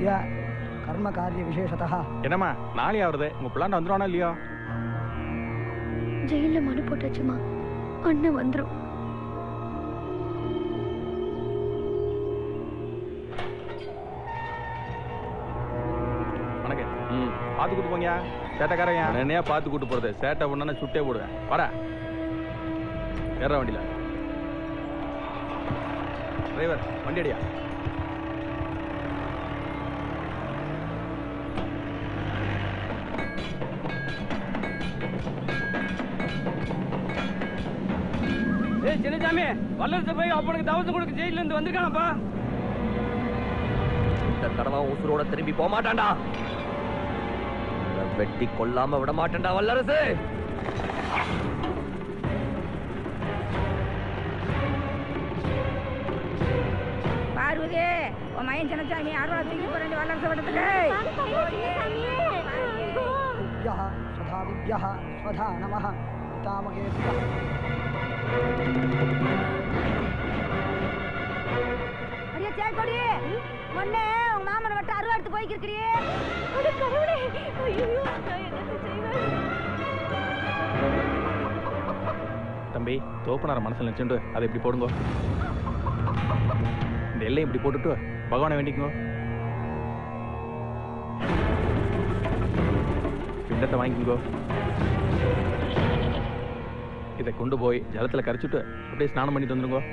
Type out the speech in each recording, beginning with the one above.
தஸ்ய கர்ம காரிய விசேஷதா. என்னம்மா நாளை ஆகுது, உங்க பிள்ளாண்ட வந்துடுவானா இல்லையா? ஜெயில மனு போட்டாச்சுமா, அண்ணன் வந்துரும். வணக்கம். பார்த்து கூட்டு போங்க. சேட்டைக்காரன் என்னையா பார்த்து கூட்டு போறது? சேட்டை ஒண்ணு சுட்டே போடுவேன். வர ஏற வண்டியில. டிரைவர் வண்டி அடியா. சின்னசாமி, வல்லரசு போய் அப்பனுக்கு தவசம் கொடுக்க ஜெயில இருந்து வந்திருக்கானப்பா. இந்த தடவை உசுரோட திரும்பி போக மாட்டான்டா. வெட்டி கொல்லாம விட மாட்டேன்டா வல்லரசு. பார்வதி, உன் மகன் சின்னசாமி அருவா தூக்கி போறேன் வல்லரசு விடத்துக்கு. சதா வித்யः ஸ்வதா நமः பிதாமகே. அரியா சேக்கோடி, முன்னே உங்க மாமனை விட்டு அருவா எடுத்து போய்க்கிறியே. தம்பி, தோப்பனார மனசுல நினைச்சுட்டு அதை இப்படி போடுங்க. இந்த எல்லையும் இப்படி போட்டுட்டு பகவானை வேண்டிக்கோ. பிண்டத்தை வாங்கிக்கோ. இதை கொண்டு போய் ஜலத்துல கரைச்சிட்டு அப்படியே ஸ்நானம் பண்ணிட்டு வந்துருங்க.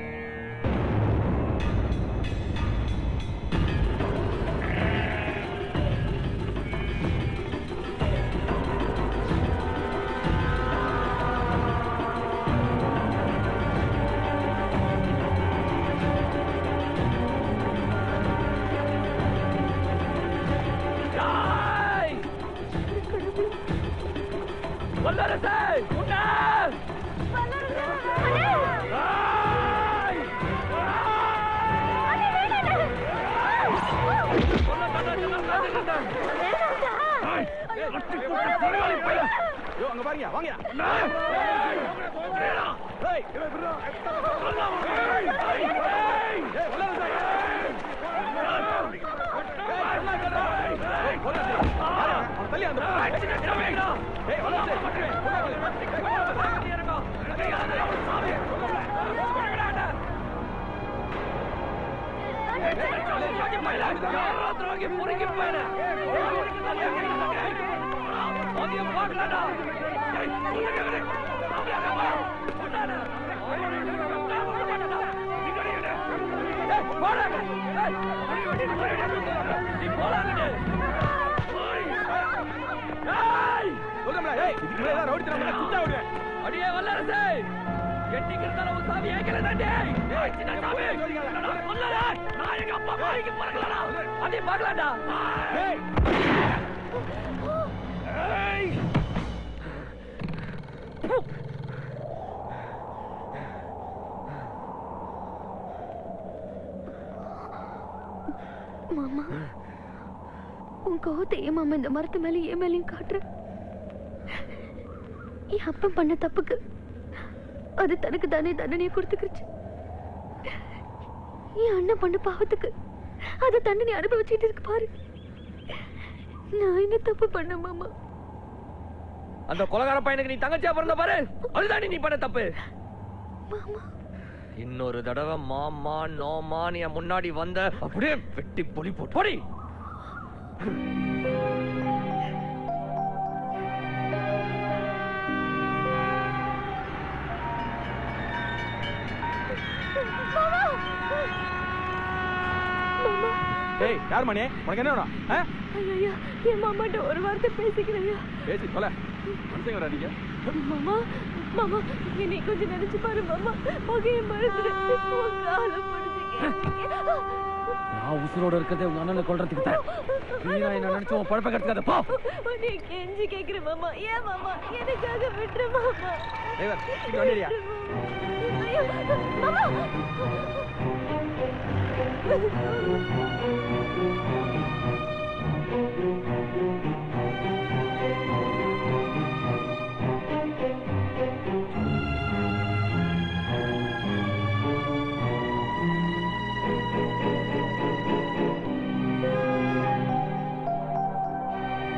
அங்க பாருங்க, வாங்க. அடியே வல்லரசே, எட்டிக்கிறதால உன் சாமி ஏக்கலதாண்டே. சின்னசாமி, நான் எங்க அப்பா பாய்க்கு பறக்கலடா. அதை பார்க்கலாம்டா. மாமா, உன் கோவத்தை ஏன் மாமா இந்த மரத்து மேல ஏன் மேலையும் காட்டுற? என் அப்பன் பண்ண தப்புக்கு அது தனக்கு தானே தண்டனையை கொடுத்துக்கிச்சு. என் அண்ணன் பண்ண பாவத்துக்கு அது தண்டனை அனுபவிச்சுட்டு இருக்கு பாரு. நான் என்ன தப்பு பண்ண மாமா? அந்த கொலகார பையனுக்கு நீ தங்கச்சியா பிறந்த பாரு, அதுதான் நீ பண்ண தப்பு. மாமா, இன்னொரு தடவை மாமா நோமா நீ முன்னாடி வந்த அப்படியே வெட்டி பொலி போட்டு போடி. ஏய், யார் மணி? உனக்கு என்ன வேணும்? ஐயா, என் மாமாட்ட ஒரு வார்த்தை பேசிக்கிறேன். பேசி தொலை. மனுஷங்கடா நீங்க. மாமா, மாமா, என்னை கொஞ்சம் நினைச்சு பாரு மாமா. பகையை மறந்துடு. காலம் பிடிச்சிக்க. நான் உசுரோட இருக்கிறதே உங்க அண்ணனை கொல்றதுக்கு தான். நீனா என்ன நினைச்சு உன் பழப்ப கட்டுக்காத போ. நீ கெஞ்சி கேக்குற மாமா. ஏன் மாமா எனக்காக விட்டுரு மாமா. டிரைவர், இங்க வண்டியா. மாமா.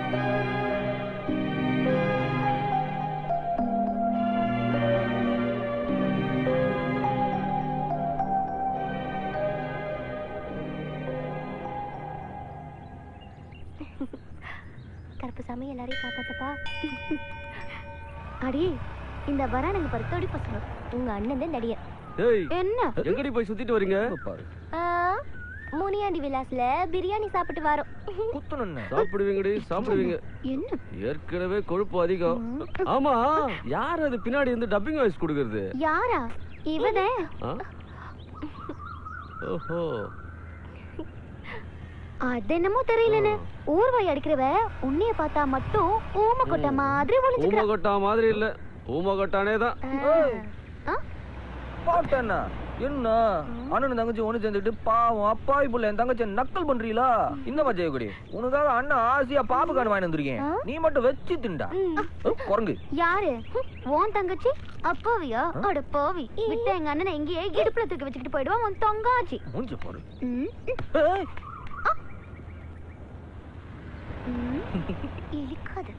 கருப்புசாமி எல்லாரையும் காப்பாத்தப்பா. அடி இந்த வரானுங்க பாரு தொடி பசங்க. உங்க அண்ணன் தான் நடிகர். என்ன எங்கடி போய் சுத்திட்டு வரீங்க? முனியாண்டி விலாஸ்ல பிரியாணி சாப்பிட்டு வரோம். சாப்பிடுவீங்கடி சாப்பிடுவீங்க. என்ன ஏற்கனவே கொழுப்பு அதிகம். ஆமா யார் அது பின்னாடி இருந்து டப்பிங் வாய்ஸ் கொடுக்கறது? யாரா? இவதே. ஓஹோ அது என்னமோ தெரியலன்னு ஊர்வாய் அடிக்கிறவ உன்னைய பார்த்தா மட்டும் ஊம கொட்ட மாதிரி ஒளிஞ்சுக்கிறா. ஊம கொட்டா மாதிரி இல்ல, ஊம கொட்டானே தான். பாட்டண்ணா என்ன அண்ணன் தங்கச்சி ஒண்ணு சேர்ந்துட்டு பாவம் அப்பாவி புள்ள என் தங்கச்சி நக்கல் பண்றீங்களா? இந்த ஜெயக்குடி உனக்காக அண்ணன் ஆசையா பாப்பு காண வாங்கி வந்திருக்கேன். நீ மட்டும் வச்சு திண்டா குரங்கு. யாரு உன் தங்கச்சி? அப்பாவியா? அட பாவி, விட்ட எங்க அண்ணனை எங்கேயே இடுப்புல தூக்கி வச்சுக்கிட்டு போயிடுவான் உன் தொங்காச்சி. மூஞ்சி பாரு. இழிக்காது.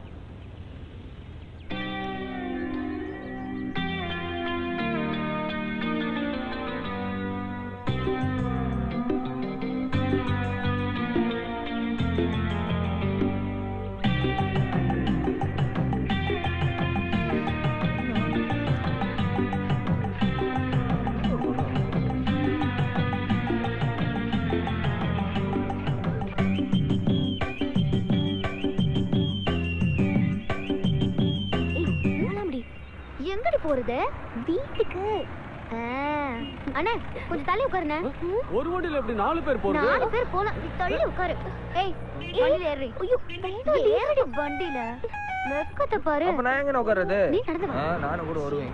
எங்கடி போறது? வீட்டுக்கு. அண்ணா கொஞ்சம் தள்ளி உட்காருண்ணே. ஒரு வண்டியில எப்படி 4 பேர் போறது? 4 பேர் போலாம், தள்ளி உட்காரு. ஏய் வண்டியில ஏறி. ஐயோ ஏறடி வண்டியில. வெக்கத்தை பாரு. அப்ப நான் எங்க உட்கார்றது? நீ நடந்து வா. நானும் கூட வருவேன்.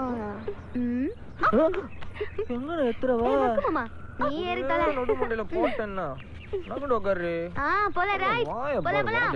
எங்க எத்துறவா? மாமா நீ ஏறி தல. நடு மண்டையில போட்டேன்னா நான் கூட உட்காரு. போல ரைட். போல போல.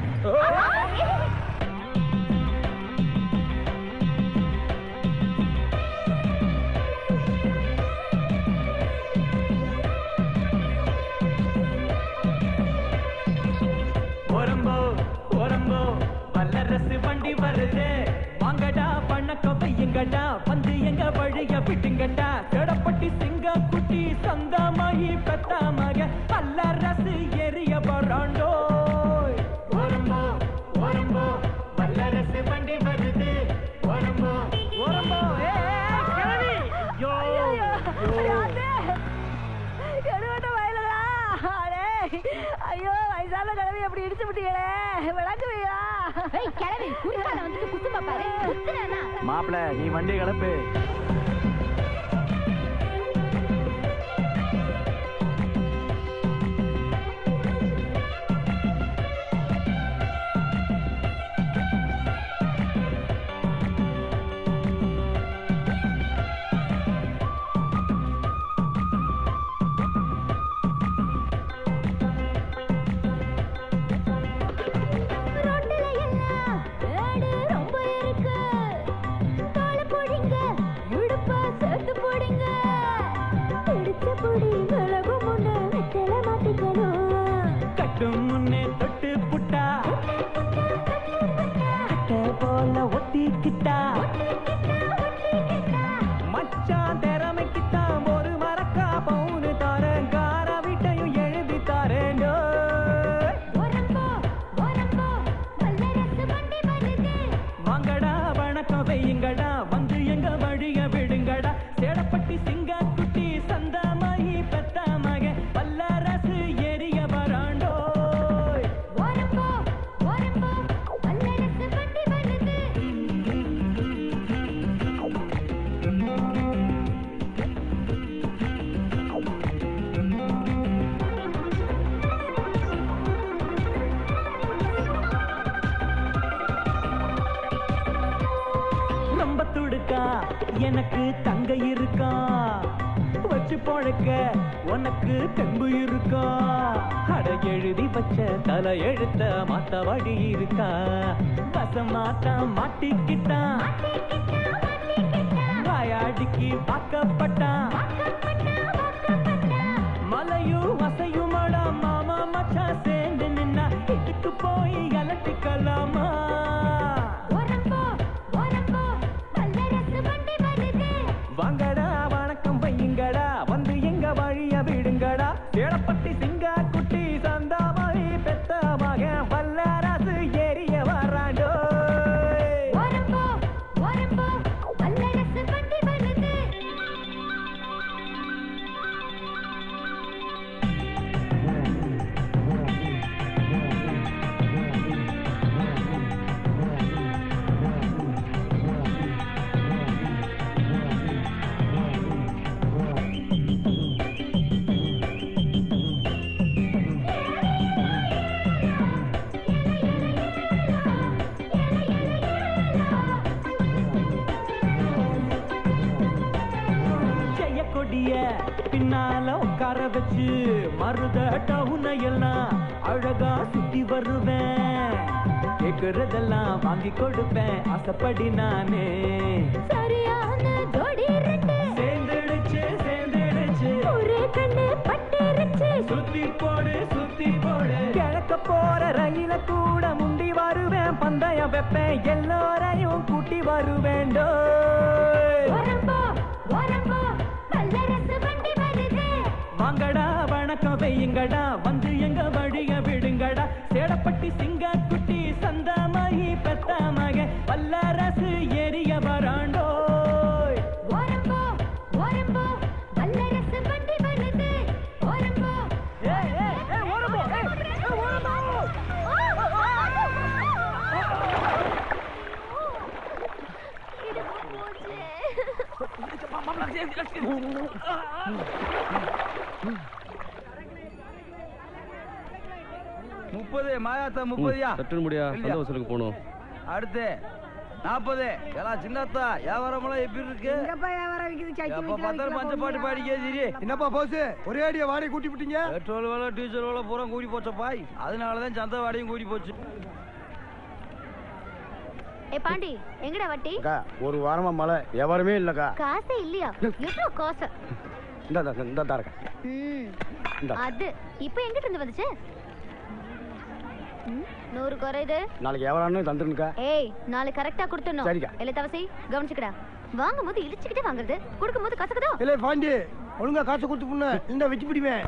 வல்லரசு வண்டி வருது வாங்கடா பண்ணக்கொப்பை எங்கடா வந்து எங்க வழிய விட்டுங்கடா கடப்பட்டி சிங்க குட்டி சந்தமாயி பெத்தா மக வல்லரசு எரிய வராண்டோ ஓரம்போ ஓரம்போ வல்லரசு வண்டி வருது ஓரம்போ ஓரம்போ கிழவி யோ எடுவட்ட வயலடா. ஐயோ வயசான கிழவி அப்படி இடிச்சு விட்டீங்களே, விளக்குவியா? கிழவி குறுக்கால வந்துட்டு குத்து பாப்பாரு. மாப்பிள நீ வண்டி கிளப்பு. கட்டும் முன்னே தொட்டு புட்டா கட்ட போல ஒட்டிக்கிட்டா மச்சான் திறமைக்குத்தான் ஒரு மரக்கா பவுனு தாரேன் கார வீட்டையும் எழுதி தாரேன். வாங்கடா வணக்கம் வையுங்கடா வந்து எங்க வழிய விடுங்கடா சேடப்பட்டி சிங்க குட்டி சந்தமாயி பெத்தா மக வல்லரசு எரிய வராண்டோ. ரொம்ப துடுக்கா எனக்கு தங்க இருக்கா வச்சு பொழைக்க உனக்கு தெம்பு இருக்கா அட எழுதி வச்ச தலை எழுத்த மாத்த வழி இருக்கா வசமாத்தா மாட்டிக்கிட்டான் வாயாடிக்கு வாக்கப்பட்டான் மலையும் வசையுமாடா மாமா மச்சா சேர்ந்து நின்னா இதுக்கு போய் அலட்ட பின்னால உட்கார வச்சு மருத டவுனை எல்லாம் அழகா சுத்தி வருவேன். கேக்குறதெல்லாம் வாங்கி கொடுப்பேன் ஆசைப்படி நானே. சரியான ஜோடி ரெண்டு சேர்ந்துடுச்சு சேர்ந்துடுச்சு ஒரே கண்ணு பட்டிருச்சு. சுத்தி போடு சுத்தி போடு. கிழக்க போற ரயில கூட முண்டி வருவேன். பந்தயம் வைப்பேன் எல்லோரையும் கூட்டி வருவேண்டோ. வரம்போ வரம்போ வல்லரசு வண்டி வருது. வாங்கடா வணக்கம் வையுங்கடா வந்து எங்க வழிய விடுங்கடா. சேடப்பட்டி சிங்க குட்டி சந்தமாயி பெத்த மக வல்லரசு ஏரிய வராண்டோ. வரம்போ வரம்போ வல்லரசு வண்டி வருது. வரம்போ முப்பது மாயாத்தா 30யா சட்டுன்னு முடியா சந்த வசூலுக்கு போகணும். அடுத்து 40. எல்லாம் சின்னத்தா வியாபாரமெல்லாம் எப்படி இருக்கு? எங்கப்பா வியாபாரம் விக்குது? சைக்கிள் எப்ப விக்கிறா, பார்த்தாலும் பஞ்ச பாட்டு பாடிக்கே சரி. என்னப்பா போஸ் ஒரே அடியா வாடகை கூட்டி விட்டீங்க? பெட்ரோல் வேலை டீசல் வேலை பூரா கூடி போச்ச பாய். அதனாலதான் சந்தை வாடகையும் கூடி போச்சு. ஏ பாண்டி எங்கடா வட்டி? ஒரு வாரமா மழை வியாபாரமே இல்லக்கா. காசே இல்லையா? எவ்வளவு காசு? இந்த தாரக்கா. அது இப்ப எங்கிட்ட இருந்து வந்துச்சு? 100 குறையுது. நாளைக்கு வியாபாரம் தந்துருக்கா. ஏய் நாளைக்கு கரெக்டா கொடுத்துடணும். சரிக்கா. இல்ல தவசி கவனிச்சுக்கடா. வாங்கும் போது இழிச்சுக்கிட்டே வாங்குறது, கொடுக்கும் போது கசக்குதோ? இல்ல பாண்டி ஒழுங்கா காசு கொடுத்து புண்ணு இந்த வச்சு பிடிவேன்.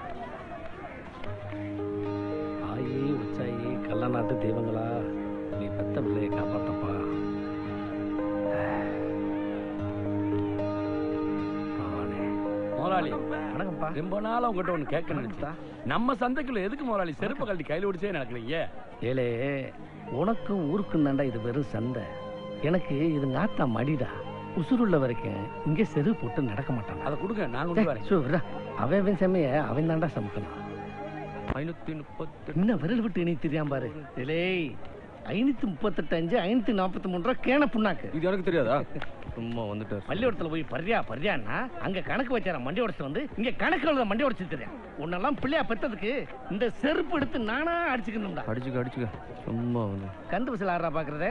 ஆயி உச்சாயி கல்ல நாட்டு தெய்வங்களா நீ பெத்த பிள்ளையை காப்பாத்தப்பா. முதலாளி வணக்கம்ப்பா. ரொம்ப நாளா உங்ககிட்ட ஒண்ணு கேட்க நினைச்சா நம்ம சந்தைக்குள்ள எதுக்கு முதலாளி செருப்பு கழட்டி கையில ஓடிச்சே நடக்கலையே? ஏலே உனக்கும் ஊருக்கும் தாண்டா இது வெறும் சந்தை. எனக்கு இது நாத்தா மடிடா. உசுருள்ள வரைக்கும் இங்க செருப்பு போட்டு நடக்க மாட்டான். அதை கொடுங்க நான் கொண்டு வரேன். அவன் செம்மைய அவன் தாண்டா சமைக்கணும். 530 இன்னும் விரல் விட்டு இனி தெரியாம பாரு. இலே 538 543 ரூபா கேன புண்ணாக்கு. இது எனக்கு தெரியாதா? சும்மா வந்துட்டார். பள்ளிக்கூடத்துல போய் பர்றியான்னா அங்க கணக்கு வச்சார மண்டி உடச்சு வந்து இங்க கணக்கு எழுத மண்டி உடச்சு தெரியும். உன்னெல்லாம் பிள்ளையா பெற்றதுக்கு இந்த செருப்பு எடுத்து நானா அடிச்சுக்கணும்டா. அடிச்சுக்க சும்மா வந்து கந்து வசூல் ஆடுறா பாக்குறதே.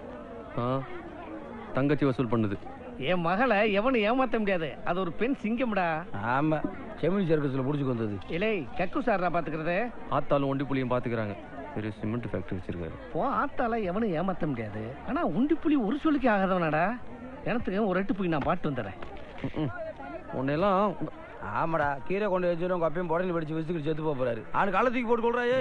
தங்கச்சி வசூல் பண்ணுது. என் மகளை எவனும் ஏமாத்த முடியாது. அது ஒரு பெண் சிங்கம்டா. ஆமா செமினி சர்க்கஸ்ல புடிச்சுக்கு வந்தது. இலை கக்கு சாடுறா பாத்துக்கிறதே. ஆத்தாலும் ஒண்டி புளியும் பாத்துக்கிறாங்க. பெரிய சிமெண்ட் ஃபேக்டரி வச்சிருக்காரு. ஆத்தால எவனும் ஏமாத்த முடியாது. ஆனா உண்டி புலி ஒரு சொல்லிக்கு ஆகாதவனாடா. எனக்கு ஒரு எட்டு போய் நான் பாட்டு வந்துடுறேன். உன்னெல்லாம் ஆமாடா கீரை கொண்டு வச்சு உங்க அப்பயும் புடனி படிச்சு வச்சுக்கிட்டு செத்து போறாரு. அவனுக்கு கள்ள தூக்கி போட்டு கொள்றாயே.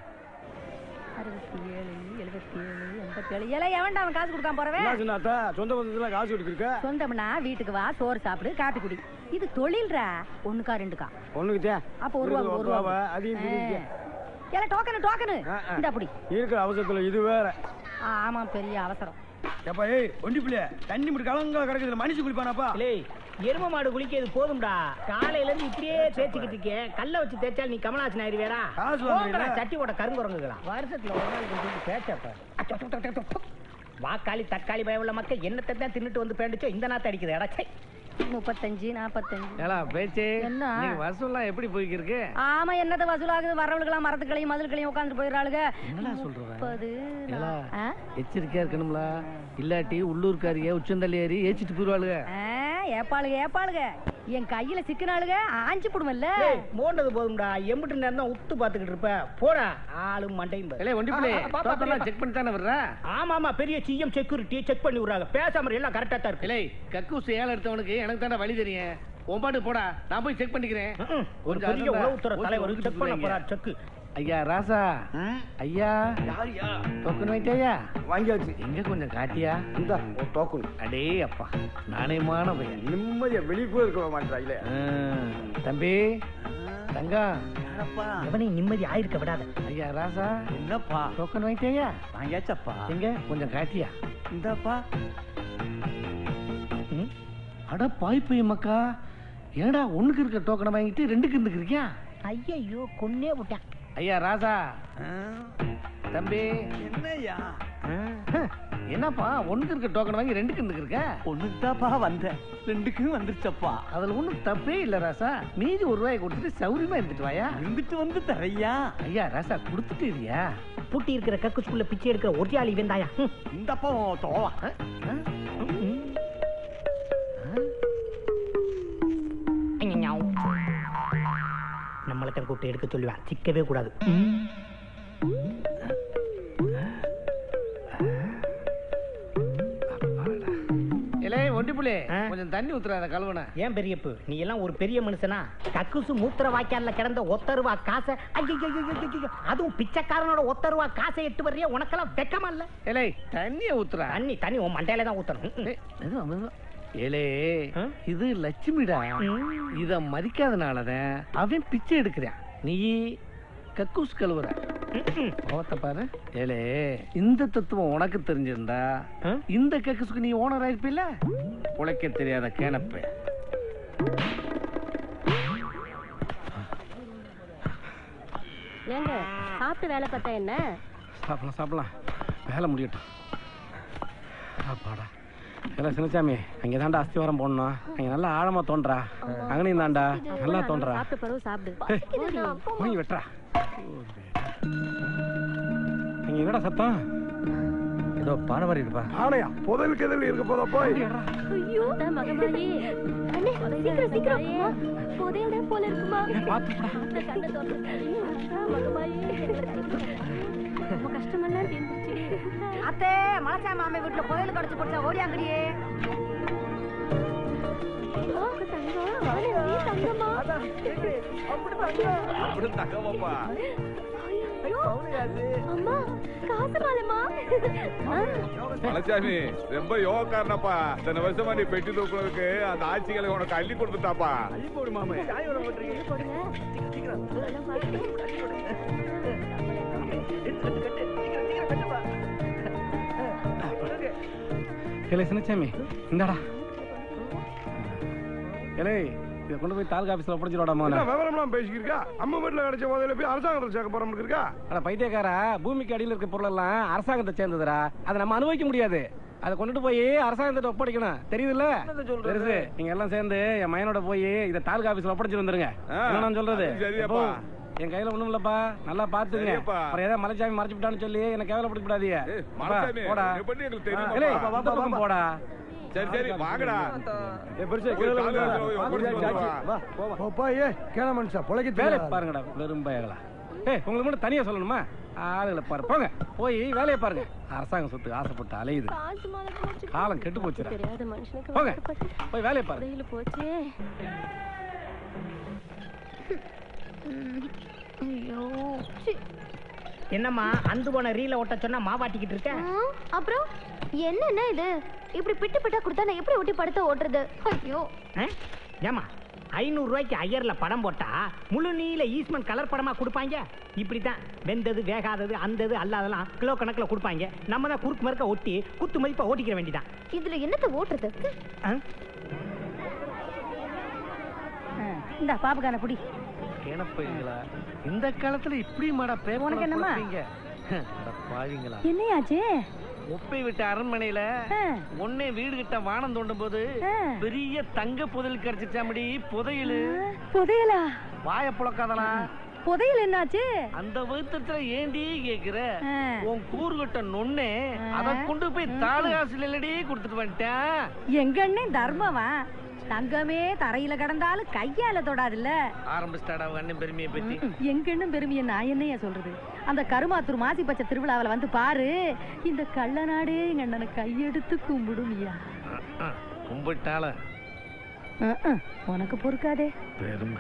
67 77 87 எவன்டா அவன் காசு கொடுக்காம போறவன்? சொந்த பந்தத்துல காசு கொடுத்துருக்க. சொந்தம்னா வீட்டுக்கு வா, சோறு சாப்பிடு, காப்பி குடி. இது தொழில்ரா. 1கா 2கா? ஒண்ணுக்கு அப்ப ஒரு ரூபா அதையும் டோக்கனு இந்த அப்படி இருக்கிற அவசரத்துல இது வேற. ஆமா பெரிய அவசரம். எப்பா ஏய் ஒண்டி பிள்ளை தண்ணி மட்டும் கலங்க கிடக்குதுல மனுஷன் குளிப்பானாப்பா? எரும மாடு குளிக்கிறது போதும்டா. காலையில இருந்து இப்படியே தேய்ச்சிக்கிட்டு இருக்கேன். கல்ல வச்சு தேய்ச்சால் நீ கமலாசன் ஆயிருவேடா. சட்டியோட கருங்குறங்குங்களா வருஷத்துல ஒரு நாள் கொஞ்சம் பேச்சப்ப வாக்காளி தக்காளி பயமுள்ள மக்கள் என்னத்தை தான் தின்னுட்டு வந்து பேண்டுச்சோ இந்த நாத்த அடிக்குது அடச்சை. 35 45 ஏலா பேச்சே என்ன வசூல்லாம் எப்படி போய்க்கு இருக்கு? ஆமா என்னத வசூலாகுது? வரவளுக்கெல்லாம் மரத்துக்களையும் மதுக்களையும் உட்கார்ந்து போயிடுறாளுங்க. என்னடா சொல்றவ? 30 எச்சரிக்கையா இருக்கணும்ல. இல்லாட்டி உள்ளூர்காரிய உச்சந்தள்ளி ஏறி ஏச்சிட்டு போயிருவாளுங்க. ஏப்பாளுங்க என் கையில சிக்கனாளுங்க ஆஞ்சு போடுமல்ல. மோண்டது போதும்டா. எம்பிட்டு நேரம் தான் உத்து பாத்துக்கிட்டு இருப்ப. போடா ஆளு மண்டையும் செக் பண்ணி தானே வர்ற? ஆமா பெரிய சிஎம் செக்யூரிட்டி செக் பண்ணி விடுறாங்க. பேசாம எல்லாம் கரெக்டா தான் இருக்கு. கக்கூஸ் ஏல எடுத்தவனுக்கு எனக்கு தானே வழி தெரியும். உன் பாட்டு போடா நான் போய் செக் பண்ணிக்கிறேன். ஒரு பெரிய உளவுத்துறை தலைவர் செக் பண்ண போறார். செக் ஐயா ராசா ஐயா டோக்கன் வாங்கிட்டியா? வாங்கியாச்சு. எங்க கொஞ்சம் காட்டியா? இந்த ஒரு டோக்கன். அடே அப்பா நாணயமான பையன். நிம்மதியா வெளியே போய் இருக்க மாட்டாங்க. தம்பி தங்கம் எவனையும் நிம்மதி ஆயிருக்க விடாத. ஐயா ராசா என்னப்பா டோக்கன் வாங்கிட்டியா? வாங்கியாச்சப்பா. எங்க கொஞ்சம் காட்டியா? இந்தாப்பா. அட பாய்ப்பைய மக்கா ஏடா ஒண்ணுக்கு இருக்க டோக்கனை வாங்கிட்டு ரெண்டுக்கு இருந்துக்கிறியா? ஐயோ கொன்னே விட்டான். ஐயா ராசா தம்பி என்னையா என்னப்பா ஒண்ணுக்கு இருக்க டோக்கன் வாங்கி ரெண்டுக்கு இருக்க? ஒண்ணுக்கு தான்ப்பா வந்தேன், ரெண்டுக்கும் வந்துருச்சப்பா. அதுல ஒண்ணும் தப்பே இல்ல ராசா. மீதி ₹1 கொடுத்துட்டு சௌரியமா இருந்துட்டு வாயா. இருந்துட்டு வந்து தரையா. ஐயா ராசா கொடுத்துட்டு இருக்கியா? பூட்டி இருக்கிற கக்குச்சுக்குள்ள பிச்சை எடுக்கிற ஒரியாளி வெந்தாயா. இந்தப்பா தோவா. நம்மளை தான் கூப்பிட்டு எடுக்க சொல்லுவேன், சிக்கவே கூடாது. கொஞ்சம் தண்ணி ஊத்துறாத கழுவன. ஏன் பெரியப்பு, நீ எல்லாம் ஒரு பெரிய மனுஷனா? கக்குசு மூத்திர வாய்க்கால கிடந்த ₹1 காசை, அதுவும் பிச்சைக்காரனோட ₹1 காசை எட்டு வரைய உனக்கெல்லாம் வெக்கமா இல்ல? ஏலே தண்ணிய ஊத்துறா. தண்ணி உன் மண்டையில தான் ஊத்தணும். ஏலே இது லட்சுமிடா. இத மதிக்காதனாலதான் அவன் பிச்சை எடுக்கிறான். நீ கக்கூஸ் கழுவுற. பாரு ஏலே, இந்த தத்துவம் உனக்கு தெரிஞ்சிருந்தா இந்த கக்கூஸ்க்கு நீ ஓனர் ஆயிருப்பில்ல. உழைக்க தெரியாத கேனப்ப. ஏங்க சாப்பிட்டு வேலை பார்த்தா என்ன? சாப்பிடலாம் வேலை முடியட்டும். அப்பாடா. இல்ல சின்னசாமி, அங்க தாண்டா அஸ்திவாரம் போடணும். அங்க நல்லா ஆழமா தோன்றா. அங்கனையும் தாண்டா நல்லா தோன்றா. சாப்பிட்ட பிறகு சாப்பிடு. வாங்கி வெட்டுறா. அங்க என்னடா சத்தம்? ஏதோ பானை மாதிரி இருப்பா. ஆனையா புதையல் கதல் இருக்க போதா போய். ஐயோ மகமாயி, அண்ணே சீக்கிரம் புதையல் போல இருக்குமா? அந்த கண்ணை தோற்று மகமாயி. ரொம்ப கஷ்டமெல்லாம் தீர்ந்துச்சு. அத்தே மலைச்சாமி மாமே வீட்டுல புதையல் கடிச்சு போச்சா, ஓடியாங்கடியே. தங்கமா அம்மா காசு மாலமா. மலைச்சாமி ரொம்ப யோகக்காரனப்பா. இத்தனை வருஷமா நீ பெட்டி தூக்குறதுக்கு அந்த ஆட்சிகளை உனக்கு அள்ளி கொடுத்துட்டாப்பா. அள்ளி போடு மாமே. சின்னசாமி இந்தாடா. ஏலே இதை கொண்டு போய் தாலுகா ஆபீஸ்ல ஒப்படைச்சிரோடாமா. விவரம்லாம் பேசிக்கிருக்கா. அம்மா வீட்டுல கிடைச்ச போதையில போய் அரசாங்கத்தை சேர்க்க போறோம்னு இருக்கா. ஆனா பைத்தியக்காரா, பூமிக்கு அடியில் இருக்க பொருள் எல்லாம் அரசாங்கத்தை சேர்ந்ததுடா. அதை நம்ம அனுபவிக்க முடியாது. அதை கொண்டுட்டு போய் அரசாங்கத்தை ஒப்படைக்கணும், தெரியுதுல்ல? பெருசு நீங்க எல்லாம் சேர்ந்து என் மயனோட போய் இதை தாலுகா ஆபீஸ்ல ஒப்படைச்சு வந்துருங்க. நான் சொல்றது என் கையில ஒண்ணும் இல்லப்பா, நல்லா பாத்துங்க. அப்புறம் ஏதாவது மலைச்சாமி மறைச்சு விட்டான்னு சொல்லி என்ன கேவலப்படுத்தி விடாதீங்க. போடா போடா. சரி சரி வாங்கடா. கேன மனுஷா பொழைக்க வேலை பாருங்கடா. பெரும்பாயங்களா உங்களுக்கு மட்டும் தனியா சொல்லணுமா? ஆளுகளை பாரு, போங்க போய் வேலையை பாருங்க. அரசாங்க சொத்து ஆசைப்பட்டு அலையுது. காலம் கெட்டு போச்சு. போங்க போய் வேலையை பாருங்க. போச்சே. ஐயோ என்னம்மா அந்து போன ரீல ஓட்ட சொன்னா மாவாட்டிக்கிட்டு இருக்க? அப்புறம் என்ன இது இப்படி பிட்டு பிட்டா கொடுத்தா நான் எப்படி ஒட்டி படுத்த ஓட்டுறது? ஐயோ ஏமா ₹500 ஐயர்ல படம் போட்டா முழு நீல ஈஸ்மன் கலர் படமா கொடுப்பாங்க. இப்படித்தான் வெந்தது வேகாதது அந்தது அல்லாதெல்லாம் கிலோ கணக்குல கொடுப்பாங்க. நம்ம தான் குறுக்கு மறுக்க ஒட்டி குத்து மதிப்பா ஓட்டிக்கிற வேண்டியதான். இதுல என்னத்தை ஓட்டுறது? இந்த பாப்புக்கான புடி. கேனப்பைங்களா, இந்த காலத்துல இப்படி மாடா உனக்கு என்னம்மா? பாவீங்களா என்னையாச்சு? ஒப்பை விட்ட அரண்மனையில ஒன்னே வீடு கிட்ட வானம் தோண்டும் போது பெரிய தங்க புதையல் கிடைச்சிச்சாமடி. புதையலு. புதையலா? வாய புழக்காதலா. புதையல் என்னாச்சு? அந்த வருத்தத்துல ஏண்டி கேக்குற? உன் கூறுகட்ட நொண்ணே அதை கொண்டு போய் தாலுகாசில இல்லடி கொடுத்துட்டு வந்துட்டேன். எங்க அண்ணன் தர்மவா? தங்கமே தரையில கிடந்தாலும் கையால தொடாதுல்ல. ஆரம்பிச்சிட்டாடா அண்ணன் பெருமையை பத்தி. எங்க அண்ணன் பெருமையை நான் என்னையா சொல்றது? அந்த கருமாத்தூர் மாசி பச்சை திருவிழாவில வந்து பாரு, இந்த கள்ளநாடே எங்க அண்ணனை கையெடுத்து கும்பிடுமியா. கும்பிட்டால உனக்கு பொறுக்காதே. பெருமை.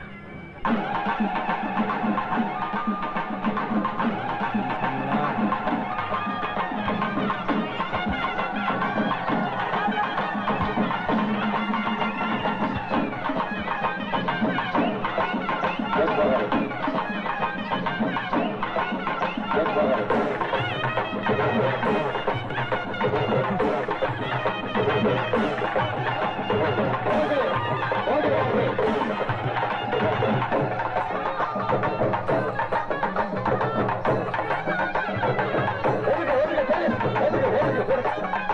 ஓடுங்க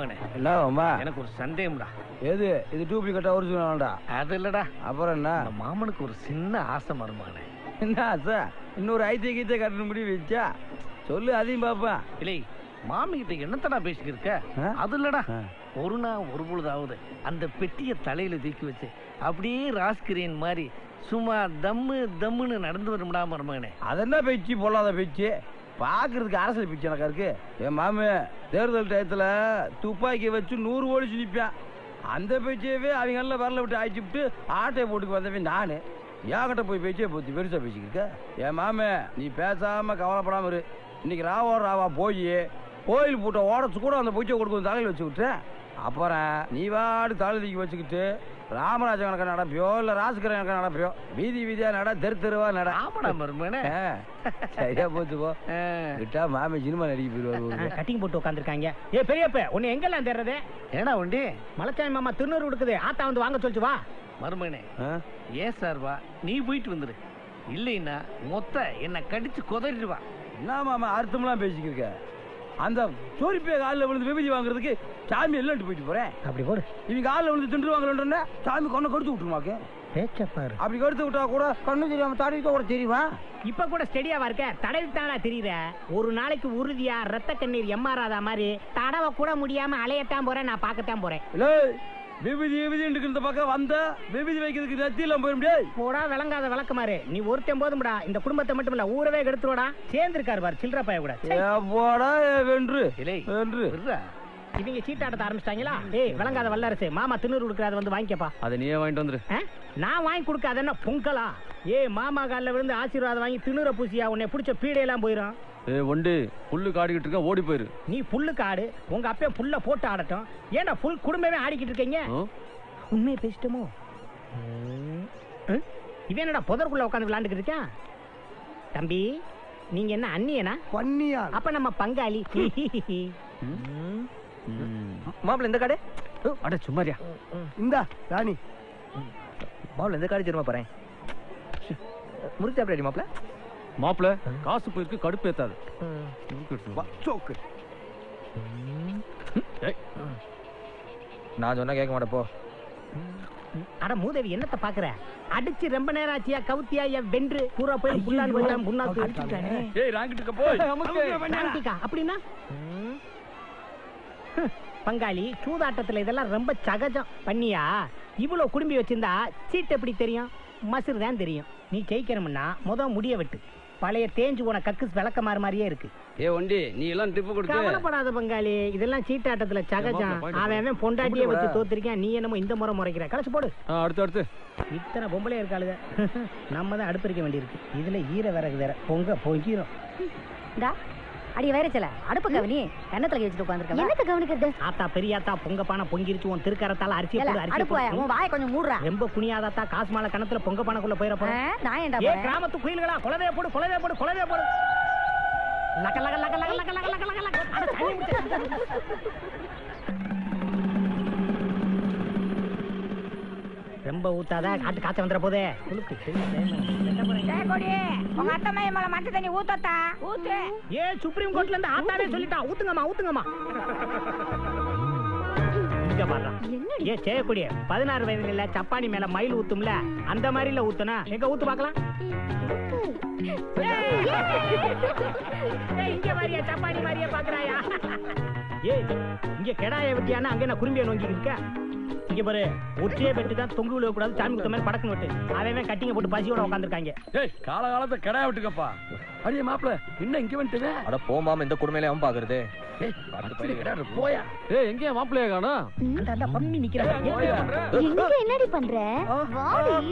மருமகனே என்னம்மா எனக்கு ஒரு சந்தேகம்டா. எது இது டூப்ளிகேட்டா ஒரிஜினல்டா? அது இல்லடா, அப்புறம் என்ன? நம்ம மாமனுக்கு ஒரு சின்ன ஆசை மருமகனே. என்ன ஆசை? இன்னொரு ஐத்திய கீத்தை கட்டணும் முடி வச்சா சொல்லு, அதையும் பாப்பா. இல்லை, மாமி கிட்ட என்னத்தடா பேசிக்கிருக்க? அது இல்லடா, ஒரு நாள் ஒரு பொழுதாவது அந்த பெட்டியை தலையில தூக்கி வச்சு அப்படியே ராஸ்கிரீன் மாதிரி சும்மா தம்மு தம்முன்னு நடந்து வரும்டா மருமகனே. அதென்ன பேச்சு, பொல்லாத பேச்சு, பாக்குறதுக்கு அரசியல் பிச்சு எனக்கு இருக்கு. என் மாமு தேர்தல் டயத்துல துப்பாக்கி வச்சு 100 ஓடிச்சு நிற்பான். அந்த பேச்சையவே அவங்க எல்லாம் வரல விட்டு ஆயிடுச்சு விட்டு ஆட்டையை போட்டுக்கு வந்தவன் நானு. ஏகிட்ட போய் பேச்சே போச்சு பெருசா பேசிக்கிருக்க. என் மாமு நீ பேசாம கவலைப்படாம இரு. இன்னைக்கு ராவா போய் கோயில் பூட்ட ஓடச்சு கூட அந்த பூச்சை கொடுக்கும் தலையில் வச்சு விட்டேன். அப்புறம் நீ வாடு தலை தூக்கி வச்சுக்கிட்டு ராமராஜ கணக்கு நடப்பியோ இல்ல ராசுக்கிற கணக்கு நடப்பியோ, வீதி வீதியா நட, தெருவா நட. ஆமாடா மருமகனே. சரியா போச்சு போ. விட்டா மாமி சினிமா நடிக்க போயிருவாரு. கட்டிங் போட்டு உட்காந்துருக்காங்க. ஏ பெரியப்ப உன்னை எங்கெல்லாம் தேடுறது? ஏடா ஒண்டி மலைச்சாமி மாமா திருநூறு கொடுக்குது, ஆத்தா வந்து வாங்க சொல்லிச்சு வா. மருமகனே ஏன் சார் வா, நீ போயிட்டு வந்துரு. இல்லைன்னா மொத்த என்ன கடிச்சு கொதறிடுவா. என்ன மாமா அர்த்தம்லாம் பேசிக்கிருக்க? அந்த சோரிப்பே காலில் விழுந்து விபதி வாங்குறதுக்கு சாமி எல்லாம் போயிட்டு போறேன். அப்படி போடு. இவங்க காலில் விழுந்து திண்டுவாங்களே சாமி கொண்டு கடுத்து விட்டுருமாக்கு. பேச்சப்பாரு அப்படி கடுத்து விட்டா கூட கண்ணு தெரியாம தடவிக்க கூட தெரியுமா? இப்ப கூட ஸ்டெடியாவா இருக்க? தடவித்தானா தெரியுற? ஒரு நாளைக்கு உறுதியா ரத்த கண்ணீர் எம்மாறாத மாதிரி தடவை கூட முடியாம அலையத்தான் போறேன், நான் பார்க்கத்தான் போறேன். இல்ல விபதி இந்த பக்கம் வந்த விபதி வைக்கிறதுக்கு நெத்தியெல்லாம் போயிட முடியாது. போடா விளங்காத விளக்கமாறு. நீ ஒருத்தன் போதும்டா, இந்த குடும்பத்தை மட்டும் இல்ல ஊரவே கெடுத்துடா. சேர்ந்திருக்காரு பாரு சில்லற பைய கூட. போடா வென்று வென்று இவங்க சீட்டாட்டத்தை ஆரம்பிச்சிட்டாங்களா? ஏய் விளங்காத வல்லரசு, மாமா திண்ணூறு கொடுக்கறாத வந்து வாங்கிக்கப்பா. அதை நீயே வாங்கிட்டு வந்துரு. நான் வாங்கி கொடுக்க அது என்ன பொங்கலா? மாமா காலில் விழுந்து ஆசீர்வாதம் வாங்கி திண்ணூற பூசியா உன்னை பிடிச்ச பீடையெல்லாம் போயிடும். ஒண்டு புல்லு காடிக்கிட்டு இருக்க, ஓடி போயிரு. நீ புல்லு காடு, உங்க அப்பே புல்ல போட்டு ஆடட்டும். ஏன்னா புல் குடும்பமே ஆடிக்கிட்டு இருக்கீங்க. உண்மையை பேசிட்டோமோ? இவன் என்னடா புதற்குள்ள உட்காந்து விளையாண்டுக்கிட்டு இருக்கான்? தம்பி நீங்க என்ன அண்ணியனா? பண்ணியா? அப்ப நம்ம பங்காளி. மாப்பிள்ள இந்த காடு அட சும்மாரியா. இந்தா ராணி மாப்பிள்ள இந்த காடு திரும்ப போறேன். முறிச்சா அப்படி மாப்பிள்ள மாப்பிள்ள காசு போயிருக்கு, கடுப்பு ஏத்தாது. நான் சொன்னா கேட்க மாட்டேன் போ. அட மூதேவி என்னத்த பாக்குற? அடிச்சு ரொம்ப நேரம் ஆச்சியா? கவுத்தியா என் வென்று பூரா போய் புல்லான்னு போயிட்டான். புண்ணாக்கு அடிச்சுட்டானே. ஏய் ராங்கிட்டுக்க போய். ராங்கிட்டா அப்படின்னா பங்காளி சூதாட்டத்துல இதெல்லாம் ரொம்ப சகஜம். பண்ணியா இவ்வளவு குடும்பி வச்சிருந்தா சீட் எப்படி தெரியும்? மசுறு தான் தெரியும். நீ ஜெயிக்கணும்னா முடிய வெட்டு. பழைய தேஞ்சு போன கக்குஸ் விளக்க மாதிரியே இருக்கு. ஏ ஒண்டி நீ எல்லாம் டிப்பு கொடுத்து கவலைப்படாத பங்காளி, இதெல்லாம் சீட்டாட்டத்துல சகஜம். அவன் பொண்டாட்டியே வச்சு தோத்திருக்கேன், நீ என்னமோ இந்த முறை முறைக்கிற. கலச்சு போடு. அடுத்து இத்தனை பொம்பளை இருக்காளுங்க, நம்ம தான் அடுப்பிருக்க வேண்டியிருக்கு. இதுல ஈர விறகு வேற பொங்கிரும். அடி வேறச்சல அடுப்பு கவனி கண்ணத்துல வச்சுட்டு உட்கார்ந்திருக்க. என்னத்த கவனிக்கிறது? ஆத்தா பெரியாத்தா பொங்க பானை பொங்கிருச்சு. உன் திருக்கரத்தால அரிசி போடு. அரிசி போடு. உன் வாயை கொஞ்சம் மூடுறா. ரொம்ப குனியாதாத்தா காசு மாலை கணத்துல பொங்க பானைக்குள்ள போயிர போற. நான் ஏன்டா ஏ கிராமத்து குயில்களா, குலவே போடு குலவே போடு குலவே போடு. லக லக லக லக லக லக லக லக. அட தண்ணி முடி. ரொம்ப ஊத்தாத, காத்து காச்ச வந்துற போதே. குளுக்கு கோடி உங்க அத்தை மைய மேல மஞ்ச தண்ணி ஊத்தத்தா ஊத்து. ஏ சுப்ரீம் கோர்ட்ல இருந்து ஆத்தாவே சொல்லிட்டா ஊத்துங்கம்மா ஊத்துங்கம்மா. இங்க பாரு. ஏ செய்யக்கூடிய 16 வயதுல சப்பானி மேல மயில் ஊத்தும்ல, அந்த மாதிரில ஊத்துனா எங்க ஊத்து பார்க்கலாம். இங்க மாதிரியா சப்பானி மாதிரியா பாக்குறாயா? ஏ இங்க கெடாய வெட்டியானா அங்க என்ன குறும்பிய நோங்கிட்டு இருக்க? இங்க பாரு, ஒற்றையே வெட்டு தான் தொங்கு விழுக கூடாது. சாமி குத்த மாதிரி படக்குன்னு வெட்டு. அவன் கட்டிங்க போட்டு பசியோட உட்காந்துருக்காங்க. ஏய் காலகாலத்தை கெடாய விட்டுக்கப்பா. அடியே மாப்பிள்ள இன்னும் இங்க வந்துட்டு. அட போ மாமா, இந்த குடுமையில அவன் பாக்குறது. போயா. ஏய் எங்க மாப்பிள்ளைய காணோம்? அந்த பண்ணி நிக்கிறாங்க. எங்க என்னடி பண்ற? வாடி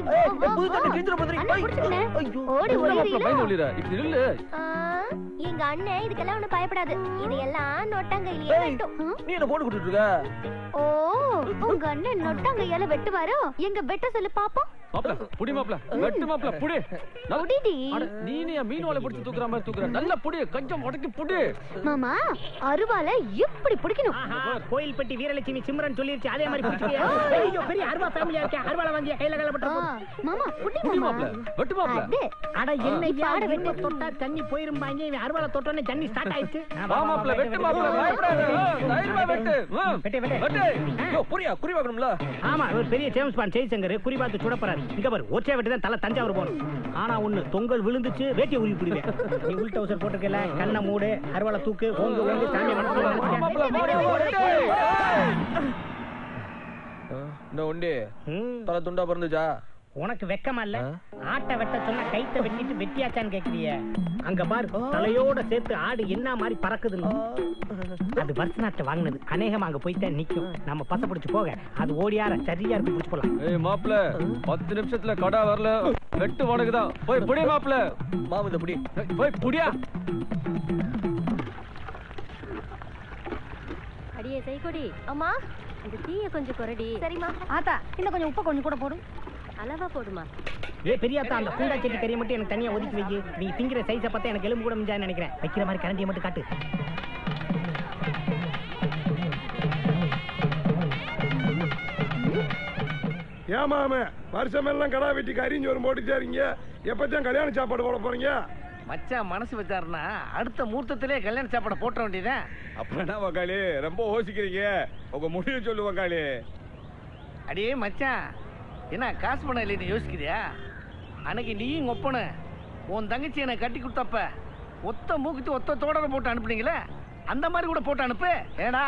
ஓடி ஓடி இப்படி நில்லு. எங்க அண்ணன் இதுக்கெல்லாம் ஒண்ணும் பயப்படாது. இதெல்லாம் நொட்டாங்கையிலே வெட்டும். நீ என்ன போட்டு கொடுத்துட்டு இருக்க? ஓ உங்க அண்ணன் நொட்டாங்கையால வெட்டுவாரோ? எங்க வெட்ட சொல்லு பாப்போம். மாப்ள புடி மாப்ள வெட்டு மாப்ள புடி புடிடி. நீ மீன் வாழை பிடிச்சு தூக்குற மாதிரி தூக்குற நல்ல புடி கொஞ்சம் உடக்கி புடி மாமா அருவால எப்படி பிடிக்கணும்? கோயில்பட்டி வீரலட்சுமி சிம்ரன் சொல்லிருச்சு அதே மாதிரி பிடிச்சியா? ஐயோ பெரிய அருவா ஃபேமிலியா இருக்கே. அருவால வாங்கி கையில கல போட்டு மாமா புடி புடி மாமா. மாப்ள வெட்டு மாப்ள. அட என்ன யாட வெட்ட தொட்டா தண்ணி போயிரும்பாங்க. இவன் அருவால தொட்டோனே தண்ணி ஸ்டார்ட் ஆயிடுச்சு. வா மாப்ள வெட்டு மாப்ள பயப்படாத. தைரியமா வெட்டு. வெட்டு. ஐயோ புரியா குறி வாங்கணும்ல. ஆமா ஒரு பெரிய ஜேம்ஸ் பாண்ட் ஜெய்சங்கர் குறி பார்த்து சுட போறாரு. இங்க பாரு ஒற்றை வெட்டு தான் தலை தஞ்சாவூர் போகணும். ஆனா ஒண்ணு தொங்கல் விழுந்துச்சு வேட்டியை உருவி புடிவேன். நீ உள் டவுசர் போட்டுக்கல கண்ணை மூடு அருவாளை தூக்கு ஓங்கு ஓங்கு சாமி இந்த ஒண்டி தலை துண்டா பிறந்துச்சா? உனக்கு வெக்கமா இல்ல? ஆட்டை வெட்ட சொன்னா கைத்த வெட்டிட்டு வெட்டியாச்சான்னு கேக்குறிய? அங்க பாரு தலையோட சேர்த்து ஆடு என்ன மாதிரி பறக்குதுன்னு. அது பர்சனாட்ட வாங்கினது அநேகமா அங்க போய்தான் நிக்கும். நம்ம பச பிடிச்சு போக அது ஓடியார சரியா இருக்கு பிடிச்சு போலாம். ஏய் மாப்ள 10 நிமிஷத்துல கடை வரல வெட்டு உனக்குதான். போய் புடி மாப்ள. மாமுத புடி. போய் புடியா. அடியே சைக்கோடி. அம்மா இந்த தீய கொஞ்சம் குறடி. சரிம்மா. ஆத்தா இன்னும் கொஞ்சம் உப்பு கொஞ்சம் கூட போடு. அளவா போடுமா. ஏ பெரியாத்தா அந்த பூண்டா செடி கறியை மட்டும் எனக்கு தனியா ஒதுக்கி வைக்கி. நீ திங்கிற சைஸை பார்த்தா எனக்கு எலும்பு கூட மிஞ்சான்னு நினைக்கிறேன். வைக்கிற மாதிரி கரண்டியை மட்டும் காட்டு. ஏமாம வருஷம் எல்லாம் கடா வெட்டி கறிஞ்சு வரும் போட்டுச்சாருங்க. எப்பத்தான் கல்யாண சாப்பாடு போட போறீங்க? மச்சான் மனசு வச்சாருன்னா அடுத்த முகூர்த்தத்திலே கல்யாண சாப்பாடை போட்ட வேண்டியதான். அப்புறம் என்ன வக்காளி ரொம்ப யோசிக்கிறீங்க? உங்க முடிவு சொல்லு வக்காளி. அடியே மச்சான் என்ன காசு பண்ண இல்லைன்னு யோசிக்கிறியா? அன்னைக்கு நீயும் ஒப்பன உன் தங்கச்சி என்னை கட்டி கொடுத்தப்ப ஒத்த மூக்குத்தி ஒத்த தோடரை போட்டு அனுப்புனீங்களே அந்த மாதிரி கூட போட்டு அனுப்பு. ஏடா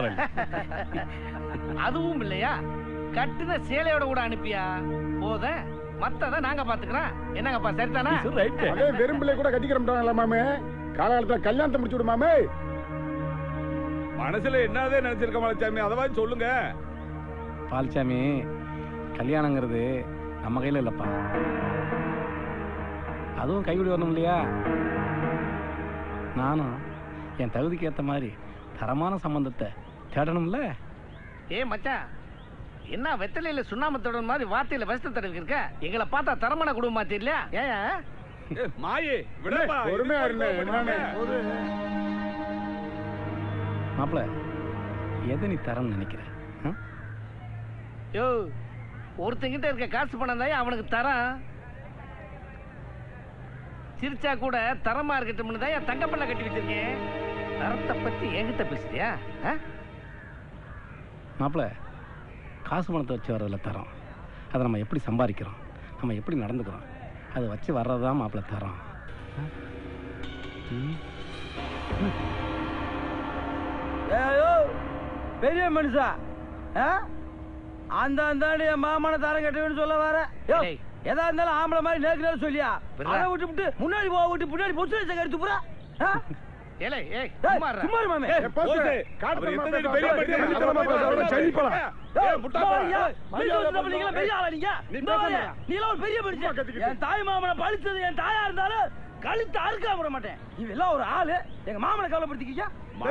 அதுவும் இல்லையா கட்டுன சேலையோட கூட அனுப்பியா போத மத்தத நாங்க பாத்துக்கிறோம். என்னங்கப்பா சரிதானா? அதே வெறும்பிள்ளை கூட கட்டிக்கிறோம்டாங்களா மாமே? காலகாலத்துல கல்யாணத்தை முடிச்சு விடு மாமே. மனசுல என்னதே நினைச்சிருக்க மாலச்சாமி அதவா சொல்லுங்க. பால்சாமி கல்யாணங்கிறது நம்ம கையில இல்லப்பா. அதுவும் கைவிடி வரணும் இல்லையா? நானும் என் தகுதிக்கு ஏற்ற மாதிரி தரமான சம்பந்தத்தை தேடணும்ல. ஏ மச்சான் என்ன வெத்தலையில சுண்ணாமத்தோட மாதிரி வார்த்தையில வசத்த தடவை இருக்க? எங்களை பார்த்தா தரமான குடும்பமா தெரியல. ஏன் மாயே விடப்பா பொறுமையா இருந்தே மாப்பிள எதை நீ தரம்னு நினைக்கிற? யோ ஒருத்தங்கிட்ட இருக்க காசு பணம் தான் அவனுக்கு தரான். சிரிச்சா கூட தரமா இருக்கட்டும் தான் என் தங்கப்பண்ண கட்டி வச்சிருக்கேன். தரத்தை பத்தி என்கிட்ட பேசுறியா? மாப்பிள காசு பணத்தை வச்சு வர்றதில்ல தரோம். அதை நம்ம எப்படி சம்பாதிக்கிறோம், நம்ம எப்படி நடந்துக்கிறோம், அதை வச்சு வர்றதுதான் மாப்பிள தரோம். பெரிய மனுஷா அந்த அந்தாண்டி என் மாமான தரம் கட்டுவேன்னு சொல்ல வர. எதா இருந்தாலும் ஆம்பளை மாதிரி நேருக்கு நேரம் சொல்லியா அதை விட்டு விட்டு முன்னாடி போக விட்டு பின்னாடி பொச்சு வச்ச கருத்து புறா. தாய் மாமனை பழிச்சது என் தாயா இருந்தாலும் கழுத்து அறுக்காம விட மாட்டேன். இவெல்லாம் ஒரு ஆளு எங்க மாமனை கவலைப்படுத்திக்கியா?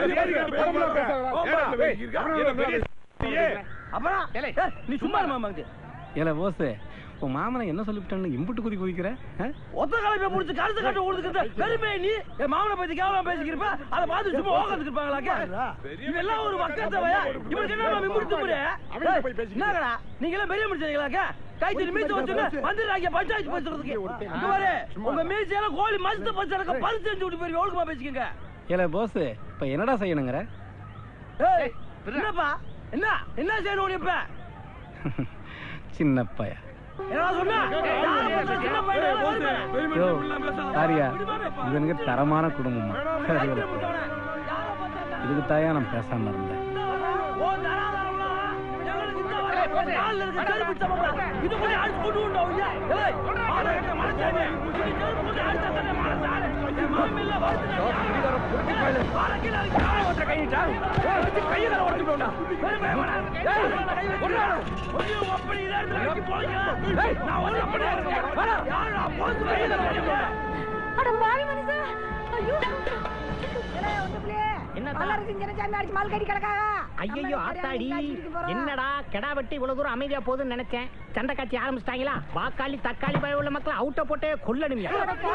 அப்புறம் நீ சும்மா மாமாக்கு ஏல போஸ் உன் மாமனை என்ன சொல்லிவிட்டான்னு இம்புட்டு குதி குதிக்கிற? ஒத்த கலப்பை முடிச்சு கருத்து கட்ட கொடுத்துக்கிட்ட பெருமை நீ என் மாமனை பத்தி கேவலம் பேசிக்கிறப்ப அதை பார்த்து சும்மா ஓகத்துக்கு இருப்பாங்களா? இவெல்லாம் ஒரு மக்கத்தவையா? இவனுக்கு என்ன முடித்து என்னங்கடா நீங்க எல்லாம் பெரிய முடிச்சீங்களாக்க? கைத்து மீச்சு வச்சுங்க வந்துடுறாங்க பஞ்சாயத்து பேசுறதுக்கு. உங்க மீச்சையெல்லாம் கோழி மசத்தை பச்சை பறிச்சு செஞ்சு விட்டு போய் ஒழுக்கமா பேசிக்கங்க. ஏல போஸ் இப்ப என்னடா செய்யணுங்கிற? என்னப்பா என்ன என்ன செய்யணும் இப்ப? சின்ன பைய இவனுக்கு தரமான குடும்பமா இதுக்கு தாயா நான் பேசாம இருந்தேன். என்ன சிங்கரசாமி அடிச்சு மால் கடி கிடக்காக. ஐயோ ஆத்தாடி, என்னடா கெடா வெட்டி இவ்வளவு தூரம் அமைதியா போகுதுன்னு நினைச்சேன். சண்டை காட்சி ஆரம்பிச்சிட்டாங்களா? வாக்காளி தக்காளி பய உள்ள மக்களை அவுட்ட போட்டே கொல்லணுங்க.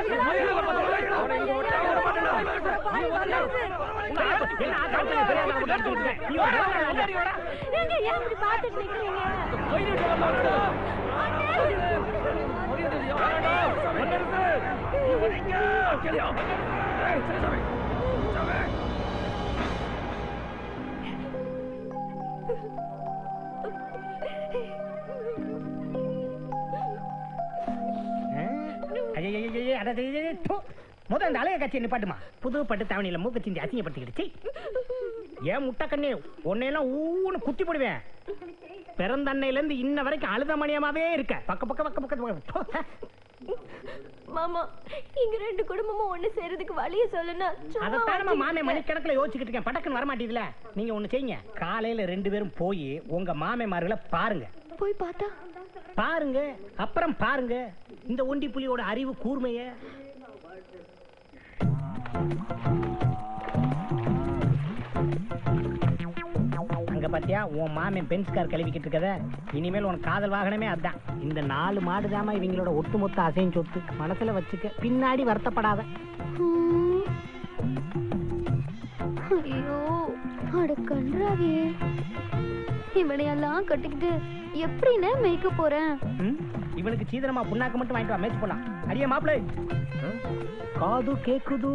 முதல் அந்த அழக கட்சி நிப்பாட்டுமா. புது பட்டு தாவணியில மூக்க சிந்தி அசிங்கப்படுத்திக்கிடுச்சு. ஏன் முட்டை கண்ணே, உன்னையெல்லாம் ஊன்னு குத்தி போடுவேன். பிறந்த அன்னையில இருந்து இன்ன வரைக்கும் அழுத மணியமாவே இருக்க. பக்க பக்க பக்க பக்க. மாமா, இங்க ரெண்டு குடும்பமும் ஒண்ணு சேர்றதுக்கு வழிய சொல்லுனா. அதான் மாமே மணிக்கணக்கில் யோசிச்சுக்கிட்டு இருக்கேன். படக்குன்னு வர மாட்டேதுல. நீங்க ஒண்ணு செய்யுங்க. காலையில 2 பேரும் போய் உங்க மாமேமார்களை பாருங்க. போய் பார்த்தா பாருங்க, அப்புறம் பாருங்க இந்த ஒண்டி புலியோட அறிவு கூர்மைய. அங்க பாத்தியா உன் மாமன் பென்ஸ் கார் கழுவிக்கிட்டு இருக்கத. இனிமேல் உனக்கு காதல் வாகனமே அதான். இந்த 4 மாடுதாமா இவங்களோட ஒட்டுமொத்த அசையும் சொத்து. மனசுல வச்சுக்க, பின்னாடி வருத்தப்படாத. ஐயோ அட கன்றாவே, இவனையெல்லாம் கட்டிக்கிட்டு எப்படின்னு மேய்க்க போறேன்? இவனுக்கு சீதனமா புண்ணாக்கு மட்டும் வாங்கிட்டு வா, மேய்ச்சி போலாம். அடியே மாப்பிளை, காது கேக்குது.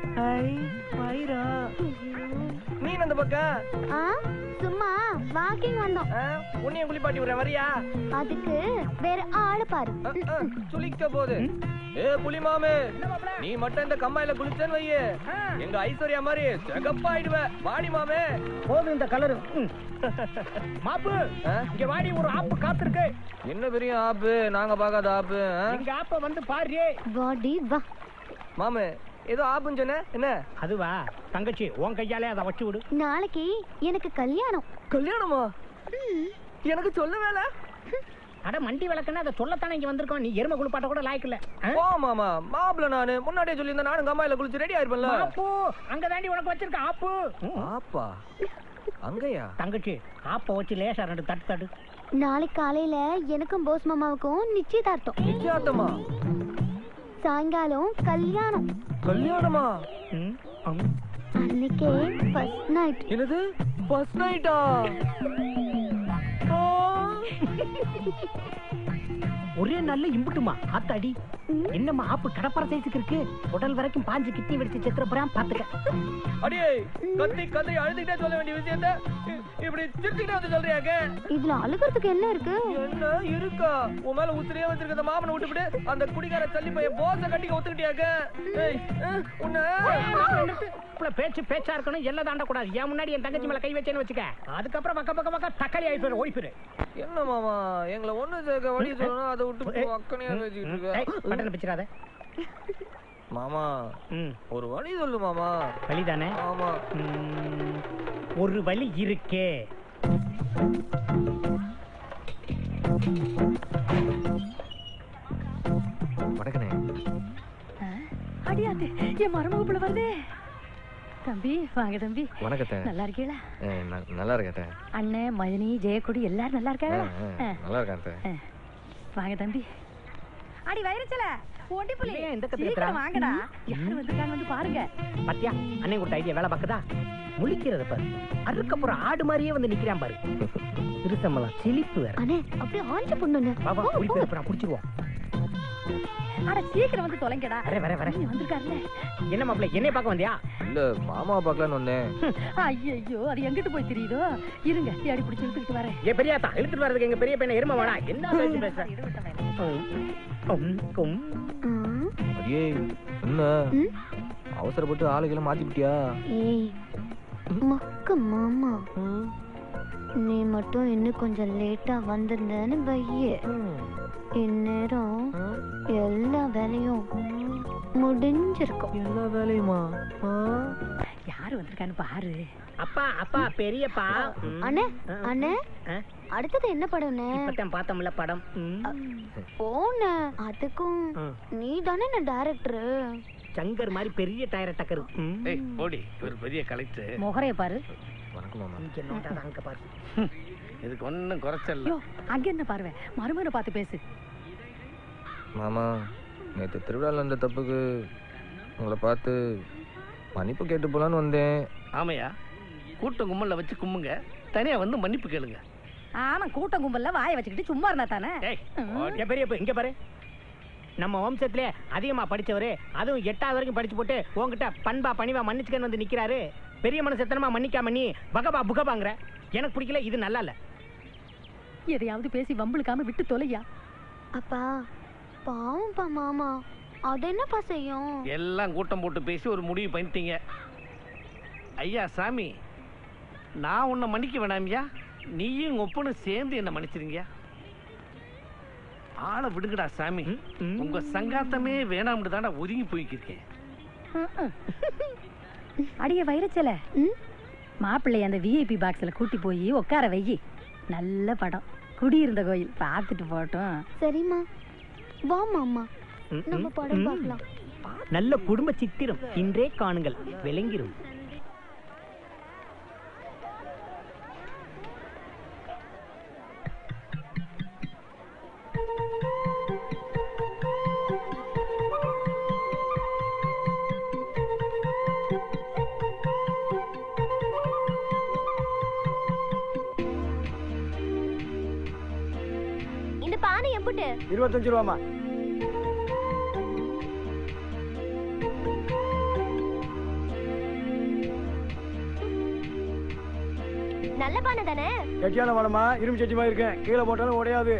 மீன் அந்த பக்கம் சும்மா வாக்கிங் வந்தோம். உன்னையும் குளிப்பாட்டி விடுற வரியா? அதுக்கு வேற ஆளு பாரு. சுளிக்க போது. ஏ புலி மாமே, நீ மட்டும் இந்த கம்மாயில குளிச்சேன்னு வையே, எங்க ஐஸ்வர்யா மாதிரி செகப்பாயிடுவ. வாடி மாமே. போதும் இந்த கலரு. மாப்பு, இங்க வாடி, ஒரு ஆப்பு காத்திருக்கு. என்ன பெரிய ஆப்பு? நாங்க பாக்காத ஆப்பு. இங்க ஆப்ப வந்து பாரு. வாடி வா. மாமே, ஏதோ ஆப்புன்னு சொன்ன, என்ன? அதுவா தங்கச்சி, உன் கையாலே அதை வச்சு விடு. நாளைக்கு எனக்கு கல்யாணம். கல்யாணமா? எனக்கு சொல்ல வேலை. அட மண்டி விளக்குன்னா அதை சொல்லத்தானே இங்க வந்திருக்கோம். நீ எருமை குளிப்பாட்ட கூட லாய்க்கல. ஓ மாமா, மாப்பிள்ள நானு முன்னாடியே சொல்லியிருந்தேன். நானும் கம்மாயில குளிச்சு ரெடி ஆயிருப்பேன்ல. ஆப்பு அங்க தாண்டி உனக்கு வச்சிருக்க ஆப்பு. ஆப்பா அங்கயா? தங்கச்சி, ஆப்ப வச்சு லேசா 2 தட்டு தட்டு. நாளைக்கு காலையில எனக்கும் போஸ் மாமாவுக்கும் நிச்சயதார்த்தம். நிச்சயார்த்தமா? சாயங்காலம் கல்யாணம். கல்யாணமா? அன்னைக்கே ஃபர்ஸ்ட் நைட். என்னது ஃபர்ஸ்ட் நைட்டா? ஒரே நல்ல இம்புட்டுமா ஆத்தாடி. என்னம்மா ஆப்பு கடப்பற சைஸுக்கு இருக்கு. உடல் வரைக்கும் பாஞ்சு கிட்னி வெடிச்சு செத்துறப்பறான் பாத்துக்க. அடியே கத்தி கத்தி அழுதுகிட்டே சொல்ல வேண்டிய விஷயத்தை இப்படி திருத்திக்கிட்டே வந்து சொல்றியாக்க? இதுல அழுகிறதுக்கு என்ன இருக்கு? என்ன இருக்கா? உன் மேல உத்திரியே வச்சிருக்க அந்த மாமனை விட்டுவிட்டு அந்த குடிகார தள்ளி போய் போச கட்டிக்க ஒத்துக்கிட்டியாக்க? உன்ன பேச்சு பேச்சா இருக்கணும், எல்லாம் தாண்ட கூடாது. ஏன் முன்னாடி என் தங்கச்சி மேல கை வச்சேன்னு வச்சுக்க. அதுக்கப்புறம் பக்க பக்க பக்க தக்காளி ஆயிட்டு ஓடிப்பிரு. என்ன மாமா, எங்களை ஒண்ணு சேர்க்க வழி சொல்லணும், அதை விட்டு அக்கனையா வச்சுக்கிட்டு இருக்க. பட்டனை பிச்சிடாத மாமா. ஒரு வழி சொல்லு மாமா. வழிதானே? ஆமா. ஒரு வழி இருக்கே. வணக்கனே. அடியாத்து என் மருமகுப்புல வருதே. தம்பி வாங்க தம்பி. வணக்கத்தை. நல்லா இருக்கீங்களா? நல்லா இருக்கேன். அண்ணன் மதினி ஜெயக்குடி எல்லாரும் நல்லா இருக்காங்களா? நல்லா இருக்கேன். வாங்க தம்பி. அடி வைரச்சல ஓடி புலி இந்த கத்துறா. சீக்கிரம் வாங்கடா. யார் வந்திருக்காங்க வந்து பாருங்க. பாத்தியா அண்ணன் கொடுத்த ஐடியா வேலை பாக்குதா? முழிக்கிறத பாரு. அதுக்கப்புறம் ஆடு மாதிரியே வந்து நிக்கிறான் பாரு. திருசம்பளம் சிலிப்பு வேற. அண்ணே அப்படியே ஆஞ்சு பொண்ணுன்னு. பாபா குடி போய் நான் குடிச்சிடுவோம். அட சீக்கிரம் வந்து தொலைங்கடா. வர வந்திருக்காருல. என்ன மாப்பிள்ளை, என்னைய பார்க்க வந்தியா? இல்ல மாமா பார்க்கலான்னு வந்தேன். ஐயோ அது எங்கிட்டு போய் தெரியுதோ. இருங்க தேடி பிடிச்சி இழுத்துக்கிட்டு வரேன். ஏ பெரியாத்தா, இழுத்துட்டு வரதுக்கு எங்க பெரிய பையனை எருமை வேணா. என்ன பேசி பேச? அடியே என்ன அவசரப்பட்டு ஆளுகளை மாத்திப்பிட்டியா? ஏய் மக்க மாமா, நீ மட்டும் இன்னும் கொஞ்சம் லேட்டா வந்திருந்தேன்னு பைய இந்நேரம் எல்லா வேலையும் முடிஞ்சிருக்கும். எல்லா வேலையுமா? யாரு வந்திருக்கான்னு பாரு. அப்பா அப்பா பெரியப்பா. அண்ணே அண்ணே, அடுத்தது என்ன படம்னே? இப்பதான் பார்த்தோம்ல படம். போன அதுக்கும் நீ தானே டைரக்டர். சங்கர் மாதிரி பெரிய டயரை டக்கரு. ஏய் போடி, இவர் பெரிய கலெக்டர். முகரைய பாரு. வணக்கம் மாமா. இங்க நோட்டா அங்க பாரு. இதுக்கு ஒன்றும் குறைச்சல். அங்க என்ன பாருவே, மருமகனை பார்த்து பேசு. மாமா, நேற்று திருவிழாவில் இருந்த தப்புக்கு உங்களை பார்த்து மன்னிப்பு கேட்டு போலான்னு வந்தேன். ஆமையா, கூட்டம் கும்பல்ல வச்சு கும்புங்க, தனியா வந்து மன்னிப்பு கேளுங்க. ஆமா, கூட்டம் கும்பல்ல வாயை வச்சுக்கிட்டு சும்மா இருந்தா தானே. பெரியப்ப இங்க பாரு, நம்ம வம்சத்திலே அதிகமா படிச்சவரு, அதுவும் 8வது வரைக்கும் படிச்சு போட்டு உங்ககிட்ட பண்பா பணிவா மன்னிச்சுக்கன்னு வந்து நிக்கிறாரு. பெரிய மனுஷத்தனமா மன்னிக்காம நீ பகபா புகபாங்கிற. எனக்கு பிடிக்கல, இது நல்லா இல்ல. எதையாவது பேசி வம்பளுக்காம விட்டு தொலையா. அப்பா பாவம்பா மாமா, அது என்னப்பா செய்யும்? எல்லாம் கூட்டம் போட்டு பேசி ஒரு முடிவு பண்ணிட்டீங்க. ஐயா சாமி, நான் உன்னை மன்னிக்க வேணாமியா, நீயும் ஒப்பனும் சேர்ந்து என்ன மன்னிச்சிருங்க. ஆளை விடுங்கடா சாமி, உங்க சங்காத்தமே வேணாம்னு தானே ஒதுங்கி போய்க்கிருக்கேன். அடிய வைரச்சல, மாப்பிள்ளை அந்த விஐபி பாக்ஸ்ல கூட்டி போய் உட்கார வை. நல்ல படம், குடியிருந்த கோயில், பார்த்துட்டு போட்டோம். சரிம்மா, வா மாமா, நம்ம படம் பார்க்கலாம். நல்ல குடும்ப சித்திரம் இன்றே காணுங்கள், விளங்கிரும். இந்த பானை எப்படி? 25 ரூபாமா. நல்ல பானை தானே? கெட்டியான பானமா, இரும்பு சட்டி மாதிரி இருக்கேன், கீழே போட்டாலும் உடையாது.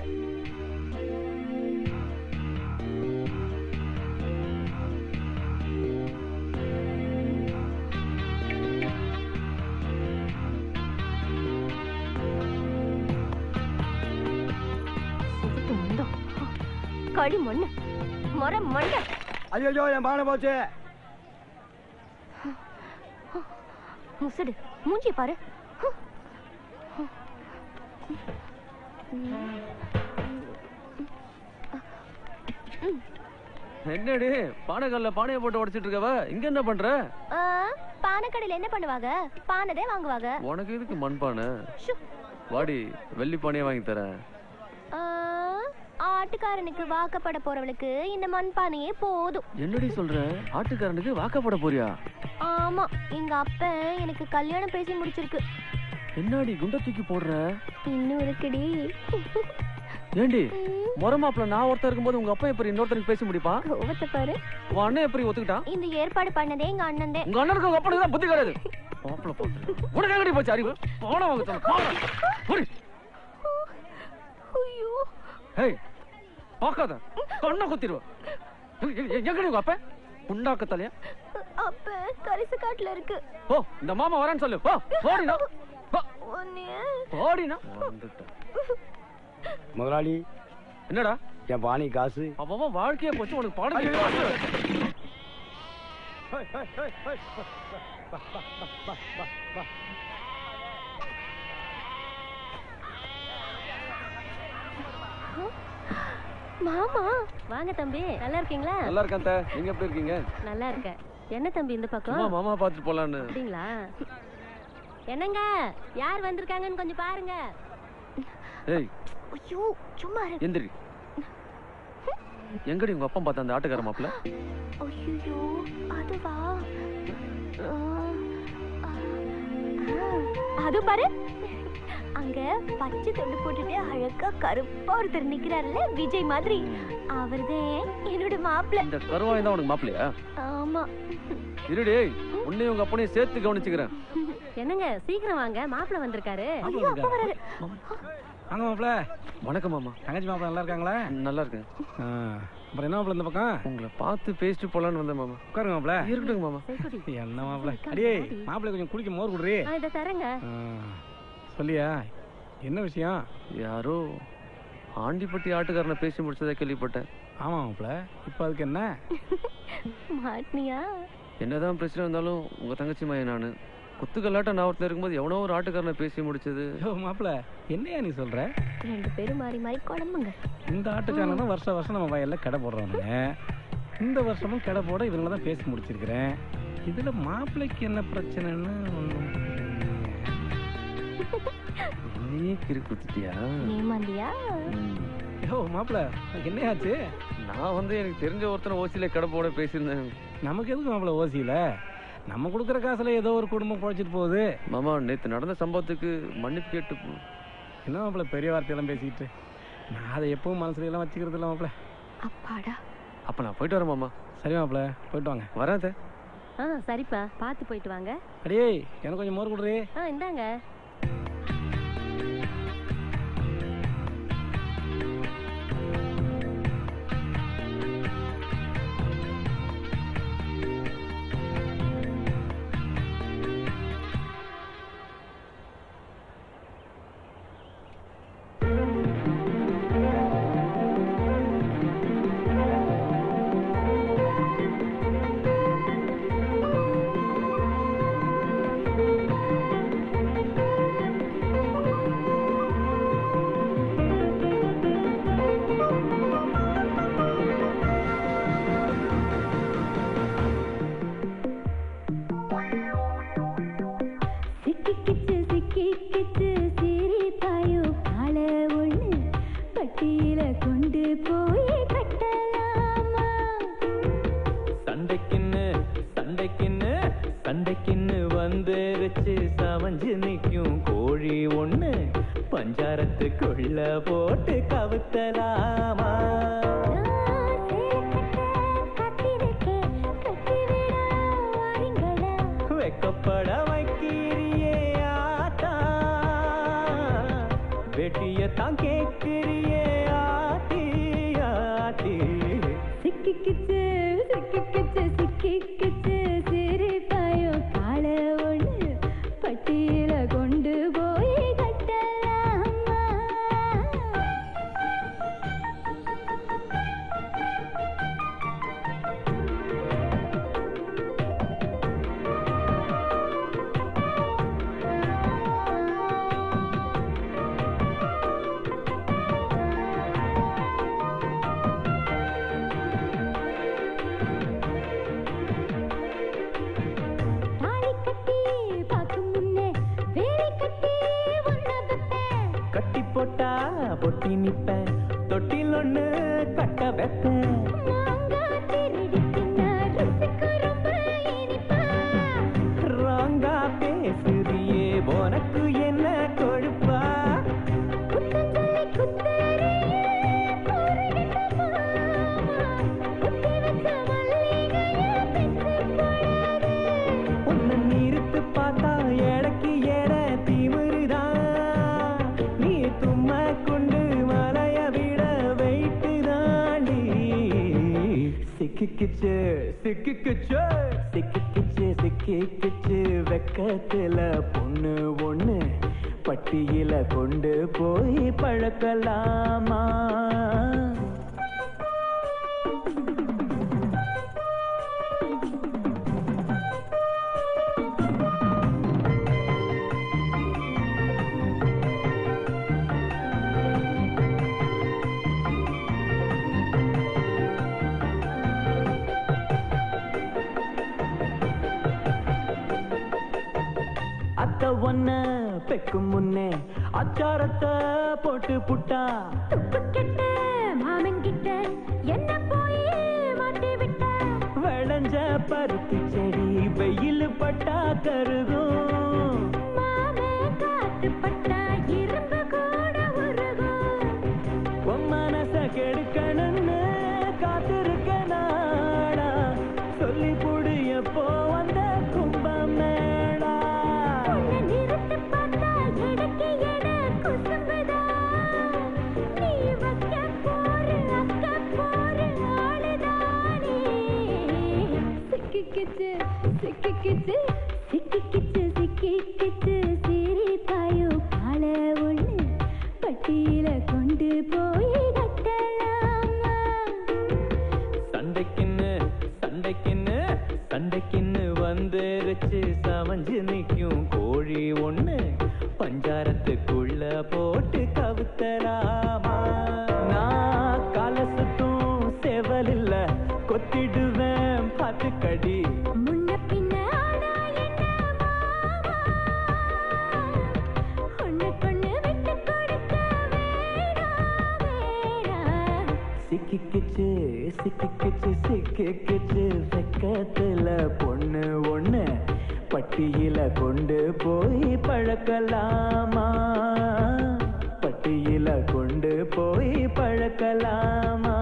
கடி மண்ணு மரம் மண்ட. ஐயோ, என் பானை போச்சு. முசடு மூஞ்சி பாரு. என்னடி பானைகள்ல பானையை போட்டு உடைச்சிட்டு இருக்கவ, இங்க என்ன பண்ற? பானை கடையில என்ன பண்ணுவாங்க? பானைதே வாங்குவாங்க. உனக்கு எதுக்கு மண் பானை? வாடி, வெள்ளி பானையை வாங்கி தரேன். ஆட்டுக்காரனுக்கு வாக்கப்பட போறவளுக்கு இந்த மண்பானையே போதும். என்னடி சொல்ற? ஆட்டுக்காரனுக்கு வாக்கப்பட போறியா? ஆமா, எங்க அப்பா எனக்கு கல்யாணம் பேசி முடிச்சிருக்கு. என்னடி குண்ட தூக்கி போடுற? இன்னும் இருக்குடி. ஏண்டி, முறமாப்ல நான் ஒருத்தர் இருக்கும்போது உங்க அப்பா எப்படி இன்னொருத்தருக்கு பேச முடிப்பா? கோவத்தை பாரு. உன் அண்ணன் எப்படி ஒத்துக்கிட்டான்? இந்த ஏற்பாடு பண்ணதே எங்க அண்ணன் தான். உங்க அண்ணனுக்கு உங்க அப்பா தான் புத்தி கிடையாது. மாப்பிள போட்டு உனக்கு எங்கடி போச்சு அறிவு? போன வாங்க சொன்ன. ஐயோ, ஏய் பாக்காத, கண்ணை குத்திடுவ. எங்கடி உங்க அப்பா? உண்டாக்க தலையா? அப்ப கரிசு காட்டுல இருக்கு. ஓ, இந்த மாமா வரேன்னு சொல்லு. போ, ஓடினா ஓடினா. முதலாளி, என்னடா என் பானை காசு. அவன் வாழ்க்கைய போச்சு, உனக்கு பாடம். மாமா வாங்க தம்பி, நல்லா இருக்கீங்களா? நல்லா இருக்கேன். நீங்க எப்படி இருக்கீங்க? நல்லா இருக்கேன். என்ன தம்பி இந்த பக்கம்? மாமா பாத்துட்டு போலான்னு. அப்படிங்களா? என்னங்க, யார் வந்திருக்காங்கன்னு கொஞ்சம் பாருங்க. ஏய், ஐயோ சும்மா இரு. எந்திரி. எங்கடி உங்க அப்பா பார்த்த அந்த ஆட்டுக்கார மாப்பிள்ள? ஐயோ அதுவா? அது பாரு, அங்க பச்சை தொண்டு போட்டுட்டு அழகா கருப்பா ஒருத்தர் நிக்கிறாருல்ல, விஜய் மாதிரி. அவர்தே என்னோட மாப்பிள்ள. இந்த கருவாய் தான் உனக்கு மாப்பிள்ளையா? ஆமா. இருடி, உன்னையும் உங்க அப்பனையும் சேர்த்து கவனிச்சுக்கிறேன். என்னங்க, சீக்கிரம் வாங்க, மாப்பிள்ள வந்திருக்காரு. ஐயோ, அப்பா வராரு. வாங்க மாப்பிள்ள. வணக்கம் மாமா. தங்கச்சி மாப்பிள்ள நல்லா இருக்காங்களா? நல்லா இருக்கேன். அப்புறம் என்ன மாப்பிள்ள இந்த பக்கம்? உங்களை பார்த்து பேசிட்டு போலான்னு வந்தேன் மாமா. உட்காருங்க மாப்பிள்ள. இருக்கட்டுங்க மாமா. என்ன மாப்பிள்ள? அடியே, மாப்பிள்ளை கொஞ்சம் குடிக்க மோர் குடுறி. இதை தரங்க. சொல்லியா, என்ன விஷயம்? யாரோ ஆண்டிப்பட்டி ஆட்டுக்காரனை பேசி முடிச்சதை கேள்விப்பட்டேன். ஆமா மாப்பிள்ள, இப்ப அதுக்கு என்ன? மாட்டினியா? என்னதான் பிரச்சனை இருந்தாலும் உங்க தங்கச்சி மைய நானு. குத்துக்கல்லாட்ட நான் ஒருத்தர் இருக்கும்போது எவனோ ஒரு ஆட்டுக்காரனை பேசி முடிச்சது. மாப்பிள்ள, என்னையா நீ சொல்ற? 2 பேரும் மாறி மாறி குழம்புங்க. இந்த ஆட்டுக்காரன் தான் வருஷம் வருஷம் நம்ம வயல்ல கடை போடுறானுங்க. இந்த வருஷமும் கடை போட இவங்கள தான் பேசி முடிச்சிருக்கிறேன். இதுல மாப்பிள்ளைக்கு என்ன பிரச்சனைன்னு ஒன்றும் குத்திட்டியா? ஏமாந்தியா? யோ மாப்பிள்ள, என்ன ஆச்சு? நான் வந்து எனக்கு தெரிஞ்ச ஒருத்தனை ஓசியில கடை போட பேசியிருந்தேன். நமக்கு எதுக்கு மாப்பிள்ள ஓசியில? நம்ம கொடுக்குற காசுல ஏதோ ஒரு குடும்பம் குழைச்சிட்டு போகுது. மாமா நேற்று நடந்த சம்பவத்துக்கு மன்னிப்பு கேட்டு என்ன மாப்பிள்ள பெரிய வார்த்தையெல்லாம் பேசிக்கிட்டு? நான் அதை எப்பவும் மனசுல எல்லாம் வச்சுக்கிறது இல்லை மாப்பிள்ள. அப்பாடா. அப்ப நான் போயிட்டு வரேன் மாமா. சரி மாப்பிள்ள, போயிட்டு வாங்க. வராத. சரிப்பா, பார்த்து போயிட்டு வாங்க. அடியே, எனக்கு கொஞ்சம் மோர் கொடுறே. இந்தாங்க. சண்டைக்குன்னு வந்துருச்சு சமஞ்சு நிற்கும் கோழி ஒண்ணு பஞ்சாரத்துக்குள்ள போட்டு கவுத்தலாமா? வெக்கப்பட வைக்கிறியே ஆத்தா, வெட்டியத்தான் கேட்கிறியே ஆத்தி ஆத்தி. சிக்கிக்கிச்சு சிக்கிக்கிச்சு சிக்கிக்கிச்சு சிரிப்பாயோ கால ஒண்ணு பட்டியல கொண்டு போய் கட்டலாமா? கட்டி போட்டா பொட்டி நிப்பேன், தொட்டில் ஒண்ணு கட்ட வைப்பேன். ராங்கா பேசுறியே உனக்கு என்ன கொழுப்பா? உன்னை நிறுத்து பார்த்தா எடக்கு எட திமிருதான், நீ தும்மா கொண்டு மலைய விட வெயிட்டு தாண்டி. சிக்கிக்கிச்சு சிக்கிக்கிச்சு சிக்கிக்கிச்சு சிக்கிக்கிச்சு வெக்கத்துல பொண்ணு ஒண்ணு பட்டியில கொண்டு போய் பழக்கலாமா? அத்த ஒன்ன பெக்கும் முன்னே அச்சாரத்தை போட்டு புட்டா. துப்பு கெட்ட மாமன் கிட்ட என்ன போய் மாட்டி விட்ட. விளைஞ்ச பருத்தி செடி வெயில் பட்டா கருகும், மாமே காத்து பட்டா இரும்பு கூட உருகும். உன் மனச கெடுக்கணும்னு காத்திருக்க நாடா, சொல்லி புடி எப்போ வந்த கும்பமேளா. உன்னை நிறுத்து பார்த்தா எடக்கு எட குசும்புதா, நீ வைக்க போரு அக்க போரு ஆளுதானே. சிக்கிக்கிச்சு சிக்கிக்கிச்சு சிக்கிக்கிச்சு சிக்கிக்கிச்சு சிரிப்பாயோ கால ஒண்ணு பட்டியில கொண்டு போய் கட்டலாமா? சண்டைக்குன்னு சண்டைக்குன்னு சண்டைக்குன்னு வந்துருச்சு சமஞ்சு நிற்கும் கோழி ஒண்ணு பஞ்சாரத்துக்குள்ள போட்டு கவுத்தலாமா? நான் கால சுத்தும் செவல் இல்ல கொத்திட பாத்துக்கடி முன்ன பின்ன ஆனா என்ன மாமா ஒண்ணு கொண்ணு விட்டு கொடுக்க வேணாம் வேணாம் சிக்கிக்கிச்சு வெக்கத்துல பொண்ணு ஒண்ணு பட்டியில கொண்டு போய் பழக்கலாமா பட்டியில கொண்டு போய் பழக்கலாமா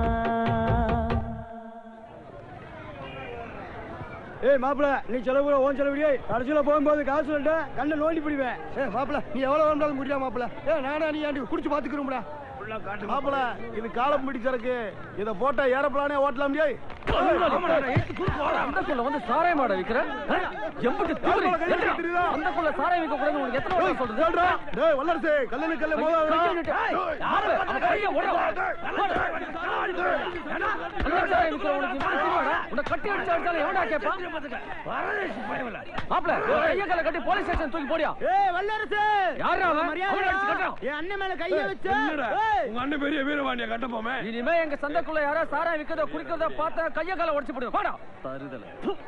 ஏய் மாப்பிள நீ செலவு ஓன் செலவுடியே கடைசியில போகும்போது காசு சொல்லிட்டு கண்ணை நோண்டி பிடிவேன். ஏய் மாப்பிள நீ எவ்வளவு வேண்டாலும் முடியா மாப்பிள. ஏய் நானா நீ ஆண்டி குடிச்சு பாத்துக்கிறோம்டா மாப்பிள. இது காலம் பிடி சரக்கு, இத போட்டா ஏரோப்ளானே ஓட்டலாம் முடியாது. வந்து சாராயம் மாட விக்கிற எம்புட்டு அந்த குள்ள சாராயம் விக்க கூடாது உங்களுக்கு எத்தனை வாட்டி சொல்றது? டேய் வல்லரசே கல்லு கல்ல மோதாதடா. யாரு அவன் கைய ஓடுறா சாராயம் விக்கிற உனக்கு கட்டி அடிச்சாலும் எவனா கேப்பா? வரதேசி பயவல மாப்ள கைய கல்ல கட்டி போலீஸ் ஸ்டேஷன் தூக்கி போடியா. ஏய் வல்லரசே யாரா அவன்? அவன் அடிச்சு கட்டறான். என் அண்ணன் மேல கைய வச்ச. உங்க அண்ணன் பெரிய வீரவாணியா கட்டப்போமே. இனிமே எங்க சந்தைக்குள்ள யாரா சாராயம் விக்கிறத குடிக்கிறத பார்த்தா கைய கால உடைச்சு போடுங்க. வாடா தருதல.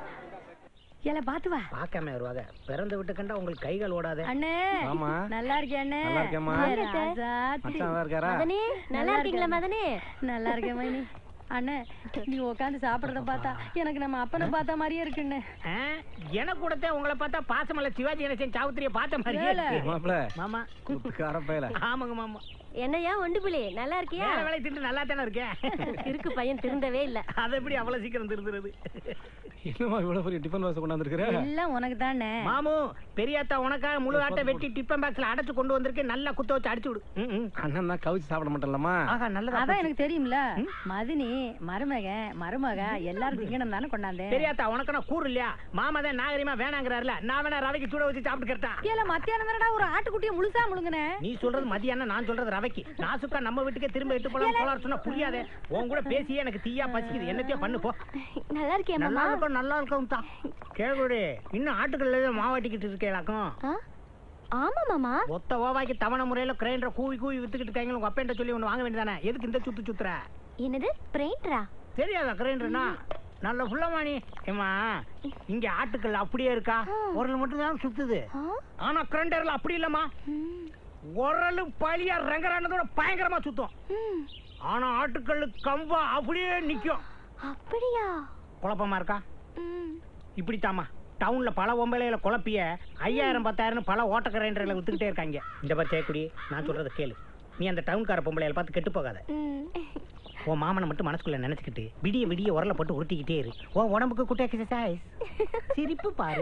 ஏல பாத்து வா. பாக்காம வருவாங்க. பிறந்த விட்டு கண்டா உங்களுக்கு கைகால் ஓடாதே. அண்ணே ஆமா நல்லா இருக்கே அண்ணே. நல்லா இருக்கேம்மா. மச்சான் நல்லா இருக்காரா? மதனி நல்லா இருக்கீங்களா மதனி? நல்லா இருக்கேன் மைனி. அண்ணே நீ உட்காந்து சாப்பிடுறத பார்த்தா எனக்கு நம்ம அப்பனை பார்த்த மாதிரியே இருக்குன்னு. எனக்கு கூடத்தே உங்களை பார்த்தா பாசமல்ல சிவாஜி கணேசன் சாவுத்திரிய பார்த்த மாதிரியே இருக்கு. மாப்ள மாமா குத்துக்கார பயல. ஆமாங்க மாமா. என்னையா ஒண்டு புலி நல்லா இருக்கியா? வேலை திண்டு நல்லா தானே இருக்கேன். இருக்கு பையன் திருந்தவே இல்ல. அதை எப்படி அவ்வளவு சீக்கிரம் திருந்துறது? என்னமா இவ்வளவு பெரிய டிஃபன் பாக்ஸ் கொண்டு வந்திருக்கிற? எல்லாம் உனக்கு தானே. மாமு பெரியாத்தா உனக்காக முழு ஆட்டை வெட்டி டிஃபன் பாக்ஸ்ல அடைச்சு கொண்டு வந்திருக்கு. நல்லா குத்த வச்சு அடிச்சு விடு. அண்ணன் தான் கவுச்சு சாப்பிட மாட்டேன்லமா. ஆகா நல்லதா. அதான் எனக்கு தெரியும்ல. மதினி மருமக எல்லாரும் திங்கணும் தானே கொண்டாந்தேன். பெரியாத்தா உனக்கு நான் கூறு இல்லையா? மாமா தான் நாகரிகமா வேணாங்கிறாருல. நான் வேணா ரவைக்கு சூட வச்சு சாப்பிட்டுக்கிறதா? ஏல மத்தியானம் தானடா ஒரு ஆட்டுக்குட்டியை முழுசா முழுங்குனே. நீ சொல்றது மதியானம், நான் சொல்றது ரவைக்கு. நாசுக்கா நம்ம வீட்டுக்கே திரும்ப எட்டு போலாம் போலாம் சொன்னா புரியாதே. உன் கூட பேசியே எனக்கு தீயா பசிக்குது. என்னத்தையும் பண்ணு போ. நல்லா இருக்கேன் மாமா. நல்லா இருக்கும் நல்லா இருக்கும் தான். கேளுடி இன்னும் ஆட்டுக்கல்ல மாவாட்டிக்கிட்டு இருக்கேளாக்கும். ஆமா மாமா. ஒத்த ஓவாய்க்கு தவணை முறையில கிரைண்டர் கூவி கூவி வித்துக்கிட்டு இருக்காங்க. உங்க அப்பேண்ட சொல்லி ஒண்ணு வாங்க வேண்டியதானே? எதுக்கு இந்த சுத்துற? என்னது பிரைண்டரா? தெரியாதா கிரைண்டர்னா? நல்ல புள்ளமானி ஏமா இங்க ஆட்டுக்கல் அப்படியே இருக்கா? உரல் மட்டும் தான் சுத்துது. ஆனா கிரைண்டர்ல அப்படி இல்லம்மா. உரலு பழியா ரங்கரானதோட பயங்கரமா சுத்தும். ஆனா ஆட்டுக்கல்லு கம்பா அப்படியே நிக்கும். அப்படியா? குழப்பமா இருக்கா? இப்படித்தாமா டவுன்ல பல ஒம்பளையில குழப்பிய 5000 10,000 பல ஓட்ட கிரைண்டர்ல வித்துக்கிட்டே இருக்காங்க. இந்த பத்தி செய்யக்கூடிய நான் சொல்றத கேளு. நீ அந்த டவுன்கார பொம்பளையில பார்த்து கெட்டு போகாத. உன் மாமனை மட்டும் மனசுக்குள்ள நினைச்சுக்கிட்டு விடிய விடிய உரல போட்டு உருட்டிக்கிட்டே இரு. உன் உடம்புக்கு குட்ட எக்ஸசைஸ். சிரிப்பு பாரு.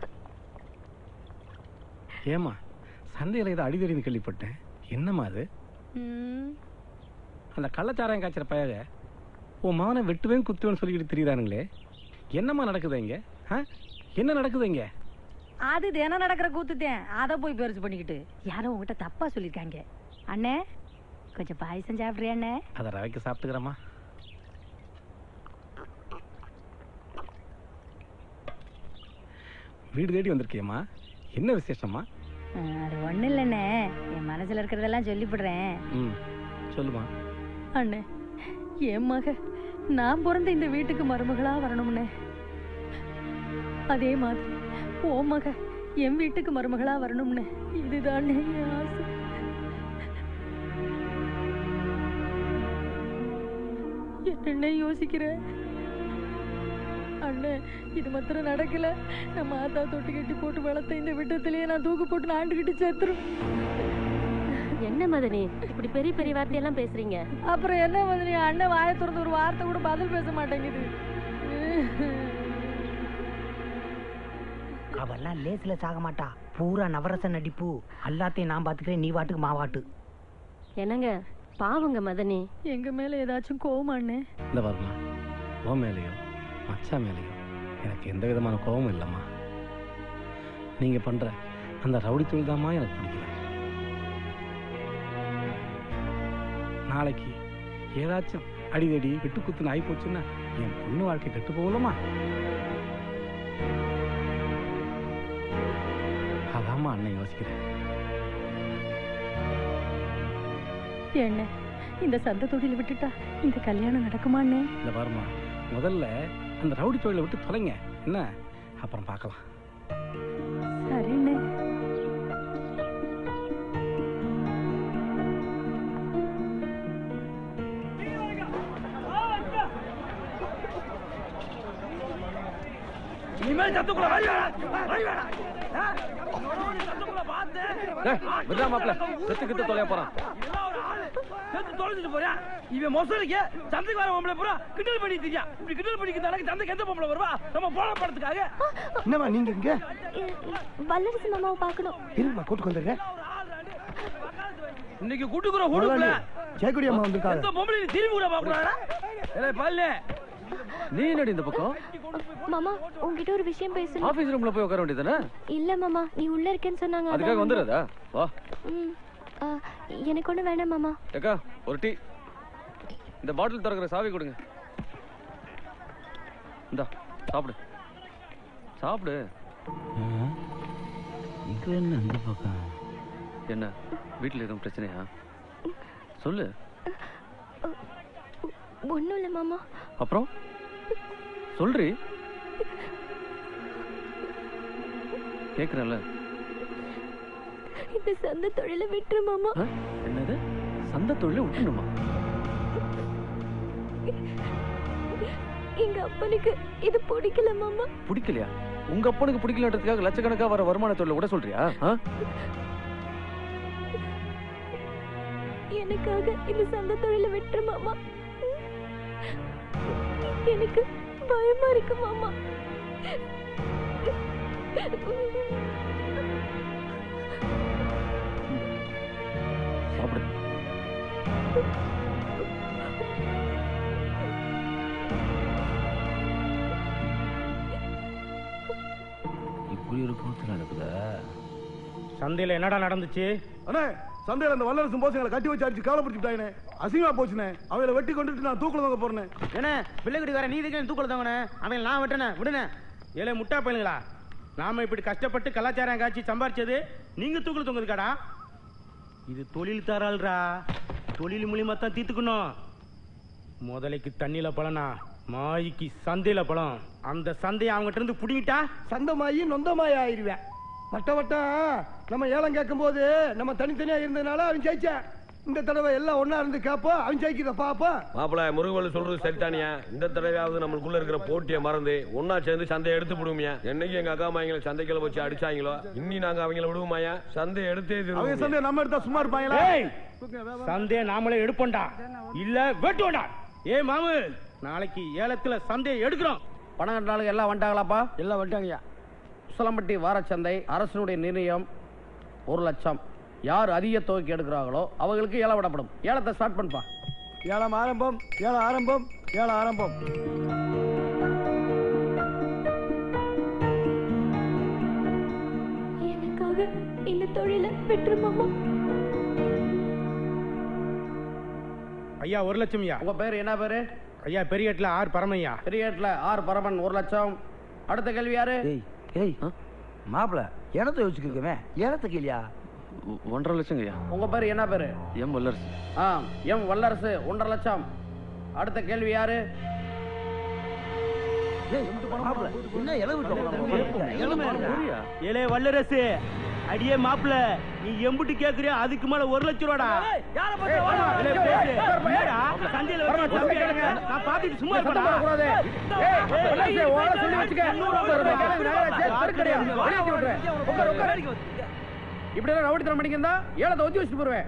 ஏமா சந்தையில ஏதோ அடிதடின்னு கேள்விப்பட்டேன். என்னம்மா அது? அந்த கள்ளச்சாராயம் காய்ச்சற பையக உன் மகனை வெட்டுவேன் குத்துவேன்னு சொல்லிக்கிட்டு திரியிறானுங்களே. என்னம்மா நடக்குது இங்க? என்ன நடக்குது இங்க? அது தினம் நடக்கிற கூத்துத்தேன். அதை போய் பெருசு பண்ணிக்கிட்டு யாரோ உங்ககிட்ட தப்பா சொல்லிருக்காங்க. அண்ணே கொஞ்சம் பாயசம் சாப்பிடுறியா அண்ணே? அதை ரவைக்கு சாப்பிட்டுக்கிறேம்மா. வீடு தேடி வந்திருக்கியம்மா. என்ன விசேஷமா? அது ஒண்ணு இல்லண்ணே, என் மனசுல இருக்கிறதெல்லாம் சொல்லிவிடுறேன். சொல்லுமா. அண்ணே என் மக நான் பிறந்த இந்த வீட்டுக்கு மருமகளா வரணும்னே. அதே மாதிரி ஓ மக என் வீட்டுக்கு மருமகளா வரணும்னு இதுதான் ஆசை. என்ன யோசிக்கிற அண்ணே? இது மாத்திரம் நடக்கல. நம்ம ஆத்தா தொட்டு கட்டி போட்டு வளர்த்த இந்த விட்டத்திலேயே நான் தூக்கு போட்டு ஆண்டுகிட்டு செத்துரும். என்ன மதனி இப்படி பெரிய பெரிய வார்த்தையெல்லாம் பேசுறீங்க? அப்புறம் என்ன மதனி? அண்ணன் வாயை திறந்து ஒரு வார்த்தை கூட பதில் பேச மாட்டேங்குது. அவெல்லாம் லேஸ்ல சாக மாட்டா. பூரா நவரச நடிப்பு. எல்லாத்தையும் நான் பாத்துக்கிறேன், நீ வாட்டுக்கு மாவாட்டு. என்னங்க பாவங்க மதனி. எங்க மேல ஏதாச்சும் கோவமா அண்ணே? இந்த வரமா ஓ மேலையோ மச்சா மேலையோ எனக்கு எந்த விதமான கோபமும் இல்லைம்மா. நீங்க பண்ற அந்த ரவுடி தொழில் தாம்மா எனக்கு பிடிக்கல. நாளைக்கு ஏதாச்சும் அடிதடி வெட்டு குத்துன்னு ஆகி போச்சுன்னா என் பொண்ணு வாழ்க்கை கெட்டு போகலமா. அதாம்மா அண்ணன் யோசிக்கிறேன். என்ன இந்த சந்த தொழில விட்டுட்டா இந்த கல்யாணம் நடக்குமாண்ணே? இந்த பாருமா முதல்ல அந்த ரவுடி தொழிலை விட்டு தொலைங்க என்ன, அப்புறம் பார்க்கலாம். சரிண்ணே. இனிமேல் சத்துக்குள்ள வழி வேணாம். செத்துக்கிட்டு தொலைய போறான். தொலைஞ்சிட்டு போறேன். இவன் மொசலுக்கு சந்தைக்கு வர பொம்பளை பூரா கிண்டல் பண்ணிட்டு இருக்கான். இப்படி கிண்டல் பண்ணிக்கிறதால சந்தைக்கு எந்த பொம்பளை வருவா? நம்ம போன படத்துக்காக. என்னம்மா நீங்க இங்க? வல்லரசு மாமாவை பார்க்கணும். இருமா கூட்டு வந்துடுறேன். இன்னைக்கு கூட்டுக்குற ஊடுல ஜெயக்குடி அம்மா வந்திருக்காங்க. எந்த பொம்பளை திரும்பி கூட பாக்குறாடா? ஏலே பல்லே, நீ என்னடி இந்த பக்கம்? மாமா உன்கிட்ட ஒரு விஷயம் பேசணும். ஆபீஸ் ரூம்ல போய் உட்கார வேண்டியதானே? இல்ல மாமா, நீ உள்ள இருக்கேன்னு சொன்னாங்க. அதுக்காக வந்துடுறதா? வா. எனக்கு ஒண்ணு வேணாம் மாமா. ஏக்கா ஒரு டீ. இந்த பாட்டில் திறக்கிற சாவி கொடுங்க. இந்தா சாப்பிடு சாப்பிடு. இது என்ன இந்த பக்கம்? என்ன வீட்டில் எதுவும் பிரச்சனையா? சொல்லு. ஒண்ணும் இல்ல மாமா. அப்புறம் சொல்றி. கேக்குறல. இந்த சந்தை தொழிலை விட்டுரு மாமா. என்னது சந்தை தொழிலை விட்டுணுமா? எங்க அப்பனுக்கு இது பிடிக்கல மாமா. பிடிக்கலையா? உங்க அப்பனுக்கு பிடிக்கலன்றதுக்காக லட்சக்கணக்கா வர வருமான தொழிலை விட சொல்றியா? எனக்காக இந்த சந்தை தொழிலை விட்டுரு மாமா. எனக்கு பயமா இருக்கு மாமா. சாப்பிடு. இப்படி ஒரு கூத்து நடக்குதா? சந்தையில என்னடா நடந்துச்சு? அண்ணே சந்தையில அந்த வல்லரசு போசங்களை கட்டி வச்சு அடிச்சு காலை பிடிச்சிட்டானே, அசிங்கமா போச்சுனே. அவளை வெட்டி கொண்டுட்டு நான் தூக்குல வாங்க போறேன். என்ன பிள்ளைக்குடி வர நீ இதுக்கு தூக்கல தாங்கண்ணே? அவன் நான் வெட்டனே விடுனே. ஏலே முட்டா பையனுங்களா, நாம இப்படி கஷ்டப்பட்டு கலாச்சாரம் காட்சி சம்பாரிச்சது நீங்க தூக்கல தொங்குதுக்காடா? இது தொழில் தாராள்ரா. தொழில் மூலியமா தான் தீர்த்துக்கணும். முதலைக்கு தண்ணியில பழனா, மாய்க்கு சந்தையில பழம். அந்த சந்தையை அவங்ககிட்ட இருந்து புடிங்கிட்டா சந்தமாயி நொந்தமாயி ஆயிருவேன். வட்ட வட்டம் நம்ம ஏலம் கேட்கும் போது நம்ம தனித்தனியா இருந்ததுனால அவன் ஜெயிச்சான். இந்த தடவை எல்லாம் ஒன்னா இருந்து கேப்போம், அவன் ஜெயிக்கிறத பாப்போம். மாப்பிள்ள முருகவல் சொல்றது சரிதானியா? இந்த தடவையாவது நம்மளுக்குள்ள இருக்கிற போட்டியை மறந்து ஒன்னா சேர்ந்து சந்தையை எடுத்து விடுவோமியா. என்னைக்கு எங்க அக்கா மாயங்களை சந்தைகளை வச்சு அடிச்சாங்களோ, இன்னி நாங்க அவங்கள விடுவோமாயா? சந்தையை எடுத்தே அவங்க சந்தையை நம்ம எடுத்தா சும்மா இருப்பாங்களா? சந்தையை நாமளே எடுப்போம்டா, இல்ல வெட்டுவோம்டா. ஏ மாமு, நாளைக்கு ஏலத்துல சந்தையை எடுக்கிறோம். பணம் கட்டினாலும் எல்லாம் வந்துட்டாங்களாப்பா? எல்லாம் வந்துட்டாங்கய்யா. உசலம்பட்டி வாரச்சந்தை அரசனுடைய நிர்ணயம் 1 லட்சம். யார் அதிக தொகைக்கு எடுக்கிறாங்களோ அவங்களுக்கு ஏலம் விடப்படும். ஏலத்தை ஸ்டார்ட் பண்ணுப்பா. ஏலம் ஆரம்பம், ஏலம் ஆரம்பம், ஏலம் ஆரம்பம். எனக்காக இந்த தொழிலை விட்டுரு மாமா. ஐயா 1 லட்சம். ஐயா உங்க பேர் என்ன பேரு? ஐயா பெரியட்ல ஆர் பரமையா. பெரியட்ல ஆர் பரமன் 1 லட்சம். அடுத்த கேள்வி யாரு? ஏய் மாப்பிள்ள இடத்த யோசிச்சிருக்கவே இடத்துக்கு இல்லையா? 1.5 லட்சம் ஐயா. உங்க பேரு என்ன பேரு? எம் வல்லரசு. எம் வல்லரசு 1.5 லட்சம். அடுத்த கேள்வி யாரு? என்ன ஏலே வல்லரசு, அடியே மாப்பிள்ள, நீ எம்புட்டு கேக்குறியா? அதுக்கு மேல 1 லட்சம் ரூபாடா. நான் பாத்துட்டு சும்மா இப்படி ரவுடித்தனம் பண்ணிக்கிறதா ஏலத்தை ஒத்தி வச்சுட்டு போடுவேன்.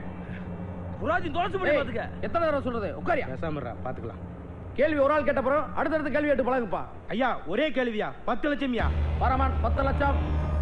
எத்தனை தடவை சொல்றது? உட்காரியா பாத்துக்கலாம். கேள்வி ஒரு ஆள் கேட்டப்புறம் அடுத்தடுத்து கேள்வி கேட்டு பழகுப்பா. ஐயா ஒரே கேள்வியா? 10 லட்சம்யா. பரமான் 10 லட்சம்.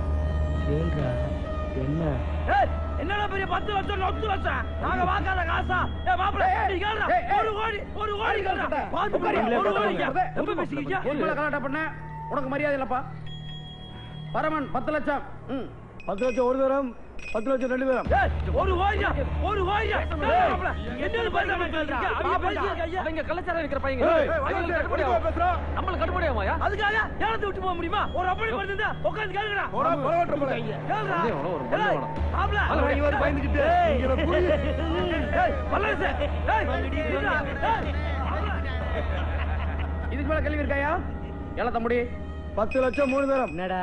என்ன என்னடா பெரிய 10 லட்சம் 10 லட்சம் நாங்க வாங்காத காசா? ஏ மாப்ள நீ கேளுடா. 1 கோடி கேளுடா. பாத்து பாருங்க 1 கோடி. எப்ப பேசிக்கிங்க? உங்களை கலாட்டா பண்ண உனக்கு மரியாதை இல்லப்பா. பரமன் 10 லட்சம். 10 லட்சம் ஒரு தரம், 10 லட்சம் 2 பேரும். 1 கோடியா? 1 கோடியா? மாப்ள என்னது பண்ணாம பேசுறீங்க? அவங்க கலாச்சாரம் இருக்கிற பையங்க. நம்மள கட்டுப்படியாமாயா? அதுக்காக ஏலத்தை விட்டு போக முடியுமா? ஒரு அப்படி பண்ணிருந்தா உட்கார்ந்து கேளுடா. பரவாயில்லை போல. கேளுடா. மாப்ள இவர் பயந்துக்கிட்டு இங்க புடி. ஏய் வல்லரசு. ஏய் இதுக்கு மேல கேள்வி இருக்காயா? ஏல தம்பி 10 லட்சம் 3 தரம். என்னடா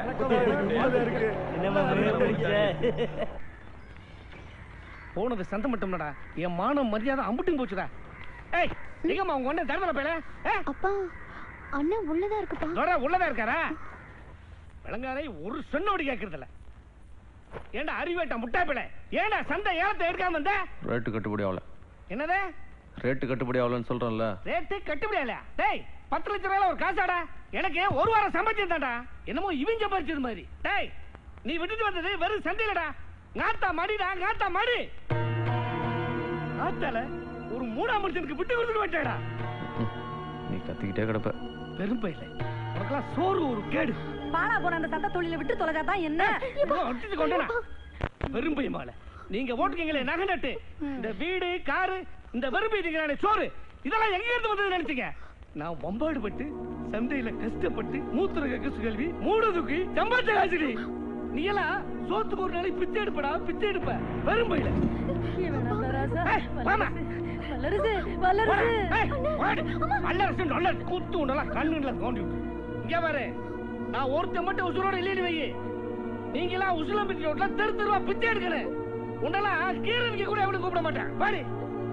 போனது சந்தை மட்டும்டா, என் மானம் மரியாதை அம்புட்டும் போச்சுடா. ஏய் எங்கம்மா உங்க ஒண்ணு தரதல பேல? அப்பா அண்ணன் உள்ளதா இருக்குப்பா. தோற உள்ளதா இருக்காரா? விளங்காரை ஒரு சொன்னோடி கேக்குறதில்ல. ஏண்டா அறிவேட்டா முட்டா பேல? ஏண்டா சந்தை ஏலத்தை எடுக்காம வந்த? ரேட்டு கட்டுப்படி ஆகல. என்னது ரேட்டு கட்டுப்படி ஆகலன்னு சொல்றேன்ல. ரேட்டு கட்டுப்படி ஆகல? டேய் 10 லட்சம் ரூபாய் ஒரு காசாடா? எனக்கு ஒரு வாரம் சம்பாதிச்சிருந்தாடா. என்னமோ இவங்க பறிச்சது மாதிரி. டேய் நீ விட்டுட்டு வந்தது வெறும் சந்தையிலடா. நாத்தா மாடிடா, நாத்தா மாடி. நாத்தால ஒரு மூணாம் மனுஷனுக்கு விட்டு கொடுத்துட்டு வச்சாடா. நீ கத்திக்கிட்டே கிடப்ப. பெரும்பையில உனக்கெல்லாம் சோறு ஒரு கேடு. பாலா போன அந்த சந்தை தொழில விட்டு தொலைச்சாதான் என்ன? அடிச்சு கொண்டா பெரும்பை மாலை. நீங்க ஓட்டுக்கீங்களே நகை நட்டு, இந்த வீடு காரு, இந்த வெறும்பை திங்கிறானே சோறு, இதெல்லாம் எங்க இருந்து வந்தது நினைச்சீங்க? நான் வம்பாடு பட்டு சந்தையில கஷ்டப்பட்டு மூத்திர கசு கல்வி மூட தூக்கி சம்பாதிச்ச காசுடி. நீ எல்லாம் சோத்துக்கு ஒரு நாளைக்கு பிச்சை எடுப்படா, பிச்சை எடுப்ப பெரும்பையில. குத்து உண்டெல்லாம் கண்ணுல தோண்டி விட்டு இங்க பாரு, நான் ஒருத்த மட்டும் உசுரோட இல்லைன்னு வை. நீங்க எல்லாம் உசுலம் பிச்சு ரோட்ல தெரு தெருவா பிச்சை எடுக்கணும். உண்டெல்லாம் கீரனுக்கு கூட எவனும் கூப்பிட மாட்டேன். பாரு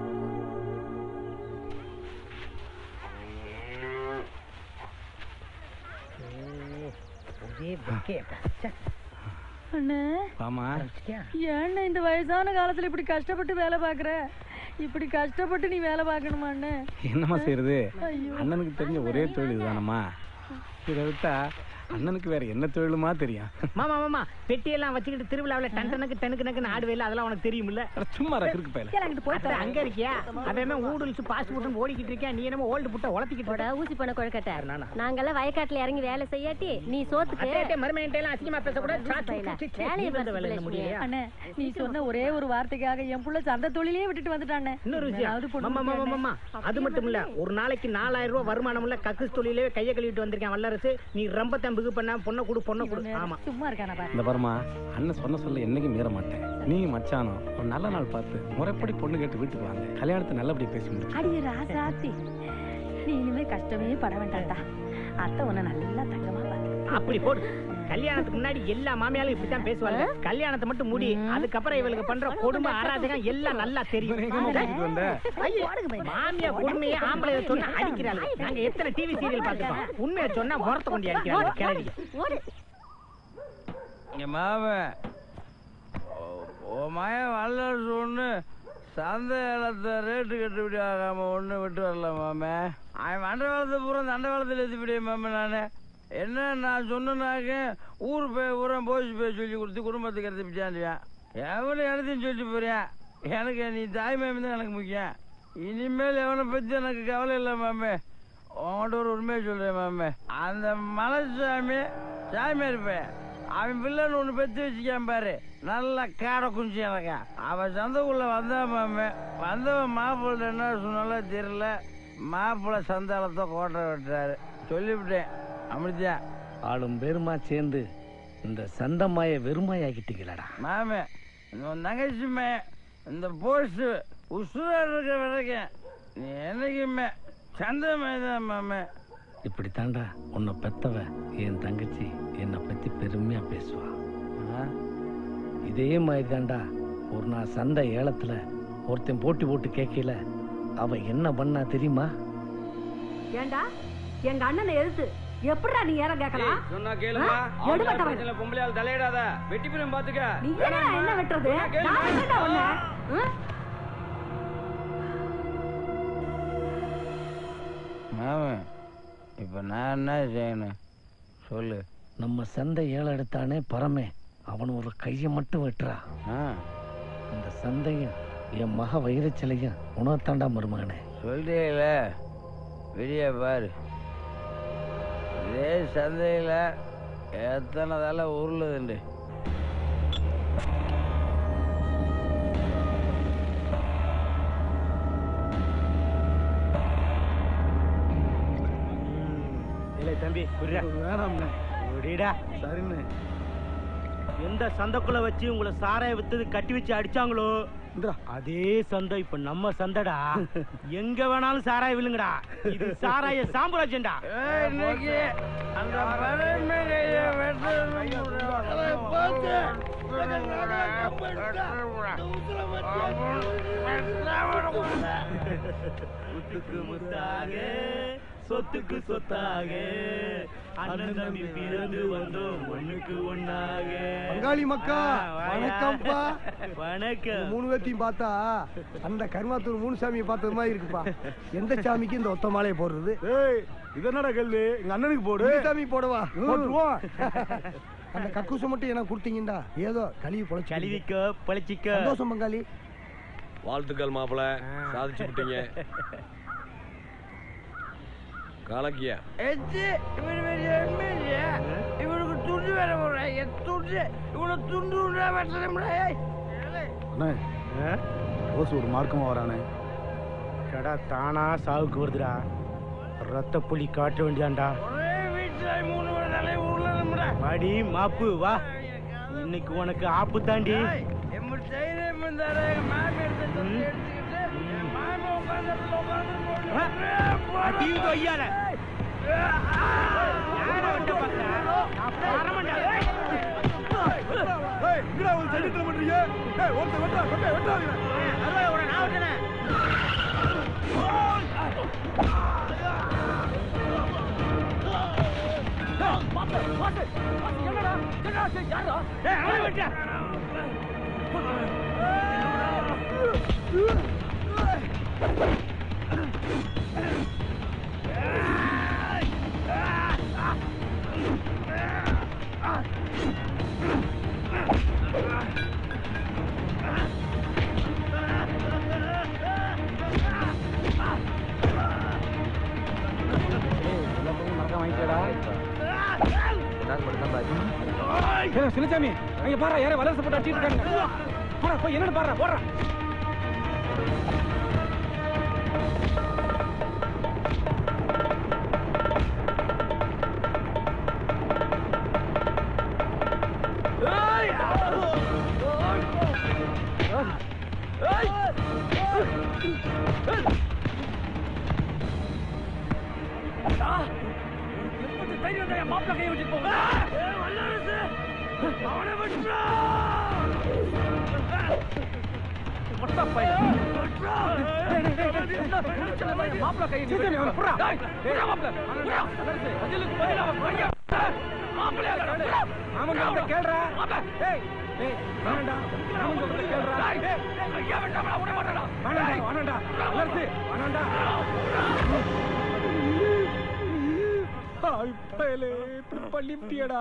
அண்ணே, ஏன்னா இந்த வயசான காலத்துல இப்படி கஷ்டப்பட்டு வேலை பாக்குற? இப்படி கஷ்டப்பட்டு நீ வேலை பார்க்கணுமா அண்ணே? என்னம்மா செய்யறது? அண்ணனுக்கு தெரிஞ்ச ஒரே தொழில் இதுதானம்மா. இதை விட்டா அண்ணனுக்கு வேற என்ன தொழிலுமா தெரியும்? மாமா மாமா பெட்டி எல்லாம் வச்சுக்கிட்டு திருவிழாவில் டன்டனுக்கு டனுக்கு நக்குன்னு ஆடுவேல, அதெல்லாம் உனக்கு தெரியுமில்ல? சும்மா இருக்கு பையல. அங்க இருக்கியா? அவன் ஊடுல்ஸ் பாஸ் போட்டு ஓடிக்கிட்டு இருக்கியா? நீ என்னமோ ஓல்டு புட்ட உளத்திக்கிட்டு ஊசி பண்ண கொழுக்கட்ட. நாங்கெல்லாம் வயக்காட்டுல இறங்கி வேலை செய்யாட்டி நீ சோத்துக்கு மருமையிட்ட எல்லாம் அசிங்கமா பேசக்கூடாது. அண்ணே நீ சொன்ன ஒரே ஒரு வார்த்தைக்காக என் புள்ள சந்தை தொழிலே விட்டுட்டு வந்துட்டானே. இன்னொரு விஷயம், அது மட்டும் இல்ல, ஒரு நாளைக்கு 4000 ரூபாய் வருமானம் உள்ள கக்கு தொழிலே கையை கழுவிட்டு வந்திருக்கேன் வல்லரசு. நீ ரொம்ப தம்புக்கு பண்ண பொண்ணை கொடு, பொண்ணை கொடு. ஆமா சும்மா இருக்கான பாரு. இந்த பரமா அண்ணன் சொன்ன சொல்ல என்னைக்கு மீற மாட்டேன். நீ மச்சானம் ஒரு நல்ல நாள் பார்த்து முறைப்படி பொண்ணு கேட்டு வீட்டுக்கு வாங்க. கல்யாணத்தை நல்லபடியா பேசி முடிச்சு. அடியே ராசாத்தி, நீ இனிமே கஷ்டமே பட வேண்டாம்டா. அத்தை உன்னை நல்லா தங்கமா பாத்து. அப்படி போடு. கல்யாணத்துக்கு முன்னாடி எல்லா மாமியாலும் இப்படித்தான் பேசுவாங்க. கல்யாணத்தை மட்டும் மூடி, அதுக்கப்புறம் இவளுக்கு பண்ற கொடுமை அராஜகம் எல்லாம் நல்லா தெரியும். மாமியா கொடுமையை ஆம்பளை சொன்னா அடிக்கிறாள். நாங்க எத்தனை டிவி சீரியல் பார்த்துக்கோம். உண்மையை சொன்னா முறத்தை கொண்டு அடிக்கிறாங்க கிளறி. மாமன் மயம் வல்லரசு ஒண்ணு சந்தை ஏலத்தை ரேட்டு கட்டுப்படி ஆகாம ஒண்ணு விட்டு வரல மாமே. அவன் மண்ட வேலத்தை பூரா தண்ட வேலத்தில் எடுத்துவிடிய மாமே. நானு என்ன நான் சொன்னாக்க ஊர் போய் ஊரம் போய் சொல்லி கொடுத்து குடும்பத்துக்கு எடுத்து பிச்சாண்டியான். எவனை எடுத்துன்னு சொல்லிட்டு போறியா? எனக்கு நீ தாய்மாமி தான் எனக்கு முக்கியம். இனிமேல் எவனை பத்தி எனக்கு கவலை இல்லை மாமே. உங்கள்கிட்ட ஒரு உண்மையை சொல்றேன் மாமே. அந்த மலைசாமி சாமியா இருப்பேன், அவன் பிள்ளைன்னு ஒண்ணு பெற்று வச்சுக்கான் பாரு, நல்லா காடை குஞ்சு எனக்கு. அவன் சந்தைக்குள்ள வந்தான் மாமே. வந்தவன் மாப்பிள்ளை என்ன சொன்னாலும் தெரியல, மாப்பிள்ளை சந்தாலத்தை கோட்டை விட்டாரு. சொல்லிவிட்டேன் அப்படியா? ஆளும் பெருமா சேர்ந்து இந்த சந்தமாய வெறுமாயாக்கிட்டீங்களா மாமே? நகைச்சுமே இந்த போஸ்ட் உசுரா இருக்க வரைக்கும் நீ என்னைக்குமே சந்தமாயதான் மாமே. இப்படி தாண்டா உன்னை பெத்தவ என் தங்கச்சி என்னை பத்தி பெருமையா பேசுவா. இதே மாதிரி தாண்டா ஒரு நாள் சந்தை ஏலத்துல ஒருத்தன் போட்டி போட்டு கேட்கல, அவ என்ன பண்ணா தெரியுமா? ஏண்டா எங்க அண்ணனை எழுத்து எப்படிடா நீ ஏற கேட்கலாம்? சொன்னா கேளுமா? எடுபட்டவன் பொம்பளையால் தலையிடாத, வெட்டி பிரியும் பாத்துக்க. நீ என்ன வெட்டுறது? நான் என்னடா உன்னை? மாமே இப்ப நான் என்ன செய்யணும் சொல்லு. நம்ம சந்தை ஏலம் எடுத்தானே பரமே, அவன் ஒரு கையை மட்டும் வெட்டுறா. இந்த சந்தையும் என் மக வைரச்சிலையும் உணர்த்தாண்டா மருமகனே. சொல்றீங்கள வெளிய பாரு, இதே சந்தையில எத்தனை தலை உருளுதுண்டு. தம்பி சரின்னு எந்த சந்தைக்குள்ள வச்சு உங்களை சாராய வித்தது கட்டி வச்சு அடிச்சாங்களோ, அதே சந்தை இப்ப நம்ம சந்தைடா. எங்க வேணாலும் சாராய விழுங்கடா. இது சாராய சாம்ராஜ்யம்டா. இன்னைக்கு அந்த பரமேலைய முத்துக்கு முத்தாக சொத்துக்கு சொத்தாக அண்ணன் தம்பி பிறந்து வந்தோம் ஒண்ணுக்கு ஒண்ணாக. பங்காளி மக்கா வணக்கம்ப்பா. வணக்கம். 3 பேத்தையும் பார்த்தா அந்த கருமாத்தூர் 3 சாமியை பார்த்தது மாதிரி இருக்குப்பா. எந்த சாமிக்கு இந்த ஒத்த மாலையை போடுறது? இது என்னடா கல்லு? எங்க அண்ணனுக்கு போடு. சாமி போடவா? போட்டுருவோம். அந்த கக்கூசை மட்டும் எனக்கு கொடுத்தீங்கடா. ஏதோ கழுவி பொழைச்சு கழுவிக்கோ பொழைச்சிக்கோ. சந்தோஷம் பங்காளி. வாழ்த்துக்கள் மாப்பிள, சாதிச்சு விட்டீங்க. காலக்கியா இவனுக்கு துண்டு வேற போடுறேன். துண்டு இவனுக்கு துண்டு ஒரு மார்க்கமா வரானே. கடா தானா சாவுக்கு வருதுடா. ரத்த புலி காட்ட வேண்டியாண்டா. வாடி மாப்பு வா. இன்னைக்கு உனக்கு ஆப்பு தாண்டி. சின்னசாமி அங்க பாரு, யாரோ வளர்ச்சி போட்டு அடிச்சிட்டு இருக்காங்க. போறா போய் என்னன்னு பாரு. போடுறா மாப்பிள்ள கையை வச்சுட்டு போங்க. அவனை விட்டுறா. மாப்பிள்ள கையை பண்ணிட்டியடா.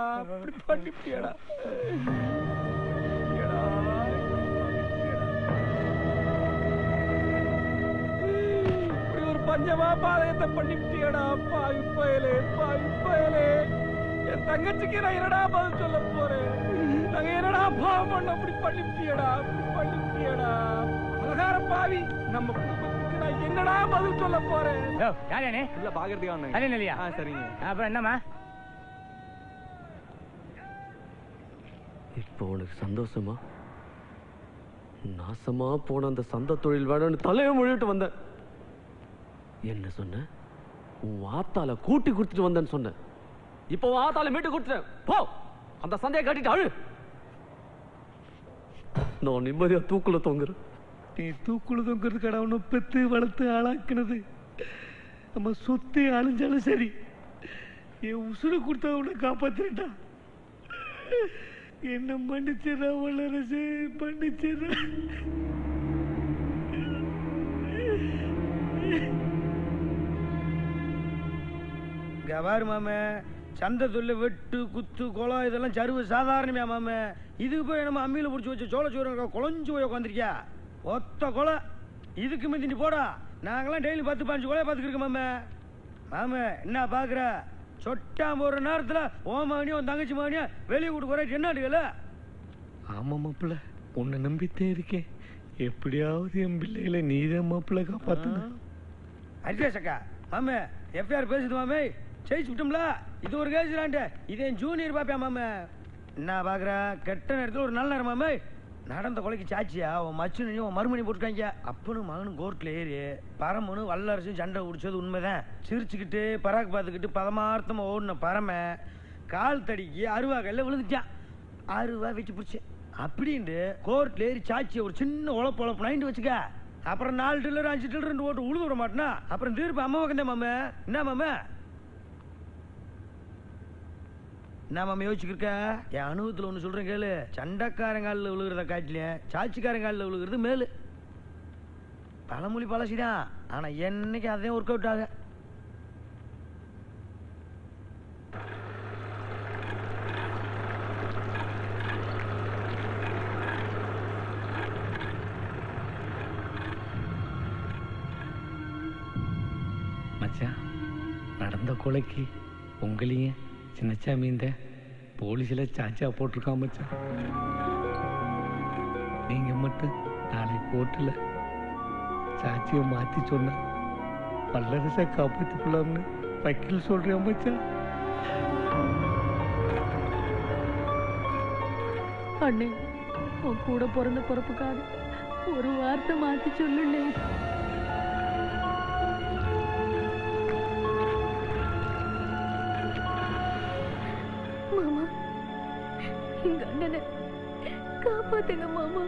பஞ்சமா பாதகத்தை பண்ணிட்டியடா. பாவி பயலே என் தங்கச்சிக்கு நான் என்னடா பதில் சொல்ல போறேன்? நாங்க என்னடா பாவம் பண்ண? அப்படி பண்ணிட்டியடா. அழகார பாவி, நம்ம குடும்பத்துக்கு நான் என்னடா பதில் சொல்ல போறேன்? யாரே இல்ல பாக்குறதுக்கு இல்லையா? சரிங்க. அப்புறம் என்னமா இப்போ உனக்கு சந்தோஷமா? நாசமா போன அந்த சந்த தொழில் வேணும்னு தலையை மொழிட்டு வந்தேன். என்ன சொன்ன? உன் ஆத்தால கூட்டி கொடுத்துட்டு வந்தேன்னு சொன்ன. இப்போ உன் ஆத்தால மீட்டு கொடுத்துட்டேன். போ, அந்த சந்தையை கட்டிட்டு அழு. நான் நிம்மதியா தூக்குல தொங்குறேன். நீ தூக்குல தொங்குறது கடவுளை பெத்து வளர்த்து ஆளாக்குனது. நம்ம சொத்து அழிஞ்சாலும் சரி, என் உசுரை கொடுத்தா உன்னை காப்பாத்துறா. என்ன மன்னிச்சிடா வல்லரசு, மன்னிச்சிடா. பாரு மாமே, சந்தை தொல்லை, வெட்டு குத்து குளம் இதெல்லாம் சருவு சாதாரணமே மாமே. இதுக்கு போய் நம்ம அம்மியில பிடிச்சி வச்ச சோளச்சோறு குழஞ்சு போய் உட்காந்துருக்கியா? ஒத்த கொலை. இதுக்கு மிந்தி நீ போடா. நாங்களாம் டெய்லி 10-15 கொலையை பார்த்துக்கிருக்க மாமே. மாமே என்ன பாக்குற? சொட்டாம ஒரு நேரத்துல ஓ மகனியும் உன் தங்கச்சி மகனியும் வெளியே கூட்டு போற என்ன? ஆமா மாப்பிள்ள, உன்னை நம்பித்தே இருக்கேன். எப்படியாவது என் பிள்ளைகளை நீதான் மாப்பிள்ள காப்பாத்தணும். அரிசேஷக்கா மாமே, எஃப்ஐஆர் பேசுது மாமே. ஜெயிச்சு விட்டோம்ல. இது ஒரு கேஜ் இது என் ஜூனியர் பாப்பியா மாமே. என்ன பாக்குற? கெட்ட நேரத்தில் ஒரு நல்ல நேரம் மாமே. நடந்த கொலைக்கு சாட்சியா உன் மச்சுனையும் உன் மறுமணி போட்டுருக்காங்க. அப்பனும் மகனும் கோர்ட்ல ஏறி பரமனும் வல்லரசும் சண்டை குடிச்சது உண்மைதான். சிரிச்சுக்கிட்டு பராக்கு பார்த்துக்கிட்டு பதமார்த்தமா ஓடின பரம கால் தடிக்கு அருவா கையில விழுந்துச்சான். அருவா வச்சு பிடிச்சி அப்படின்ட்டு கோர்ட்ல ஏறி சாட்சியை ஒரு சின்ன உழப்பு நைண்டு வச்சுக்க. அப்புறம் 4 டில்லர் 5 டில்லர் 2 ஓட்டு உழுது விட மாட்டேனா? அப்புறம் தீர்ப்பு அம்மா வந்தே மாமா. என்ன மாமா என்ன மாமா யோசிச்சுருக்க? என் அனுபவத்தில் ஒன்று சொல்றேன் கேளு. சண்டைக்காரங்காலில் விழுகிறத காட்டிலேயே சாட்சிக்காரங்காலில் விழுகிறது மேலு. பழமொழி பழசிதான், ஆனா என்னைக்கு அதையும் ஒர்க் அவுட் ஆக. மச்சான், நடந்த கொலைக்கு உங்களையும் சின்னச்சாமி இந்த போலீஸில் சாச்சா போட்டிருக்கான் மச்சான். நீங்க மட்டும் நாளை கோர்ட்டில் சாட்சியை மாற்றி சொன்ன வல்லரசை காப்பாற்றிக்கலாம்னு வக்கீல் சொல்றேன் மச்சான். அண்ணே, உன் கூட பிறந்த பிறப்புக்காக ஒரு வார்த்தை மாற்றி சொல்லுண்ணே. மாமா, எங்க அண்ணனை காப்பாத்துங்க மாமா.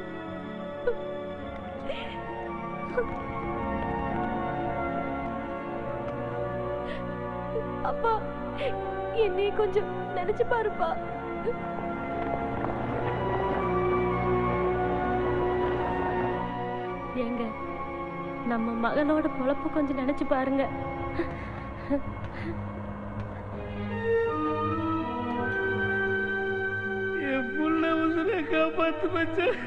அப்பா, என்னைய கொஞ்சம் நினைச்சு பாருப்பா. ஏங்க, நம்ம மகனோட பொழப்பு கொஞ்சம் நினைச்சு பாருங்க. என் புள்ள உசுரை காப்பாத்து மச்சான்.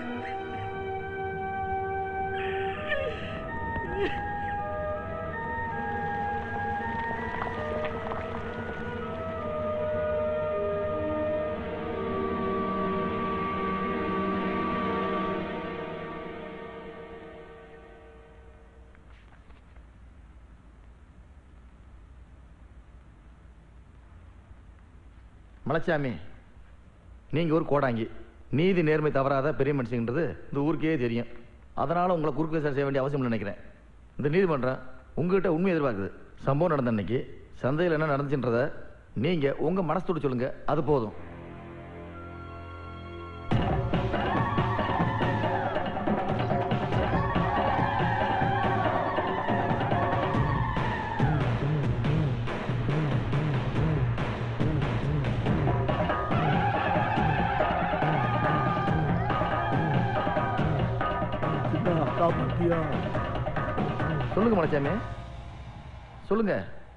மலைச்சாமி, நீங்க ஒரு கோடாங்கி, நீதி நேர்மை தவறாத பெரிய மனுஷங்கிறது இந்த ஊருக்கே தெரியும். அதனால உங்களை குறுக்கு விசாரணை செய்ய வேண்டிய அவசியம் நினைக்கிறேன். இந்த நீதிமன்றம் உங்ககிட்ட உண்மை எதிர்பார்க்குது. சம்பவம் நடந்த அன்னைக்கு சந்தையில் என்ன நடந்துச்சுன்றத நீங்க உங்க மனசோடு சொல்லுங்க, அது போதும். சொல்லுங்க மலைச்சாமி, சொல்லுங்க,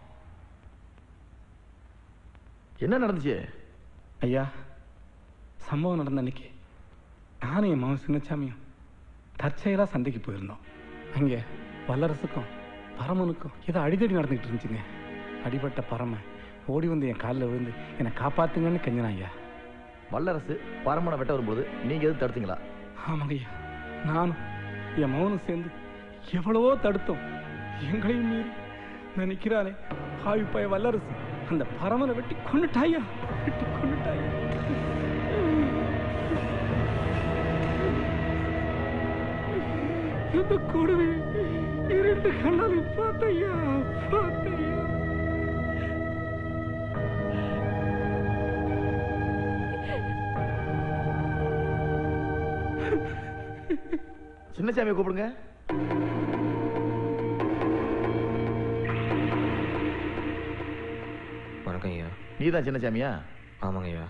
என்ன நடந்துச்சு? ஐயா, சம்பவம் நடந்த அன்னைக்கு நானும் என் மகன் சின்னச்சாமியும் தற்செயலாக சந்தைக்கு போயிருந்தோம். அங்கே வல்லரசுக்கும் பரமனுக்கும் ஏதோ அடிதடி நடந்துக்கிட்டு இருந்துச்சுங்க. அடிபட்ட பரம ஓடி வந்து என் காலில் விழுந்து என்னை காப்பாத்துங்கன்னு கெஞ்சினா ஐயா. வல்லரசு பரமனை வெட்ட வரும்போது நீங்க எதுவும் தடுத்தீங்களா? ஆமாங்க ஐயா, நானும் என் மகனும் சேர்ந்து எவ்வளவோ தடுத்தோம். எங்களையும் மீறி நினைக்கிறானே ஆயுப்பாய வல்லரசு அந்த பரமனை வெட்டி கொண்டுட்டாயா, வெட்டி கொண்டுட்டாயா. இந்த கூடவே 2 கண்ணாலை பார்த்தையா, பார்த்தையா. சின்னசாமியை கூப்பிடுங்க. வணக்கம் ஐயா. நீதான் சின்னசாமியா? ஆமாங்க ஐயா.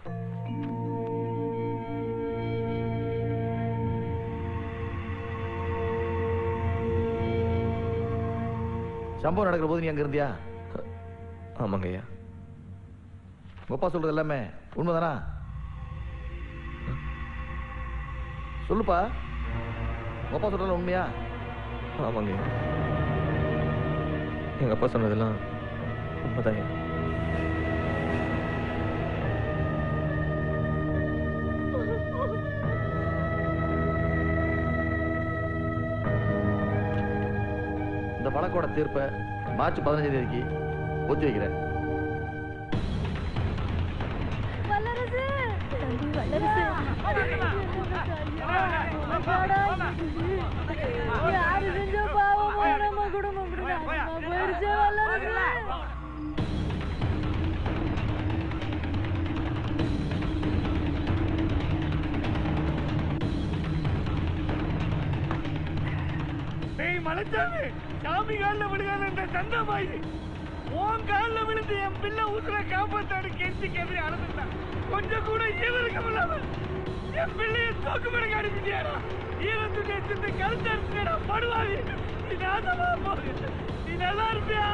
சம்பவம் நடக்கிற போது நீ அங்க இருந்தியா? ஆமாங்க ஐயா. அப்பா சொல்றது எல்லாமே உண்மைதானா? சொல்லுப்பா, அப்பா சொல்றது உண்மையா? ஆமாங்க ஐயா, எங்க அப்பா சொன்னதெல்லாம் உண்மைதான் ஐயா. இந்த வழக்கோட தீர்ப்பை மார்ச் 15 தேதிக்கு ஒத்தி வைக்கிறேன். யாரு செஞ்ச பாவமோ நம்ம குடும்பம் போயிடுச்சு வல்லரசு. மலைச்சாமி சாமி காலில் விழுகாத இந்த சந்தமாயி உன் காலில் விழுந்து என் பிள்ளை உசுரை காப்பாத்தாடு கெஞ்சி கெதிரி அழுதுட்டான். கொஞ்சம் கூட ஈவருக்கம் இல்லாம என் பிள்ளைய தோக்கு மடங்கு அனுப்பிட்டியாடா. ஈரத்துக்கு எடுத்து கருத்து அடிச்சுடா படுவாவி. நீ நாசமா போகு. நீ நல்லா இருப்பியா?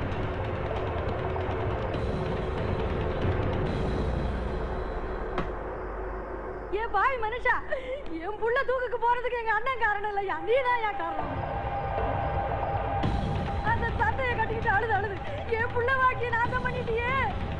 ஏன் பாய் மனுஷா, என் புள்ள தூக்குக்கு போறதுக்கு எங்க அண்ணன் காரணம் இல்லையா, நீதான் ஏன் காரணம். அந்த சட்டையை கட்டிக்கிட்டு அழுது என் புள்ள வாக்கிய நாசம் பண்ணிட்டியே.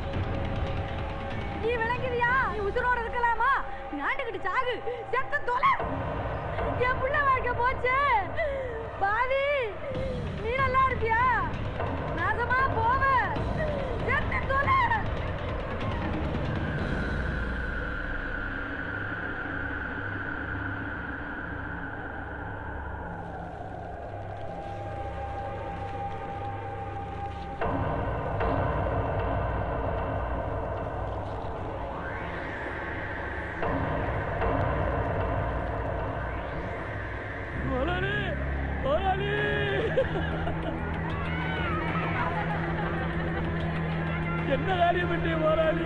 நீ விளங்குறியா? நீ உசுரோட இருக்கலாமா? நாண்டுகிட்டு சாகு, செத்த தொலை. என் புள்ள வாழ்க்கை போச்சு பாவி. நீ நல்லா இருப்பியா? நாசமா போவ, செத்த தொலை. என்ன காரியம் பண்ணி போராளி?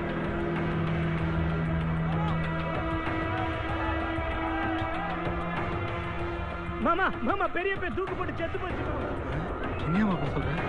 மாமா மாமா பெரிய பேர் தூக்கு போட்டு செத்து போச்சு. என்னையா மாப்பா சொல்ற?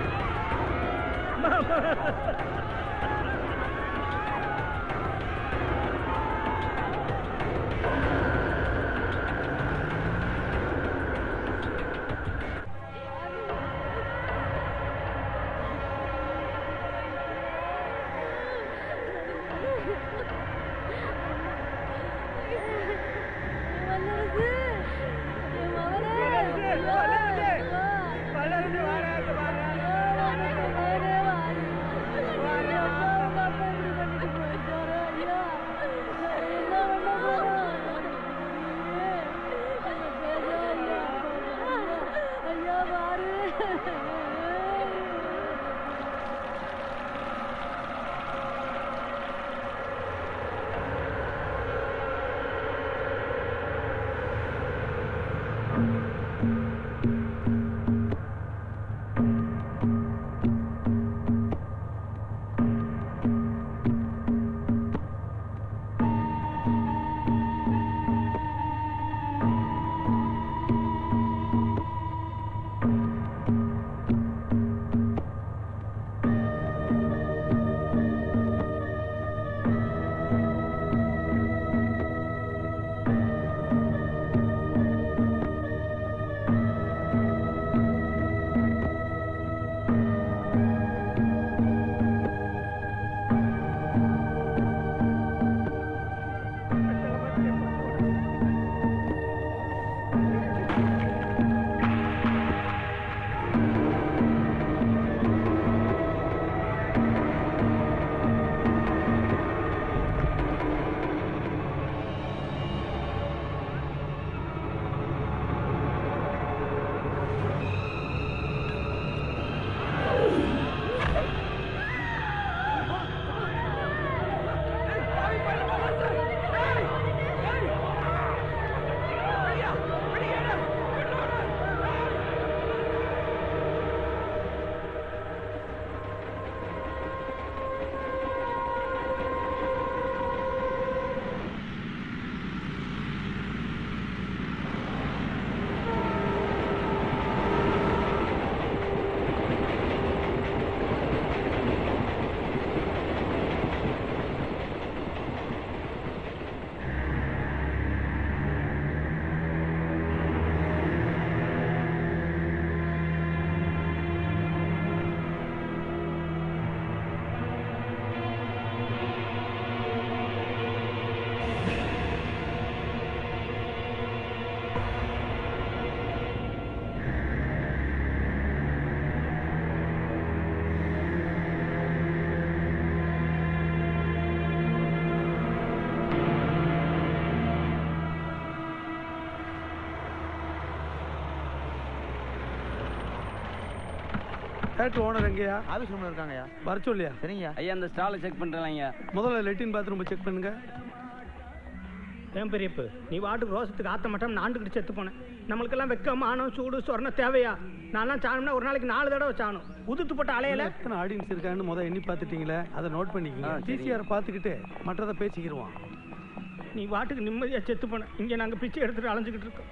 தேட்டர் ஓனர் எங்கயா? ஆபீஸ் ரூம்ல இருக்காங்கய்யா. வர சொல்லியா? சரிங்க ஐயா. அந்த ஸ்டாலை செக் பண்றேன். முதல்ல லெட்டின் பாத்ரூம் செக் பண்ணுங்க. ஏன் பெரியப்பு, நீ வாட்டுக்கு ரோசத்துக்கு ஆத்த மாட்டோம் நாண்டுக்கிட்டு செத்து போனேன். நம்மளுக்கெல்லாம் வெக்கம் மானம் சூடு சொரண தேவையா? நான்லாம் சாணும்னா ஒரு நாளைக்கு 4 தடவை சாணும். உதுத்து போட்ட அலையில எத்தனை ஆடியன்ஸ் இருக்கான்னு முதல்ல எண்ணி பார்த்துட்டீங்களே, அதை நோட் பண்ணிக்கங்க. டிசிஆர் பார்த்துக்கிட்டு மற்றதை பேசிக்கிடுவோம். நீ வாட்டுக்கு நிம்மதியா செத்து போன. இங்க நாங்க பிச்சை எடுத்துட்டு அலைஞ்சுக்கிட்டு இருக்கோம்.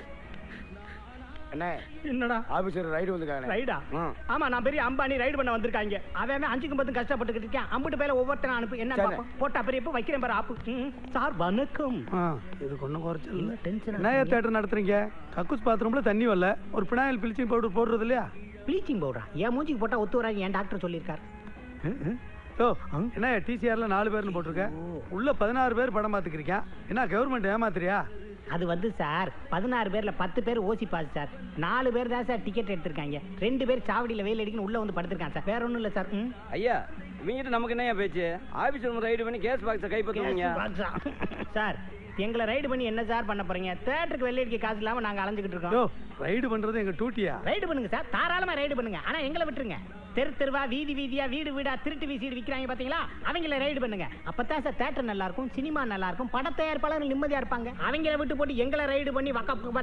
என்ன என்னடா ஆபீசர் ரைடு வந்துருக்காங்க. ரைடா? ஆமா, நான் பெரிய அம்பானி ரைடு பண்ண வந்திருக்காங்க. அவன் 5க்கும் 10க்கும் கஷ்டப்பட்டுக்கிட்டு இருக்கேன். 50 பேரை ஒவ்வொருத்தரும் அனுப்பு. என்ன பாப்போம். போட்டா பெரியப்ப வைக்கிறேன் பாரு ஆப்பு. சார் வணக்கம். இது ஒன்றும் குறைச்சல் இல்லை. என்ன தேட்டர் நடத்துறீங்க? கக்கூஸ் பாத்ரூம்ல தண்ணி வரல, ஒரு பினாயில் ப்ளீச்சிங் பவுடர் போடுறது இல்லையா? ப்ளீச்சிங் பவுடரா? என் மூஞ்சிக்கு போட்டா ஒத்து வராது. என் டாக்டர் சொல்லியிருக்காரு. என்ன டிசிஆர்ல 4 பேர்னு போட்டிருக்க, உள்ள 16 பேர் படம் பார்த்துக்கிறீங்க. என்ன கவர்மெண்ட் ஏமாத்துறியா? அது வந்து சார் 16 பேர்ல 10 பேர் ஓசி பாஸ் சார். 4 பேர் தான் சார் டிக்கெட் எடுத்திருக்காங்க. 2 பேர் சாவடியில வெயில் அடிக்கணும் உள்ள வந்து படுத்திருக்காங்க சார். வேற ஒண்ணும் இல்ல சார். ஐயா இவங்கிட்ட நமக்கு என்ன பேச்சு? ஆபீஸ் ரூம் ரைடு பண்ணி கேஸ் பாக்ஸை கைப்பற்றுவீங்க சார். எங்களை ரைடு பண்ணி என்ன சார் பண்ண போறீங்க? தேட்டருக்கு வெள்ளை அடிக்க காசு இல்லாம நாங்க அலைஞ்சுக்கிட்டு இருக்கோம். ரைடு பண்றது எங்க டூட்டியா? ரைடு பண்ணுங்க சார், தாராளமா ரைடு பண்ணுங்க. ஆனா எங்களை விட்டுருங்க. தெரு தெருவா வீதி வீதியா வீடு வீடா திருட்டு வீசிட்டு விக்கிறாங்க பாத்தீங்களா? அவங்கள ரைடு பண்ணுங்க. அப்பதான் சார் தேட்டர் நல்லா இருக்கும், சினிமா நல்லா இருக்கும், பட தயாரிப்பாளர்கள் நிம்மதியா இருப்பாங்க. அவங்கள விட்டு போட்டு எங்களை ரைடு பண்ணி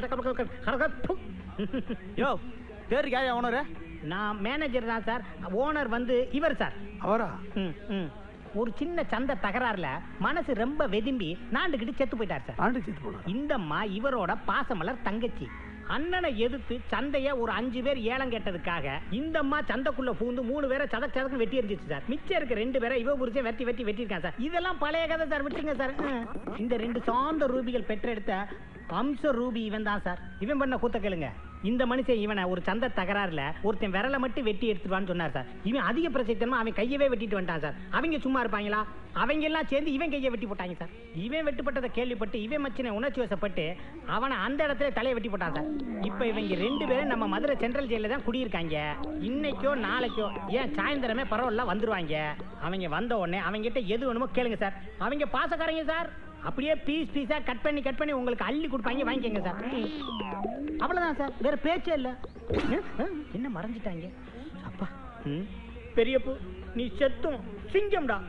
யோ தேருக்கு யார் ஓனர்? நான் மேனேஜர் தான் சார். ஓனர் வந்து இவர் சார். அவரா? ஒரு சின்ன சந்தை தகராறுல மனசு ரொம்ப வெதும்பி நாண்டுகிட்டு செத்து போயிட்டார் சார். இந்தம்மா இவரோட பாசமலர் தங்கச்சி. அண்ணனை எதிர்த்து சந்தைய ஒரு 5 பேர் ஏலம் கேட்டதுக்காக இந்தம்மா சந்தைக்குள்ள பூந்து 3 பேரை சதக்கு வெட்டி எரிஞ்சிச்சு சார். மிச்சம் இருக்க 2 பேரை இவ புரிச்சு வெட்டிருக்கான் சார். இதெல்லாம் பழைய கதை சார், விட்டுருங்க சார். இந்த 2 சாந்த ரூபிகள் பெற்றெடுத்த அம்ச ரூபி இவன் தான் சார். இவன் பண்ண கூத்த கேளுங்க. இந்த மனுஷன் இவனை ஒரு சந்தை தகராறுல ஒருத்தன் விரலை மட்டும் வெட்டி எடுத்துருவான்னு சொன்னார் சார். இவன் அதிக பிரச்சனை அவன் கையவே வெட்டிட்டு வந்துட்டான் சார். அவங்க சும்மா இருப்பாங்களா? அவங்க எல்லாம் சேர்ந்து இவன் கையை வெட்டி போட்டாங்க சார். இவன் வெட்டுப்பட்டதை கேள்விப்பட்டு இவன் மச்சினை உணர்ச்சி வசப்பட்டு அவனை அந்த இடத்துல தலையை வெட்டி போட்டான் சார். இப்ப இவங்க 2 பேரும் நம்ம மதுரை சென்ட்ரல் ஜெயில தான் குடியிருக்காங்க. இன்னைக்கோ நாளைக்கோ ஏன் சாயந்தரமே பரவாயில்ல வந்துருவாங்க. அவங்க வந்த உடனே அவங்க கிட்ட எது வேணுமோ கேளுங்க சார். அவங்க பாசக்காரங்க சார். அப்படியே பீஸா கட் பண்ணி உங்களுக்கு அள்ளி கொடுப்பாங்க, வாங்கிக்கங்க சார். அவ்வளவுதான் சார், வேற பேச்சே இல்ல. என்ன மறைஞ்சிட்டாங்க அப்பா? பெரியப்பு நீ செத்தும் சிங்கம்டா.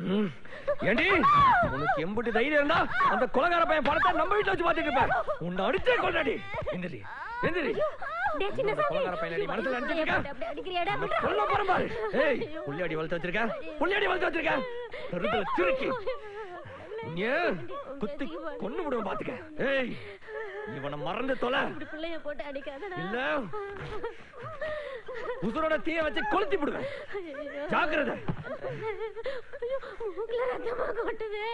ஏண்டி உனக்கு எம்புட்டு தைரியம் இருந்தா அந்த கொலைகார பையன் பணத்தை நம்ம வீட்டுல வச்சு பாத்துட்டு இருப்ப. உன்னை அடிச்சே கொண்டாடி. எந்திரி எந்திரி. கொலைகார பையன் மனசுல நினைச்சிருக்க கொல்ல போற பாரு. ஏய் புள்ளியாடி வளர்த்து வச்சிருக்க, புள்ளியாடி வளர்த்து வச்சிருக்க. கருத்துல திருக்கி குத்தி கொன்னு விடுவோம் பாத்துக்க. ஏய் இவனை மறந்து தொலை. பிள்ளைய போட்டு அடிக்காதடா. இல்ல உசுரோட தீய வச்சு கொளுத்தி விடுவேன். ஜாக்கிரதை. மூக்குல ரத்தமா கொட்டுதே.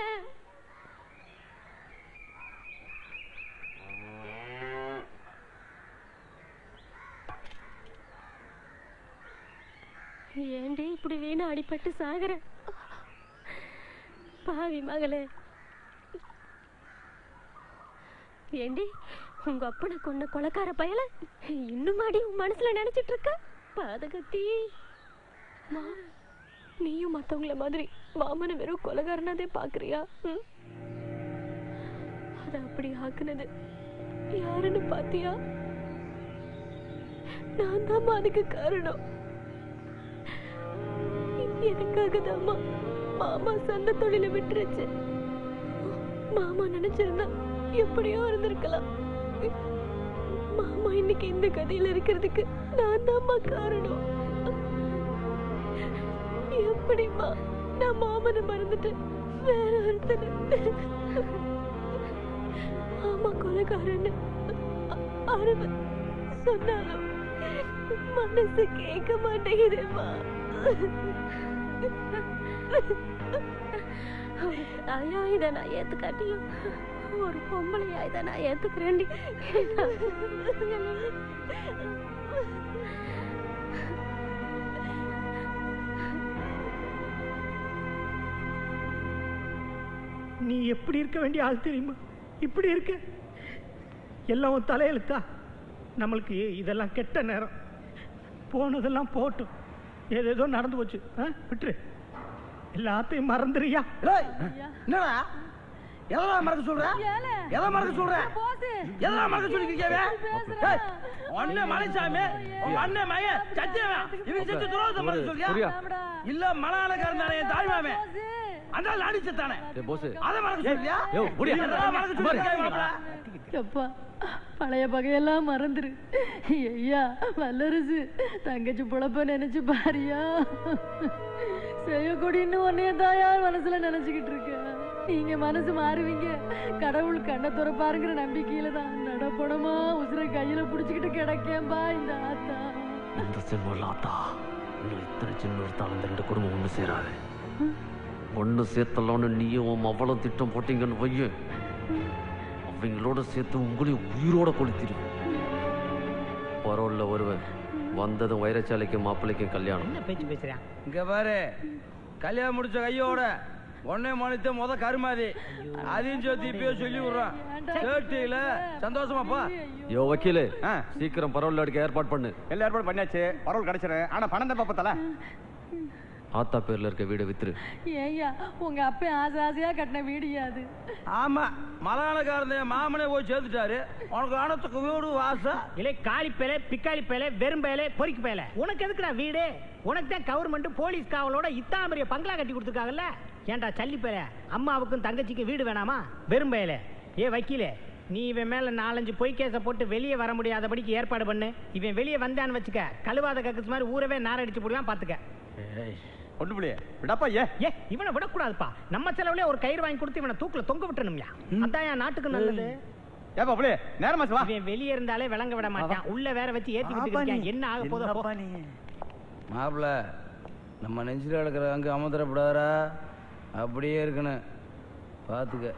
ஏண்டி இப்படி வீணா அடிபட்டு சாகுற? பாவி மகளே. ஏண்டி உங்க அப்பனை கொன்ன கொலைக்கார பயல இன்னும் அடி உன் மனசுல நினைச்சிட்டு இருக்க? பாதகத்தி. நீயும் மத்தவங்கள மாதிரி மாமனை வெறும் கொலைகாரனாதே பாக்குறியா? அத அப்படி ஆக்குனது யாருன்னு பாத்தியா? நான் தான் அதுக்கு காரணம். எனக்காக தான் மாமா சந்த தொழில விட்டுருச்சு. மாமா நினைச்சிருந்தா எப்படியோ இருந்திருக்கலாம். மாமா இன்னைக்கு இந்த கதையில இருக்கிறதுக்கு நான் தான் காரணம். எப்படிமா நான் மாமனை மறந்துட்டு வேற ஒருத்தனை மாமா கொலைகாரன்னு அருவ சொன்னாலும் மனசு கேட்க மாட்டேங்குதேம்மா. ஐயோ இதை நான் ஏத்துக்காட்டியும் ஒரு பொம்பளையா இதை நான் ஏத்துக்கிறேன்டி. நீ எப்படி இருக்க வேண்டிய ஆள் தெரியுமா? இப்படி இருக்க எல்லாம் உன் தலையெழுத்தா? நம்மளுக்கு இதெல்லாம் கெட்ட நேரம். போனதெல்லாம் போட்டும். ஏதேதோ நடந்து போச்சு. விட்டுரு. எல்லாத்தையும் மறந்துறியா? என்னடா எதெல்லாம் மறக்க சொல்ற? எதை மறக்க சொல்ற? எதெல்லாம் மறக்க சொல்லிருக்கீங்க? அண்ணன் மலைசாமி, அண்ணன் மகன் சத்தியவன், இவங்க செஞ்ச துரோகத்தை மறக்க சொல்லியா? இல்ல மலையாளக்காரன் தானே தாய் மாமே, அந்த அடிச்சதானே அதை மறக்க சொல்லியா? அப்பா பழைய பகையெல்லாம் மறந்துரு. ஐயா வல்லரசு தங்கச்சி பொழப்ப நினைச்சு பாரியா. செய்யக்கூடின்னு ஒன்னைய தாயா மனசுல நினைச்சுக்கிட்டு இருக்க. நீங்க மனசு மாறுவீங்க. கடவுள் கண்ணை துறப்பாருங்கிற நம்பிக்கையில தான் நடப்படமா உசுர கையில புடிச்சுக்கிட்டு கிடக்கேன்பா இந்த ஆத்தா. இந்த செம்மொழி ஆத்தா இன்னும் இத்தனை சின்ன ஒருத்தாள் அந்த ரெண்டு குடும்பம் ஒண்ணு சேராது. ஒண்ணு சேர்த்தலான்னு நீயும் அவ்வளவு திட்டம் போட்டீங்கன்னு வைய, அவங்களோட சேர்த்து உங்களையும் உயிரோட கொளுத்திடுவேன். பரோல்ல ஒருவன் வந்ததும் வைரச்சாலைக்கும் மாப்பிள்ளைக்கும் கல்யாணம். என்ன பேச்சு பேசுறேன்? இங்க பாரு, கல்யாணம் முடிச்ச கையோட ஒன்னே மணித்த முத கருமாதி அதையும் சேர்த்து இப்பயோ சொல்லி விடுறான். சந்தோஷமாப்பா. யோ வக்கீலு, சீக்கிரம் பரோல் எடுக்க ஏற்பாடு பண்ணு. எல்லாம் ஏற்பாடு பண்ணியாச்சு. பரோல் கிடைச்சிரு. ஆனா பணம் தான் பாப்பத்தல. ஆத்தா பேர்ல இருக்க வீடு வித்துரு. ஏய்யா உங்க அப்பா ஆசை ஆசையா கட்டின வீடியாது. ஆமா மலையாளக்காரன் மாமனே போய் சேர்த்துட்டாரு. உனக்கு ஆனத்துக்கு வீடு வாசா இல்லை காலி பேலை பிக்காளி பேலை வெறும் பேலை பொறிக்கு பேலை. உனக்கு எதுக்குடா வீடு? உனக்கு தான் கவர்மெண்ட் போலீஸ் காவலோட இத்தாமரிய பங்களா கட்டி கொடுத்துருக்காங்கல்ல. ஏன்டா சல்லி பேலை, அம்மாவுக்கும் தங்கச்சிக்கும் வீடு வேணாமா? வெறும் பேலை. ஏ வக்கீலே, நீ இவன் மேல 4-5 பொய் கேஸ போட்டு வெளியே வர முடியாதபடிக்கு ஏற்பாடு பண்ணு. இவன் வெளியே வந்தான்னு வச்சுக்க, கழுவாத கக்குஸ் மாதிரி ஊரவே நாரடிச்சு போடுவான் பாத்துக்க. ஒண்ணு புள்ளியே விடப்பா. ஏ இவனை விடக்கூடாதுப்பா. நம்ம செலவுல ஒரு கயிறு வாங்கி கொடுத்து இவனை தூக்குல தொங்க விட்டுணும்யா. அதான் நாட்டுக்கு நல்லது. ஏப்பா புள்ளியே நேரமா வா. இவன் வெளியே இருந்தாலே விளங்க விட மாட்டான். உள்ள வேற வச்சு ஏத்தி விட்டுக்கிட்டு என்ன ஆக போதோ. மாப்பிள நம்ம நெஞ்சில கிடக்குற அங்க அமர்த்தப்படாதா, அப்படியே இருக்கணும் பாத்துக்க.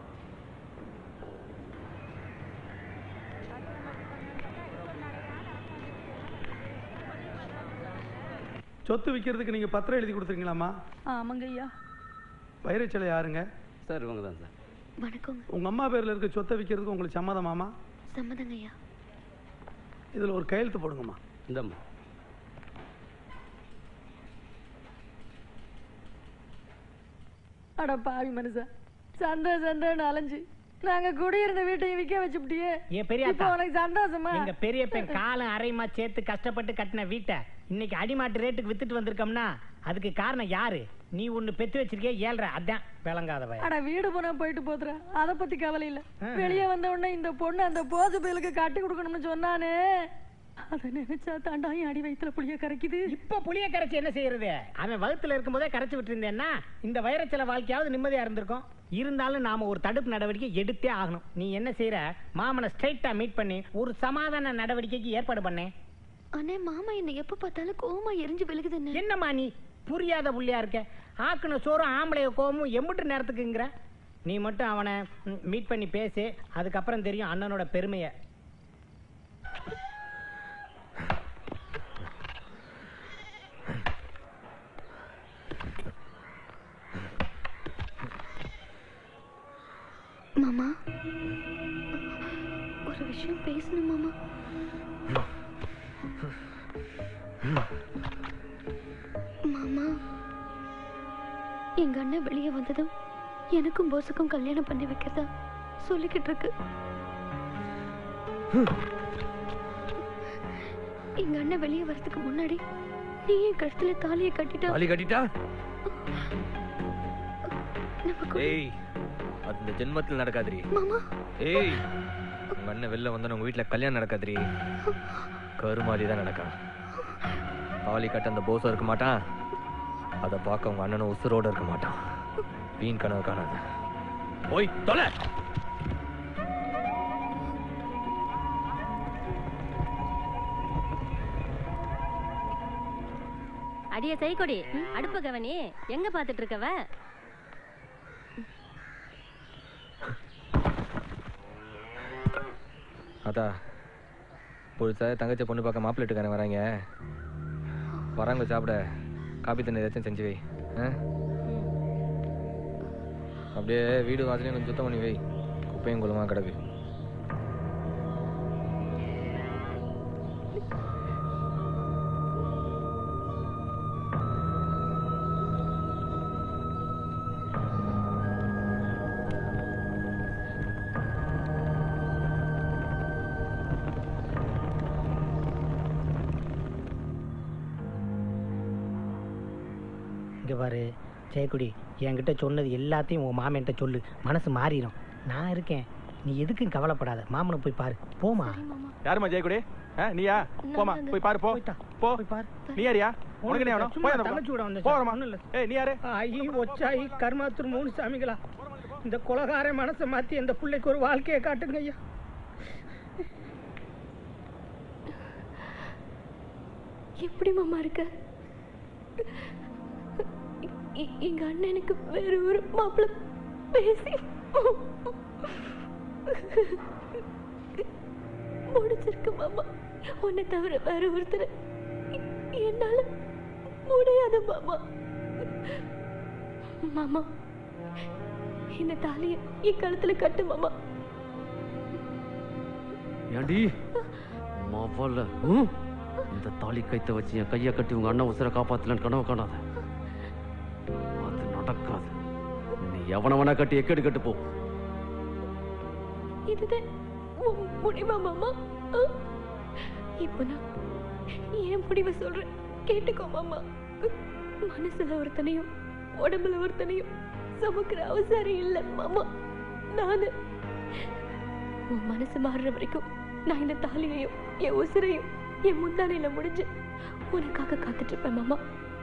சொத்து விற்கிறதுக்கு நீங்க பத்திரம் எழுதி கொடுத்துருக்கீங்களாமா? ஆமாங்க ஐயா. வைரச்சலை யாருங்க? சார் இவங்க தான் சார். வணக்கம். உங்க அம்மா பேர்ல இருக்க சொத்தை விற்கிறதுக்கு உங்களுக்கு சம்மதமாமா? சம்மதங்க ஐயா. இதுல ஒரு கையெழுத்து போடுங்கம்மா. இந்தம்மா. அட பாவி மனுஷா, சண்டை அலைஞ்சு நாங்க குடியிருந்த வீட்டையும் விற்க வச்சுட்டியே. ஏன் பெரிய உனக்கு சந்தோஷமா? எங்க பெரிய பெண் காலம் அரைமா சேர்த்து கஷ்டப்பட்டு கட்டின வீட்டை இன்னைக்கு அடிமாட்டு ரேட்டுக்கு வித்துட்டு வந்திருக்கோம்னா அதுக்கு காரணம் யாரு? நீ ஒண்ணு பெத்து வச்சிருக்கே 7.5 அதான் விளங்காதவ. அட வீடு போனா போயிட்டு போதுற, அத பத்தி கவலை இல்ல. வெளியே வந்த உடனே இந்த பொண்ணு அந்த போது பயலுக்கு கட்டி கொடுக்கணும்னு சொன்னானே, அத நினைச்சா தாண்டாயும் அடி வயித்துல புளிய கரைக்குது. இப்ப புளிய கரைச்சி என்ன செய்யறது? அவன் வகுத்துல இருக்கும் போதே கரைச்சு விட்டு இருந்தேன்னா இந்த வைரச்சல வாழ்க்கையாவது நிம்மதியா இருந்திருக்கும். இருந்தாலும் நாம ஒரு தடுப்பு நடவடிக்கை எடுத்தே ஆகணும். நீ என்ன செய்யற? மாமனை ஸ்ட்ரைட்டா மீட் பண்ணி ஒரு சமாதான நடவடிக்கைக்கு ஏற்பாடு பண்ணேன். அண்ணே மாமா என்ன எப்ப பார்த்தாலும் கோவமா எரிஞ்சு விழுகுது. என்னம்மா நீ புரியாத புள்ளியா இருக்க? ஆக்குன சோறும் ஆம்பளைய கோவமும் எம்பிட்டு நேரத்துக்குங்கிற? நீ மட்டும் அவனை மீட் பண்ணி பேசு, அதுக்கப்புறம் தெரியும் அண்ணனோட பெருமைய. மாமா ஒரு விஷயம் பேசணும் மாமா. மாமா எங்க அண்ணன் வெளியே வந்ததும் எனக்கும் போஸுக்கும் கல்யாணம் பண்ணி வைக்கிறதா சொல்லிக்கிட்டு இருக்கு. எங்க அண்ணன் வெளியே வரதுக்கு முன்னாடி நீ என் கழுத்துல தாலியை கட்டிட்டா. தாலி கட்டிட்டா? நமக்கு ஏய், அது இந்த ஜென்மத்தில் நடக்காதுரி. மாமா ஏய், உங்க அண்ணன் வெளில வந்தா உங்க வீட்டுல கல்யாணம் நடக்காதுரி. கருமாதி தான் நடக்கா. தாலி கட்ட அந்த போஸும் இருக்க மாட்டான், அதை பார்க்க உங்க அண்ணனும் உசுரோட இருக்க மாட்டான். வீண் கனவு காணாது. போய் தொலை. அடியே செய்கொடி, அடுப்பு கவனி. எங்க பாத்துட்டு இருக்கவ? அதா புதுசா தங்கச்சி பொண்ணு பார்க்க மாப்பிள்ளைட்டுக்காரன் வராங்க. வராங்க சாப்பிட காப்பி தண்ணி ஏதாச்சும் செஞ்சு வை. அப்படியே வீடு வாசலையும் கொஞ்சம் சுத்தம் பண்ணி வை. குப்பையும் குளமா கிடக்கு. இங்க பாரு ஜெயக்குடி, என்கிட்ட சொன்னது எல்லாத்தையும் உன் மாமன்கிட்ட சொல்லு. மனசு மாறிடும். நான் இருக்கேன், நீ எதுக்கும் கவலைப்படாத. மாமனை போய் பாரு. போமா. யாருமா ஜெயக்குடி? நீயா? போமா போய் பாரு. போ போ. நீ யாரியா? உனக்கு என்ன வேணும்? போய் தங்கச்சி கூட வந்து போறமா. ஏய் நீ யாரு? ஐயோ ஒச்சாயி கர்மாத்தூர் 3 சாமிகளா, இந்த கொலகார மனசை மாத்தி இந்த பிள்ளைக்கு ஒரு வாழ்க்கையை காட்டுங்க ஐயா. எப்படி மாமா இருக்க? எங்க அண்ணனுக்கு வேற ஒரு மாப்பிள்ள பேசி முடிச்சிருக்கு மாமா. உன்னை தவிர வேற ஒருத்தர் என்னால முடியாது மாமா. மாமா இந்த தாலியை என் கழுத்துல கட்டு மாமா. ஏண்டி மாவல்ல இந்த தாலி கைத்த வச்சு என் கையை கட்டி உங்க அண்ணன் உசுரை காப்பாத்தலன்னு கனவு காணாத. அது நடக்காது. நீ எவனவனா கட்டி எக்கடி கட்டு போ. இதுதான் முடிவா மாமா? இப்ப நான் ஏன் முடிவை சொல்றேன் கேட்டுக்கோ மாமா. மனசுல ஒருத்தனையும் உடம்புல ஒருத்தனையும் சுமக்கிற அவசரம் இல்லை மாமா. நானு உன் மனசு மாறுற வரைக்கும் நான் இந்த தாலியையும் என் உசுரையும் என் முந்தானையில முடிஞ்சு உனக்காக காத்துட்டு இருப்பேன் மாமா.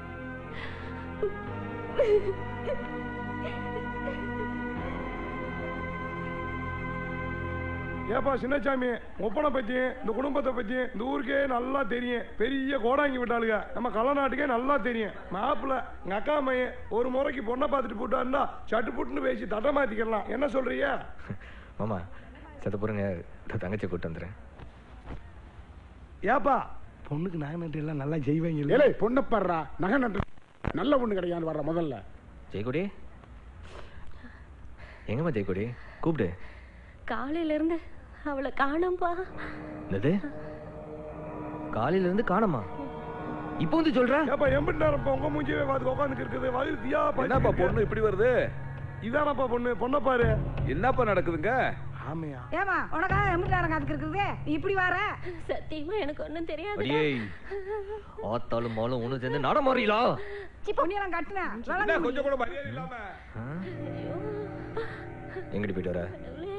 ஏப்பா சின்னசாமி, ஒப்பனை பத்தி இந்த குடும்பத்தை பத்தி இந்த ஊருக்கே நல்லா தெரியும். பெரிய கோடாங்கி விட்டாளுங்க. நம்ம கள்ளநாட்டுக்கே நல்லா தெரியும். மாப்பிள்ள எங்க அக்கா மையன் ஒரு முறைக்கு பொண்ணை பார்த்துட்டு போட்டாருன்னா சட்டு புட்டுன்னு பேசி தட்டை மாத்திக்கலாம். என்ன சொல்றீங்க மாமா? சத்த போறங்க, தங்கச்சி கூட்டு வந்துடுறேன். ஏப்பா பொண்ணுக்கு நகை நட்டு எல்லாம் நல்லா செய்வாங்க. ஏலே பொண்ணு பாடுறா, நகை நட்டு நல்ல பொண்ணு கிடையாது. வர்ற முதல்ல ஜெயக்குடி எங்கம்மா? ஜெயக்குடி கூப்பிடு. காலையில இருந்து அவளை காணோம்பா. என்னது? காலையில இருந்து காணோமா? இப்போ வந்து சொல்றேன். ஏப்பா எம்பிட்டு நேரம் உங்க மூஞ்சியே பார்த்து உட்காந்துட்டு இருக்குது. வயதியா என்னப்பா பொண்ணு இப்படி வருது? இதானப்பா பொண்ணு. பொண்ணை பாரு. என்னப்பா நடக்குதுங்க? ஆமையா? ஏமா உனக்காக எம்பிட்டு நேரம் காத்துக்கு இருக்குது, நீ இப்படி வர? சத்தியமா எனக்கு ஒண்ணும் தெரியாது. அடியே ஆத்தாலும் மாலும் ஒண்ணு சேர்ந்து நட மாறீங்களா? பொண்ணியெல்லாம் கட்டுனேன் கொஞ்சம் கூட மரியாதை இல்லாம. எங்கடி போயிட்டு வர?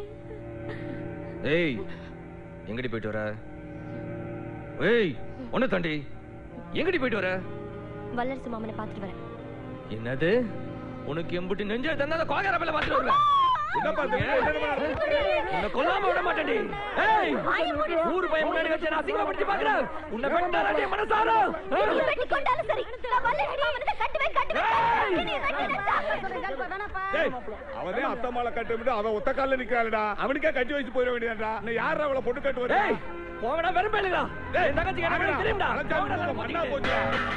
ஏய் எங்கடி போயிட்டு வர? ஏய் ஒண்ணு தாண்டி எங்கடி போயிட்டு வர? வல்லரசு மாமனை பாத்துட்டு வரேன். என்னது? உனக்கு எம்புட்டு நெஞ்ச தந்தாத கோகார பேல பாத்துட்டு வரேன். என்ன பாத்துறீங்க? உன்னை கொல்லாம விட மாட்டேன்டி. ஏய் ஊர் பையன் முன்னாடி வச்சு நான் அசிங்கப்படுத்தி பாக்குறேன். உன்னை வெட்டாரடி மனசாரோ. நீ வெட்டி கொண்டாலும் சரி, நான் வல்லரசு மாமனை கட்டுவேன். ஏய் அவனே அத்தமால கட்டிட்டு அவன் ஒத்த கால்ல நிக்கறாளடா. அவனுக்கே கட்டி வச்சு போயிட வேண்டியதாடா. நீ யாரா அவளை பொண்ணு கட்டு வர? ஏய் போங்கடா வெறுப்பேலடா. ஏய் தங்கச்சி என்ன தெரியும்டா? மண்ணா போச்சு.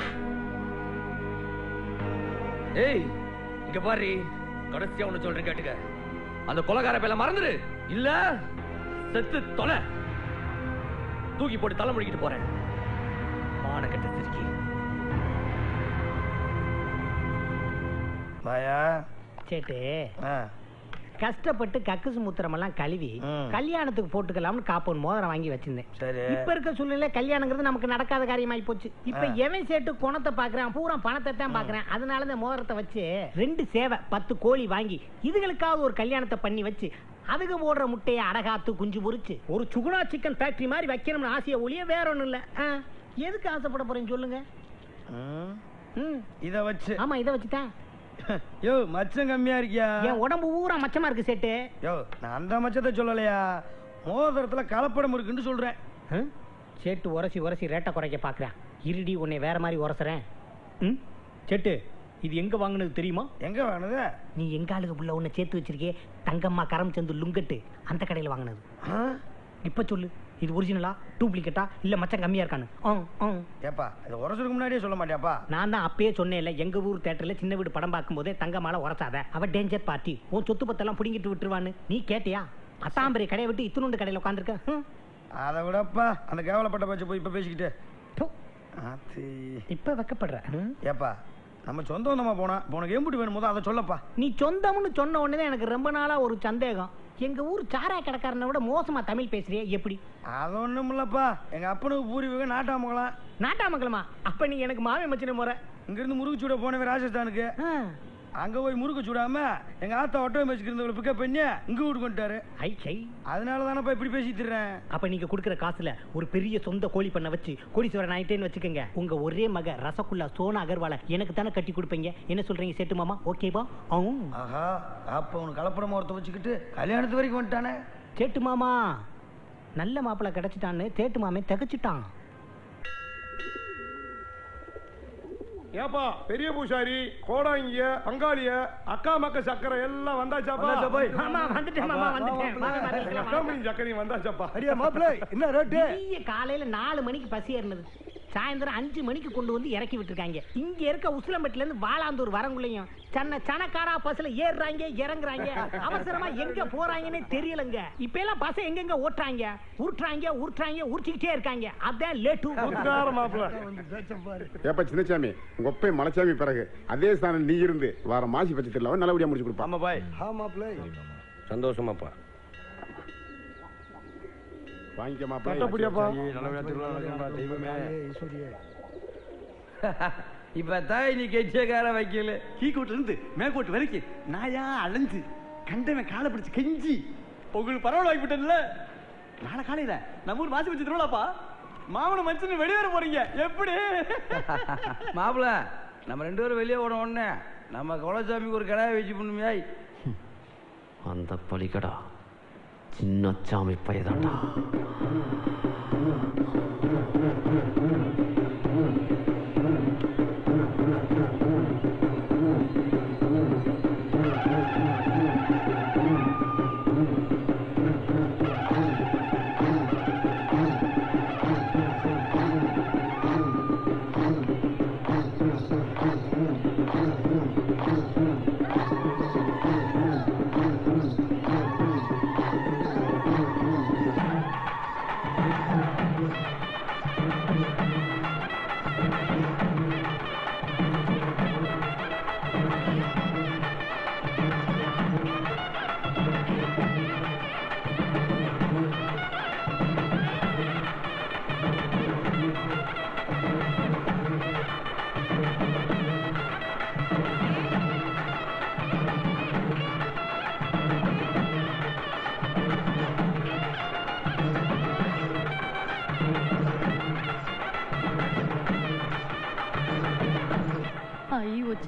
ஏய் இங்க பாரு, கடைசியா ஒண்ணு சொல்றேன் கேட்டுக்க. அந்த கொலைகார பேல மறந்துரு, இல்ல செத்து தொலை. தூக்கி போட்டு தலை முடிக்கிட்டு போறேன். மான கட்ட சிரிக்கி மாயா சேட்டு கஷ்டப்பட்டு கக்குசு முத்திரமெல்லாம் கழுவி கல்யாணத்துக்கு போட்டுக்கலாம்னு காப்பன் மோதிரம் வாங்கி வச்சிருந்தேன். இப்ப இருக்க சூழ்நிலை கல்யாணங்கிறது நமக்கு நடக்காத காரியமாயி போச்சு. இப்ப எவன் சேட்டு குணத்தை பாக்குறான், பூரா பணத்தை தான் பாக்குறேன். அதனால இந்த மோதிரத்தை வச்சு 2 சேவை 10 கோழி வாங்கி இதுகளுக்காக ஒரு கல்யாணத்தை பண்ணி வச்சு அதுக்கு போடுற முட்டையை அடகாத்து குஞ்சு பொறிச்சு ஒரு சுகுணா சிக்கன் ஃபேக்டரி மாதிரி வைக்கணும்னு ஆசையை ஒழிய வேற ஒண்ணும் இல்ல. எதுக்கு ஆசைப்பட போறேன்னு சொல்லுங்க. இத வச்சு? ஆமா இத வச்சுதான். யோ மச்சம் கம்மியா இருக்கியா? என் உடம்பு ஊரா மச்சமா இருக்கு சேட்டு. யோ நான் அந்த மச்சத்தை சொல்லலையா, மோதிரத்துல கலப்படம் இருக்குன்னு சொல்றேன். சேட்டு உரசி உரசி ரேட்டை குறைக்க பாக்குறேன். இருடி உன்னை வேற மாதிரி உரசுறேன். சேட்டு இது எங்க வாங்குனது தெரியுமா? எங்க வாங்குனது? நீ எங்க ஆளுக்கு புள்ள உன்னை சேர்த்து வச்சிருக்கே தங்கம்மா கரம் சந்து லுங்கட்டு, அந்த கடையில வாங்குனது. இப்ப சொல்லு, இது ஒரிஜினலா டூப்ளிகேட்டா இல்ல மச்சம் கம்மியா இருக்கானு? ஏப்பா இது உரசுக்கு முன்னாடியே சொல்ல மாட்டியாப்பா? நான் தான் அப்பயே சொன்னேன்ல, எங்க ஊர் தியேட்டர்ல சின்ன வீடு படம் பார்க்கும் போதே தங்கம்மால உரசாத, அவ டேஞ்சர் பார்ட்டி, உன் சொத்து பத்தெல்லாம் புடிங்கிட்டு விட்டுருவான்னு. நீ கேட்டியா? அத்தாம்பரி கடையை விட்டு இத்துணுண்டு கடையில உட்காந்துருக்க. அதை விடப்பா அந்த கேவலப்பட்ட பச்சை போய் இப்ப பேசிக்கிட்டு இப்ப வைக்கப்படுற. ஏப்பா நம்ம சொந்தம் நம்ம போனா உனக்கு எம்புட்டு வேணும் போது அதை சொல்லப்பா. நீ சொந்தம்னு சொன்ன உடனே எனக்கு ரொம்ப நாளா ஒரு சந்தேகம். எங்க ஊர் சாராய கடைக்காரனை விட மோசமா தமிழ் பேசுறியே எப்படி? அது ஒண்ணும் இல்லப்பா, எங்க அப்பனுக்கு பூர்வீகம் நாட்டாமங்கலம். நாட்டாமங்கலமா? அப்ப நீ எனக்கு மாவே மச்சின முறை. இங்க இருந்து முருகு சூட போனவே ராஜஸ்தானுக்கு. அங்க போய் முறுக்கு சூடாம எங்க ஆத்தா ஒட்டோ மேட்ச்க்கு இருந்தவங்களை பிக்கப் பண்ணி இங்க வீட்டு கொண்டாரு. அதனாலதானப்பா இப்படி பேசிட்டுறேன். அப்ப நீங்க குடுக்கற காசுல ஒரு பெரிய சொந்த கோழி பண்ண வச்சு கோடீஸ்வரன் ஆயிட்டேன்னு வச்சுக்கோங்க. உங்க ஒரே மக ரசகுல்லா சோனா அகர்வால எனக்கு தானே கட்டி கொடுப்பீங்க. என்ன சொல்றீங்க சேட்டு மாமா? ஓகேவா? ஆஹா அப்ப உனக்கு கலப்படம் ஒருத்த வச்சுக்கிட்டு கல்யாணத்து வரைக்கும் வந்துட்டானே சேட்டு மாமா. நல்ல மாப்பிள்ள கிடைச்சிட்டான்னு சேட்டு மாமே தகச்சிட்டான். ஏப்பா பெரிய பூசாரி கோடாங்கிய பங்காளிய அக்கா மக்க சக்கரை எல்லாம் வந்தாச்சாப்பா? சக்கரையும் வந்தாச்சாப்பா? என்ன ரேட்டு? காலையில 4 மணிக்கு பசி ஏறினது, சாயந்தரம் 5 மணிக்கு கொண்டு வந்து இறக்கி விட்டுருக்காங்க. இங்க இருக்க உசிலம்பட்டில இருந்து வாளாந்தூர் வரங்குள்ளையும் சனக்காரா பஸ்ல ஏறுறாங்க இறங்குறாங்க. அவசரமா எங்க போறாங்கன்னு தெரியலங்க. இப்ப எல்லாம் பஸ் எங்கெங்க ஓட்டுறாங்க, உருட்டுறாங்க உருட்டிக்கிட்டே இருக்காங்க. அதான் லேட்டு. ஏப்பா சின்னசாமி, உங்க ஒப்பை மலைச்சாமி பிறகு அதே ஸ்தானம் நீ இருந்து வார மாசி பட்சத்தில் நல்லபடியா முடிச்சு கொடுப்பா. ஆமா பாய். ஆமாப்ல சந்தோஷமாப்பா. வாங்கிக்க இப்ப தாய் நீ கெச்சக்கார வைக்கல. கீழோட்டுல இருந்து மேற்கோட்டு வரைக்கும் நாயா அலைஞ்சு கண்டவன் காலை பிடிச்சு கெஞ்சி உங்களுக்கு பரவாயில்ல வாங்கிவிட்டேன்ல. நாளை காலையில நம்ம ஊர் மாசி வச்சு திருவிழாப்பா. மாமனை மனுஷன் வெளியேற போறீங்க எப்படி? மாப்பிள நம்ம 2 பேரும் வெளியே ஓட உடனே நம்ம குலசாமிக்கு ஒரு கடாயை வச்சு பண்ணுமியாய். அந்த பலிகடா சின்னச்சாமி பையதாண்டா.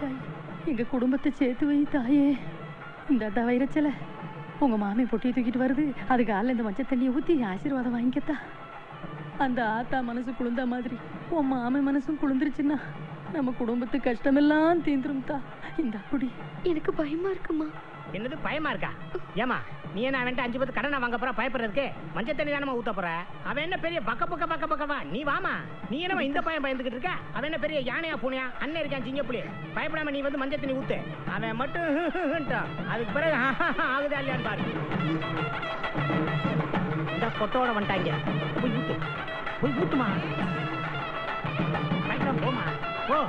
தாய், எங்க குடும்பத்தை சேர்த்து வை தாயே. இந்த அத்தா வைரச்சல உங்க மாமி பொட்டியை தூக்கிட்டு வருது, அது காலில் இந்த மஞ்சள் தண்ணியை ஊற்றி ஆசீர்வாதம் வாங்கிக்கத்தா. அந்த ஆத்தா மனசு குளிர்ந்த மாதிரி உன் மாமி மனசும் குளிர்ந்துருச்சுன்னா நம்ம குடும்பத்து கஷ்டமெல்லாம் தீந்துரும் தா. இந்த குடி. எனக்கு பயமா இருக்குமா? என்னது பயமா இருக்கா? ஏமா நீ என்ன அவன்ட்டு 5 கடனை வாங்க போற பயப்படுறதுக்கு? மஞ்சள் தண்ணி தானமா ஊத்த போற? அவன் என்ன பெரிய பக்கவா? நீ வாமா. நீ என்னமா இந்த பையன் பயந்துகிட்டு இருக்க? அவன் என்ன பெரிய யானையா பூனையா? அண்ணன் இருக்கான் சிங்க புலி. பயப்படாம நீ வந்து மஞ்சள் தண்ணி ஊத்து. அவன் மட்டும் அதுக்கு பிறகு ஆகுதா இல்லையான்னு பாரு. இந்த பொட்டோட வந்துட்டாங்க. போய் ஊத்துமா. பயப்படாம போமா. போ.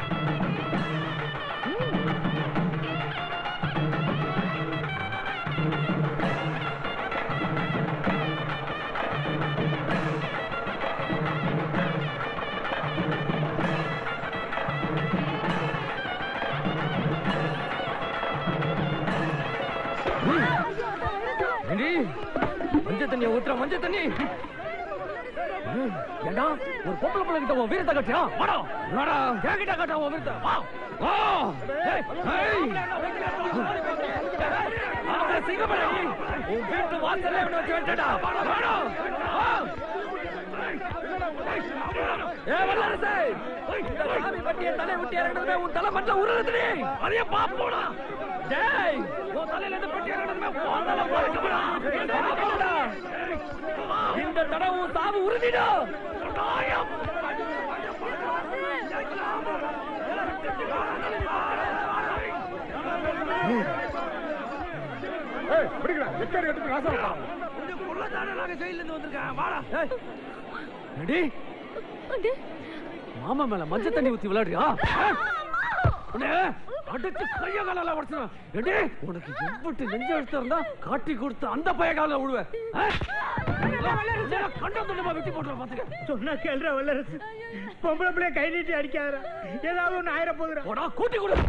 மஞ்சள் தண்ணியை ஊத்துற மஞ்சள் தண்ணி. ஏண்டா ஒரு பொம்பளை பிள்ளை கிட்ட உன் வீரத்தை கட்டியா? வாடா வாடா கேக்கிட்ட கட்ட உன் வீரத்தை. வா வா. சிங்கப்படி உன் வீட்டு வாசல்ல இவனை வச்சு வெட்டடா. வாடா. வல்லரசே, இந்த சாமி பட்டியை தலை விட்டு இறங்கினதுமே உன் தலை மட்டும் உருளுதுடி. அதையே பாப்போடா. டேய், உன் தலையில இருந்து பட்டி இறங்கினதுமே உன் தலை பறக்கும்டா. இந்த தடவை உன் சாவு உறுதிடா. மாமா மேல மஞ்சள் தண்ணி ஊத்தி விளையாடுறியா? அடிச்சு கைய கால உடச்சிருவேன். உனக்கு எவ்வளவு நெஞ்ச எடுத்து இருந்தா காட்டி கொடுத்து அந்த பைய கால விடுவேன். வெட்டி போட்டு பாத்துக்க. சொன்னா கேள்ற வல்லரசு. பொம்பளை பிள்ளைய கை நீட்டி அடிக்காத. ஏதாவது ஒண்ணு ஆயிர போகுதுடா. கூட்டி கொடு.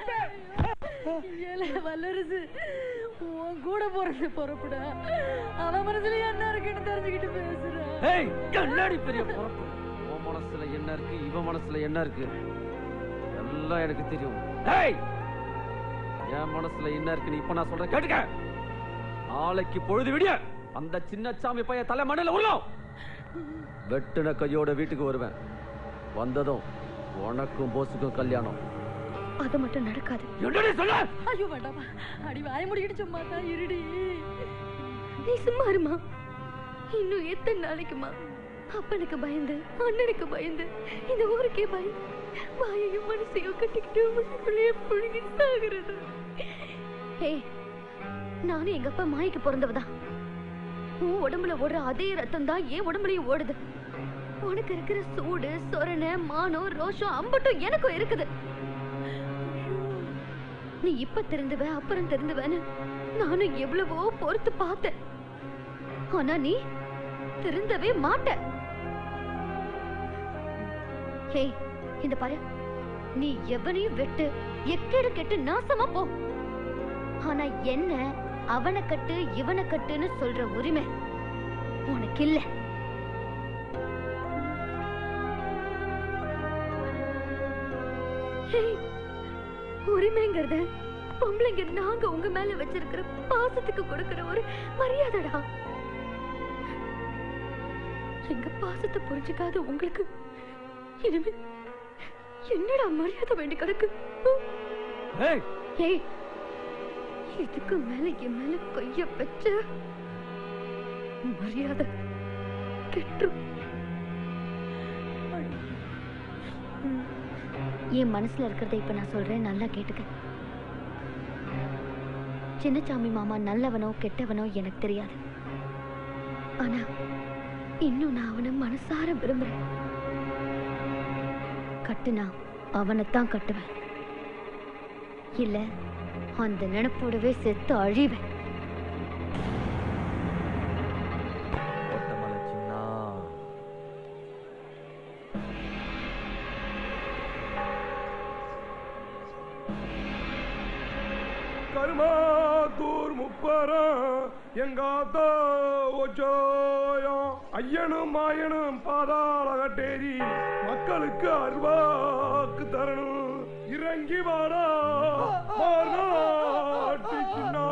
வல்லரசு உன் கூட போறது பொறுப்புடா. அவன் மனசுல என்ன இருக்குன்னு தெரிஞ்சுக்கிட்டு பேசுறேன். என்னடி பெரிய பொறுப்பு? உன் மனசுல என்ன இருக்கு, இவன் மனசுல என்ன இருக்கு எல்லாம் எனக்கு தெரியும். என் மனசுல என்ன இருக்குன்னு இப்ப நான் சொல்றேன் கேட்டுக்க. நாளைக்கு பொழுது விடிய அந்த சின்னச்சாமி பையன் தலை மண்ணில உள்ளோம். வெட்டுன கையோட வீட்டுக்கு வருவேன். வந்ததும் உனக்கும் போஸுக்கும் கல்யாணம். அது மட்டும் நடக்காது. என்னடி சொல்ல? ஐயோ வேண்டாமா. அடி வாய முடிக்கிட்டு சும்மா தான் இருடி. நீ சும்மா இருமா. இன்னும் எத்தனை நாளைக்குமா அப்பனுக்கு பயந்து, அண்ணனுக்கு பயந்து, இந்த ஊருக்கே பயந்து வாயையும் மனசையும் கட்டிக்கிட்டு புழுங்கி சாகுறது. நானும் எங்க அப்பா மாய்க்கு பிறந்தவதான். உன் உடம்புல ஓடுற அதே ரத்தம் தான் என் உடம்புலயும் ஓடுது. உனக்கு இருக்கிற சூடு, சொரணை, மானம், ரோஷம் அம்பட்டும் எனக்கும் இருக்குது. நீ இப்ப திருந்துவ அப்புறம் திருந்துவன்னு நானும் எவ்வளவோ பொறுத்து பார்த்தேன். ஆனா நீ திருந்தவே மாட்ட. இந்த பாரு, நீ எவனையும் வெட்டு, எக்கேடு கெட்டு நாசமா போ. ஆனா என்ன அவனை கட்டு இவனை கட்டுன்னு சொல்ற உரிமை உனக்கு இல்ல. உரிமைங்கிறத பொம்பளைங்க நாங்க உங்க மேல வச்சிருக்கிற பாசத்துக்கு கொடுக்கிற ஒரு மரியாதைடா. எங்க பாசத்தை புரிஞ்சுக்காத உங்களுக்கு இனிமே என்னடா மரியாதை வேண்டி கிடக்கு? இதுக்கு மேல என் மேல கைய வச்ச மரியாதை கெட்டும். என் மனசுல இருக்கிறத இப்ப நான் சொல்றேன், நல்லா கேட்டுக்க. சின்னசாமி மாமா நல்லவனோ கெட்டவனோ எனக்கு தெரியாது. ஆனா இன்னும் நான் அவனை மனசார விரும்புறேன். கட்டுனா அவனைத்தான் கட்டுவேன், இல்ல அந்த நினைப்போடவே செத்து அழிவேன். கருமாத்தூர் முப்பரம் எங்காத்தோ ஒச்சோயம் ஐயனும் மாயனும் பாதாள கட்டேரி மக்களுக்கு அருவாக்கு தரணும். இறங்கி வாடா மாநாட்டிக்குனா.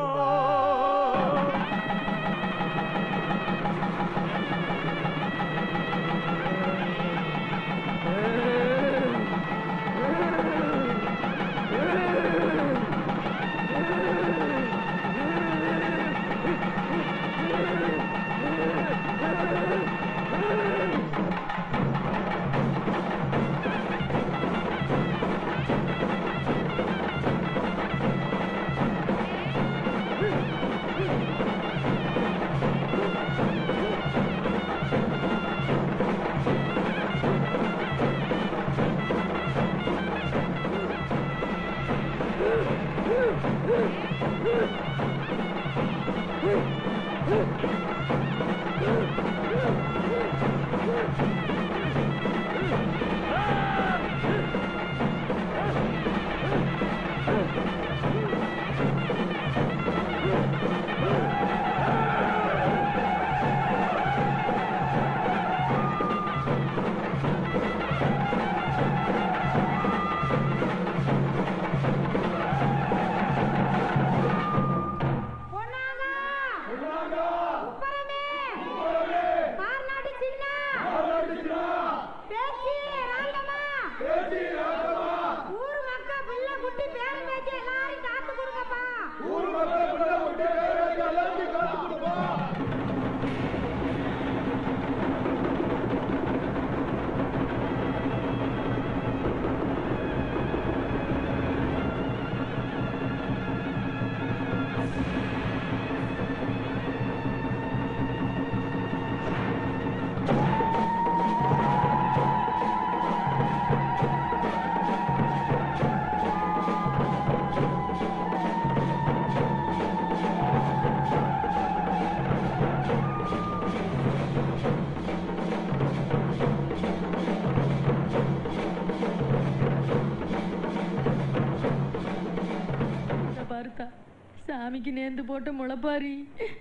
சாமிக்கு நேர்ந்து போட்ட முளைப்பாரி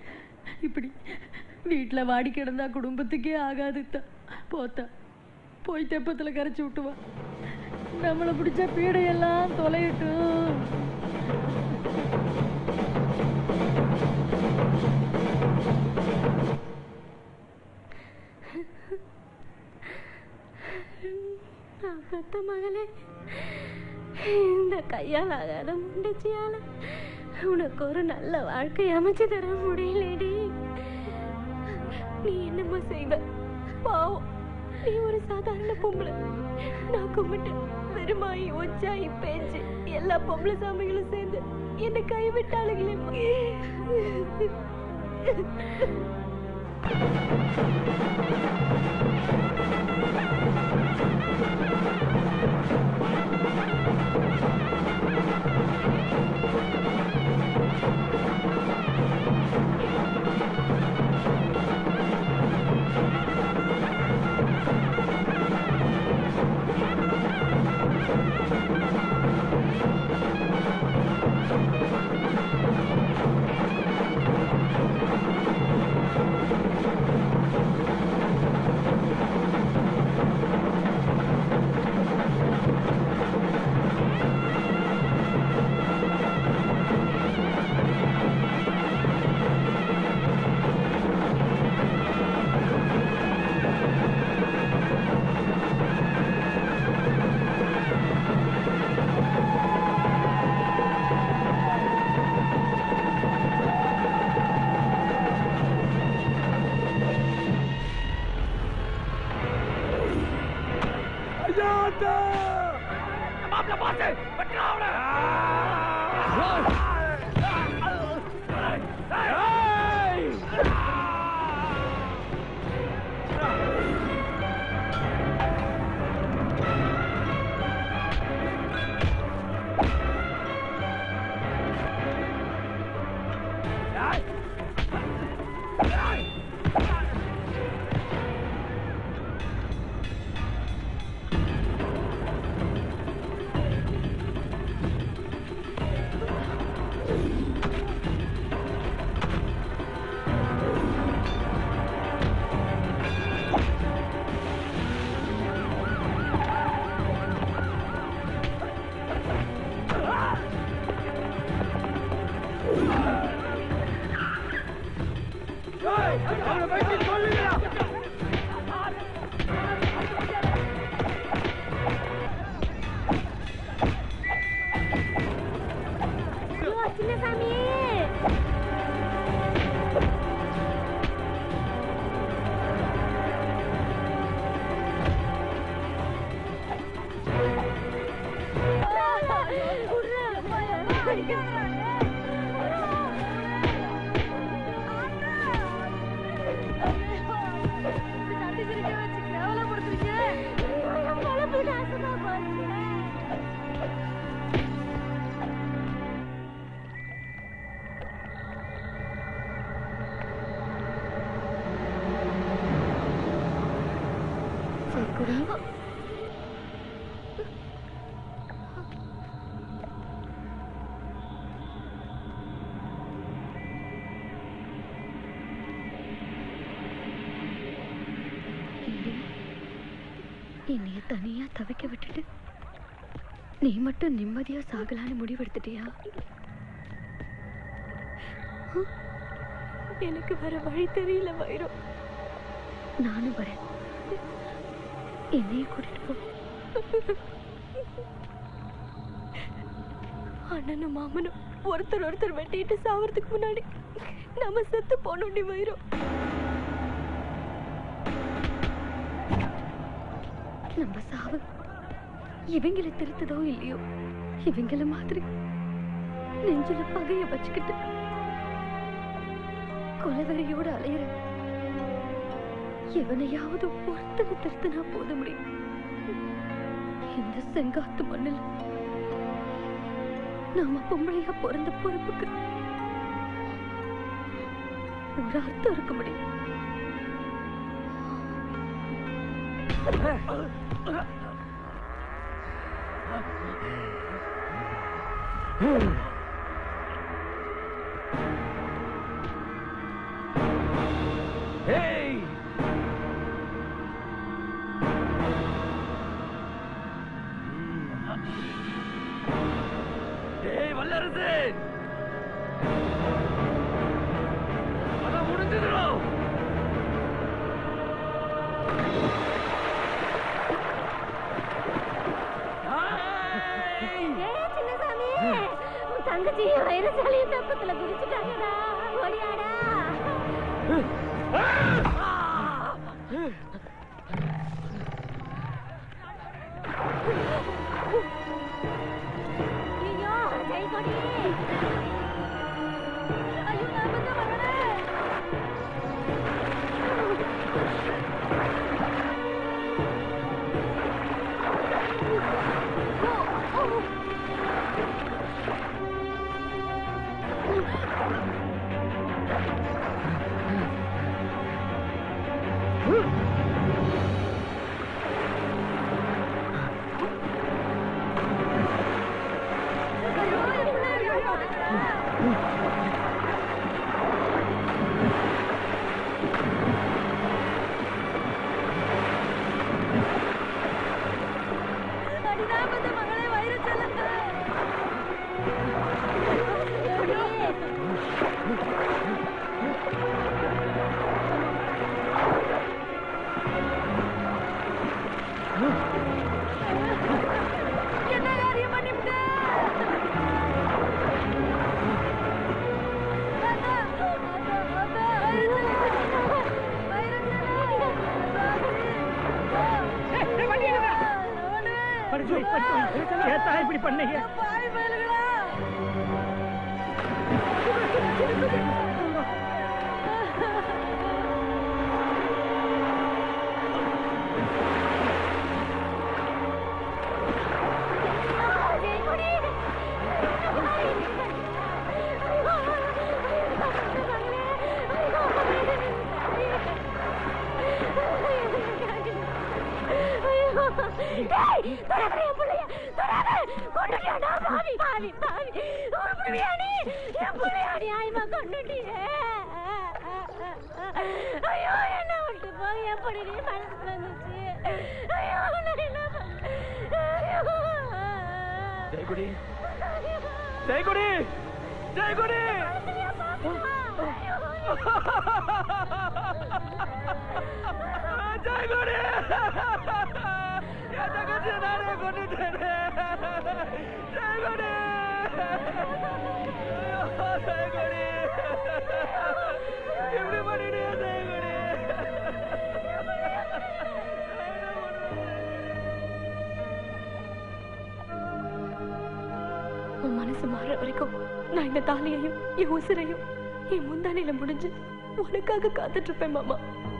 இப்படி வீட்டில் வாடி கிடந்தா குடும்பத்துக்கே ஆகாதுத்தா. போத்தா போய் தெப்பத்தில் கரைச்சி விட்டுவா. நம்மளை பிடிச்ச பீடையெல்லாம் தொலையட்டும். பெத்த மகளே, இந்த கையால் ஆகாத முண்டச்சியால உனக்கு ஒரு நல்ல வாழ்க்கை அமைச்சு தர முடியலடி. நீ என்னம்மா செய்வ? பாவம், நீ ஒரு சாதாரண பொம்பளை. நான் கும்பிட்டு வெறுமாயி ஒச்சாயி பேச்சு எல்லா பொம்பளை சாமிகளும் சேர்ந்து என்னை கைவிட்டாளுங்களே. என்னைய தனியா தவிக்க விட்டுட்டு நீ மட்டும் நிம்மதியா சாகலான்னு முடிவெடுத்துட்டியா? எனக்கு வேற வழி தெரியல வைரம். நானும் வரேன், என்னைய கூட்டிட்டு போ. அண்ணனும் மாமனும் ஒருத்தர் வெட்டிட்டு சாவறதுக்கு முன்னாடி நம்ம செத்து போனோண்டி வைரம். நம்ம சாவு இவங்களை திருத்ததோ இல்லையோ, இவங்கள மாதிரி நெஞ்சில பகைய வச்சுக்கிட்டு கொலவெறியோட அலையிற எவனையாவது ஒருத்தனை திருத்தினா போத முடியும். இந்த செங்காத்து மண்ணில் நாம பொம்பளையா பிறந்த பொறுப்புக்கு ஒரு அர்த்தம் இருக்க முடியும். வல்லரசு அதான் முடிஞ்சிடும். தங்கச்சி வைரசாலையும் தப்பத்துல குதிச்சுட்டாங்கடா, ஓடியாடா. ஐயோ ஜெயகொடி, ஐயோ நான் வந்து வரேன். இப்படி பண்ணீங்க ஐயோ என்ன விட்டு போய் எப்படி நீ மனசுல இருந்துச்சு? ஐயோ நான் என்ன ஜெயக்குடி, ஜெயக்குடி, ஜெயகுடி ஜெயகுடி என் தங்கச்சி நானே கொண்டுட்டேனே ஜெயகுடி ஜெயகுடி இப்படி பண்ணிடு ஜெயகுடி உன் மனசு மாற வரைக்கும் நான் இந்த தாலியையும் என் உசிரையும் என் முந்தானையில முடிஞ்சு உனக்காக காத்துட்டு இருப்பேன் மாமா.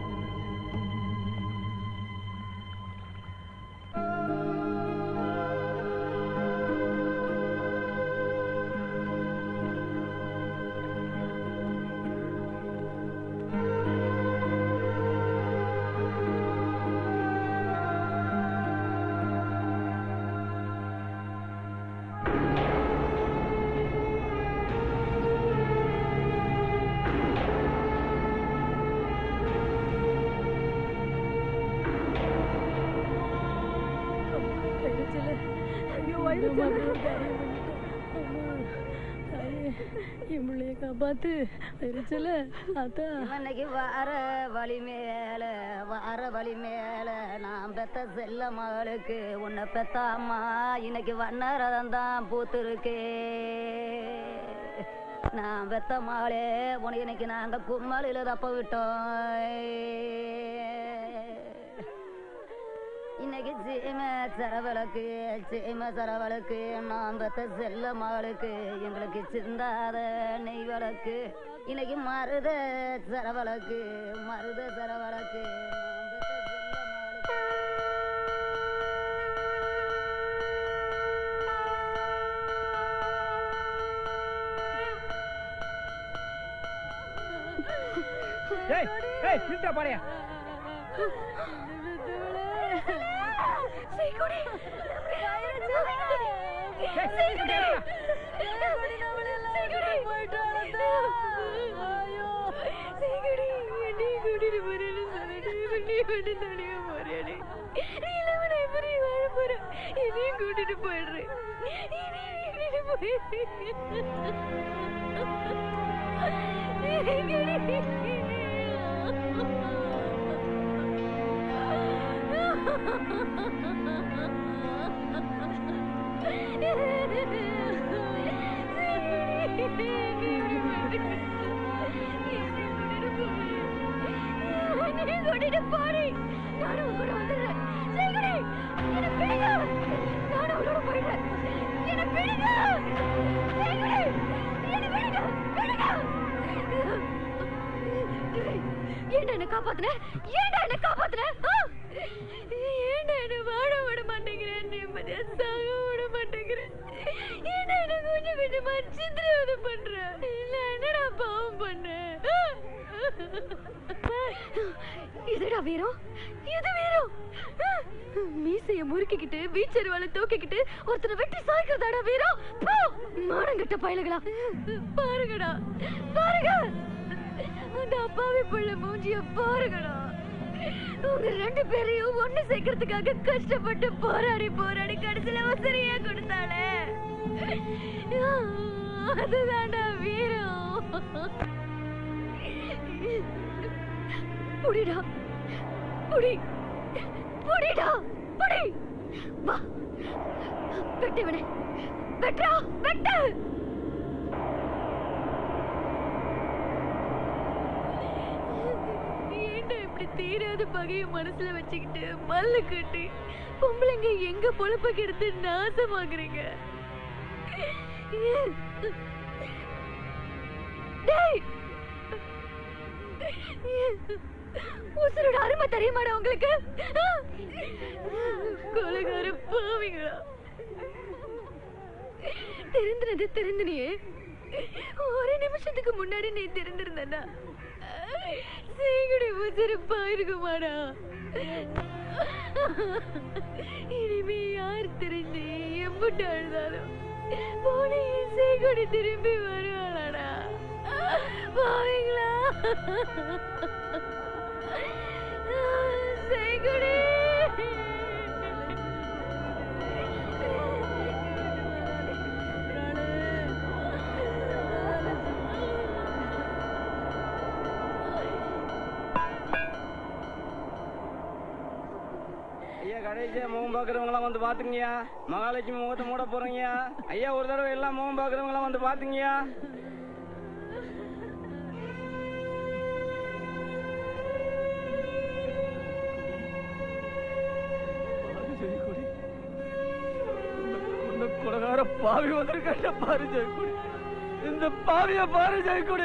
காப்பாத்து இன்னைக்கு வார வழி மேல நான் பெத்த செல்ல மகளுக்கு உன்னை பெத்த அம்மா இன்னைக்கு வண்ணரதம் தான் பூத்துருக்கு. நான் பெத்த மகளே உனக்கு இன்னைக்கு நாங்க கும்மலில தப்ப விட்டோம். இன்னைக்கு சீமை சரவலுக்கு நான் பெத்த செல்ல மகளுக்கு எங்களுக்கு சிந்தாத நெய் வழக்கு. இன்னைக்கு மருத சரவலுக்கு பாடியா கூட்டிட்டு போயிடுறேன். கூட்டிட்டு போறே நானும் கூட வந்துடுறேன். என்ன பிடிங்க, நானும் அவளோட போயிடுறேன். என்ன பிடிங்க, ஏன்டா என்ன காப்பாத்துன? ஏன்டா என்ன வாழ விட மாட்டேங்கிறேன், நிம்மதியா சாக விட மாட்டேங்கிறேன். ஏன்டா என்ன கொஞ்சம் கொஞ்சமா சித்திரவதை பண்ற? இல்ல என்னடா பாவம் பண்ண? இதுடா வீரம், இது வீரம். மீசைய முறுக்கிக்கிட்டு வீச்சருவால தூக்கிக்கிட்டு ஒருத்தனை வெட்டி சாய்க்கிறதாடா வீரம். மானங்கட்ட பயலுகளா, பாருங்கடா பாருங்க அந்த அப்பாவி பிள்ளை மூஞ்சிய பாருங்கடா. உங்க ரெண்டு பேரையும் ஒண்ணு சேர்க்கறதுக்காக கஷ்டப்பட்டு போராடி கடைசியில சரியா கொடுத்தாளே, அதுதான்டா வீரம். புடிடா புடிடா புடி, வா வெட்டுவனே, வெட்டா வெட்டு. ஏன்டா இப்படி தீராத பகைய மனசுல வச்சுக்கிட்டு மல்லு கட்டி பொம்பளைங்க எங்க பொழப்ப எடுத்து நாசமாக்குறீங்க? உசுரோட அருமை தெரியுமாடா உங்களுக்கு? கொலைகார பாவிங்களா, தெரிந்தனியே ஒரு நிமிஷத்துக்கு முன்னாடி நீ தெரிந்திருந்தா சீகுடி உசுறு போயிருக்குமாடா. இனிமே யார் தெரிஞ்சு எம்பிட்டு அழுதாலும் போன சீகுடி திரும்பி வருவாளாடா பாவிங்களா. சீகுடி பாக்குறவங்க எல்லாம் வந்து பாத்துங்கயா. மகாலட்சுமி முகத்தை மூட போறீங்கயா. ஐயா ஒரு தடவை எல்லாம் முகம் பாக்குறவங்க எல்லாம் வந்து பாத்துங்கயா. கொலகார பாவி வந்திருக்க பாரு ஜெயக்குடி. இந்த பாவிய பாரு ஜெயக்குடி.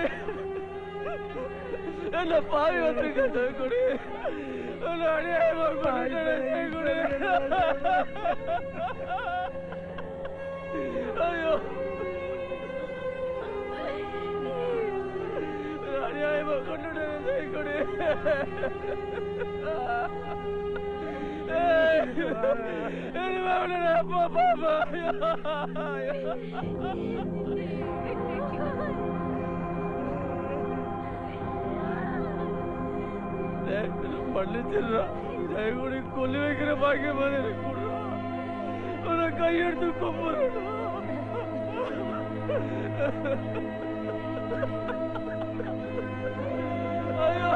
என்ன பாவி வந்திருக்க ஜெயக்குடி. அநியாயமா ஜெயக்குடி. ஐயோ அநியாயமா கொண்டு ஜெயக்குடி. மன்னிச்சிடுறா ஜெயகுடி. கொல்லி வைக்கிற பாக்கியம் எனக்கு உன கையெடுத்து கும்பிடுறா. ஐயோ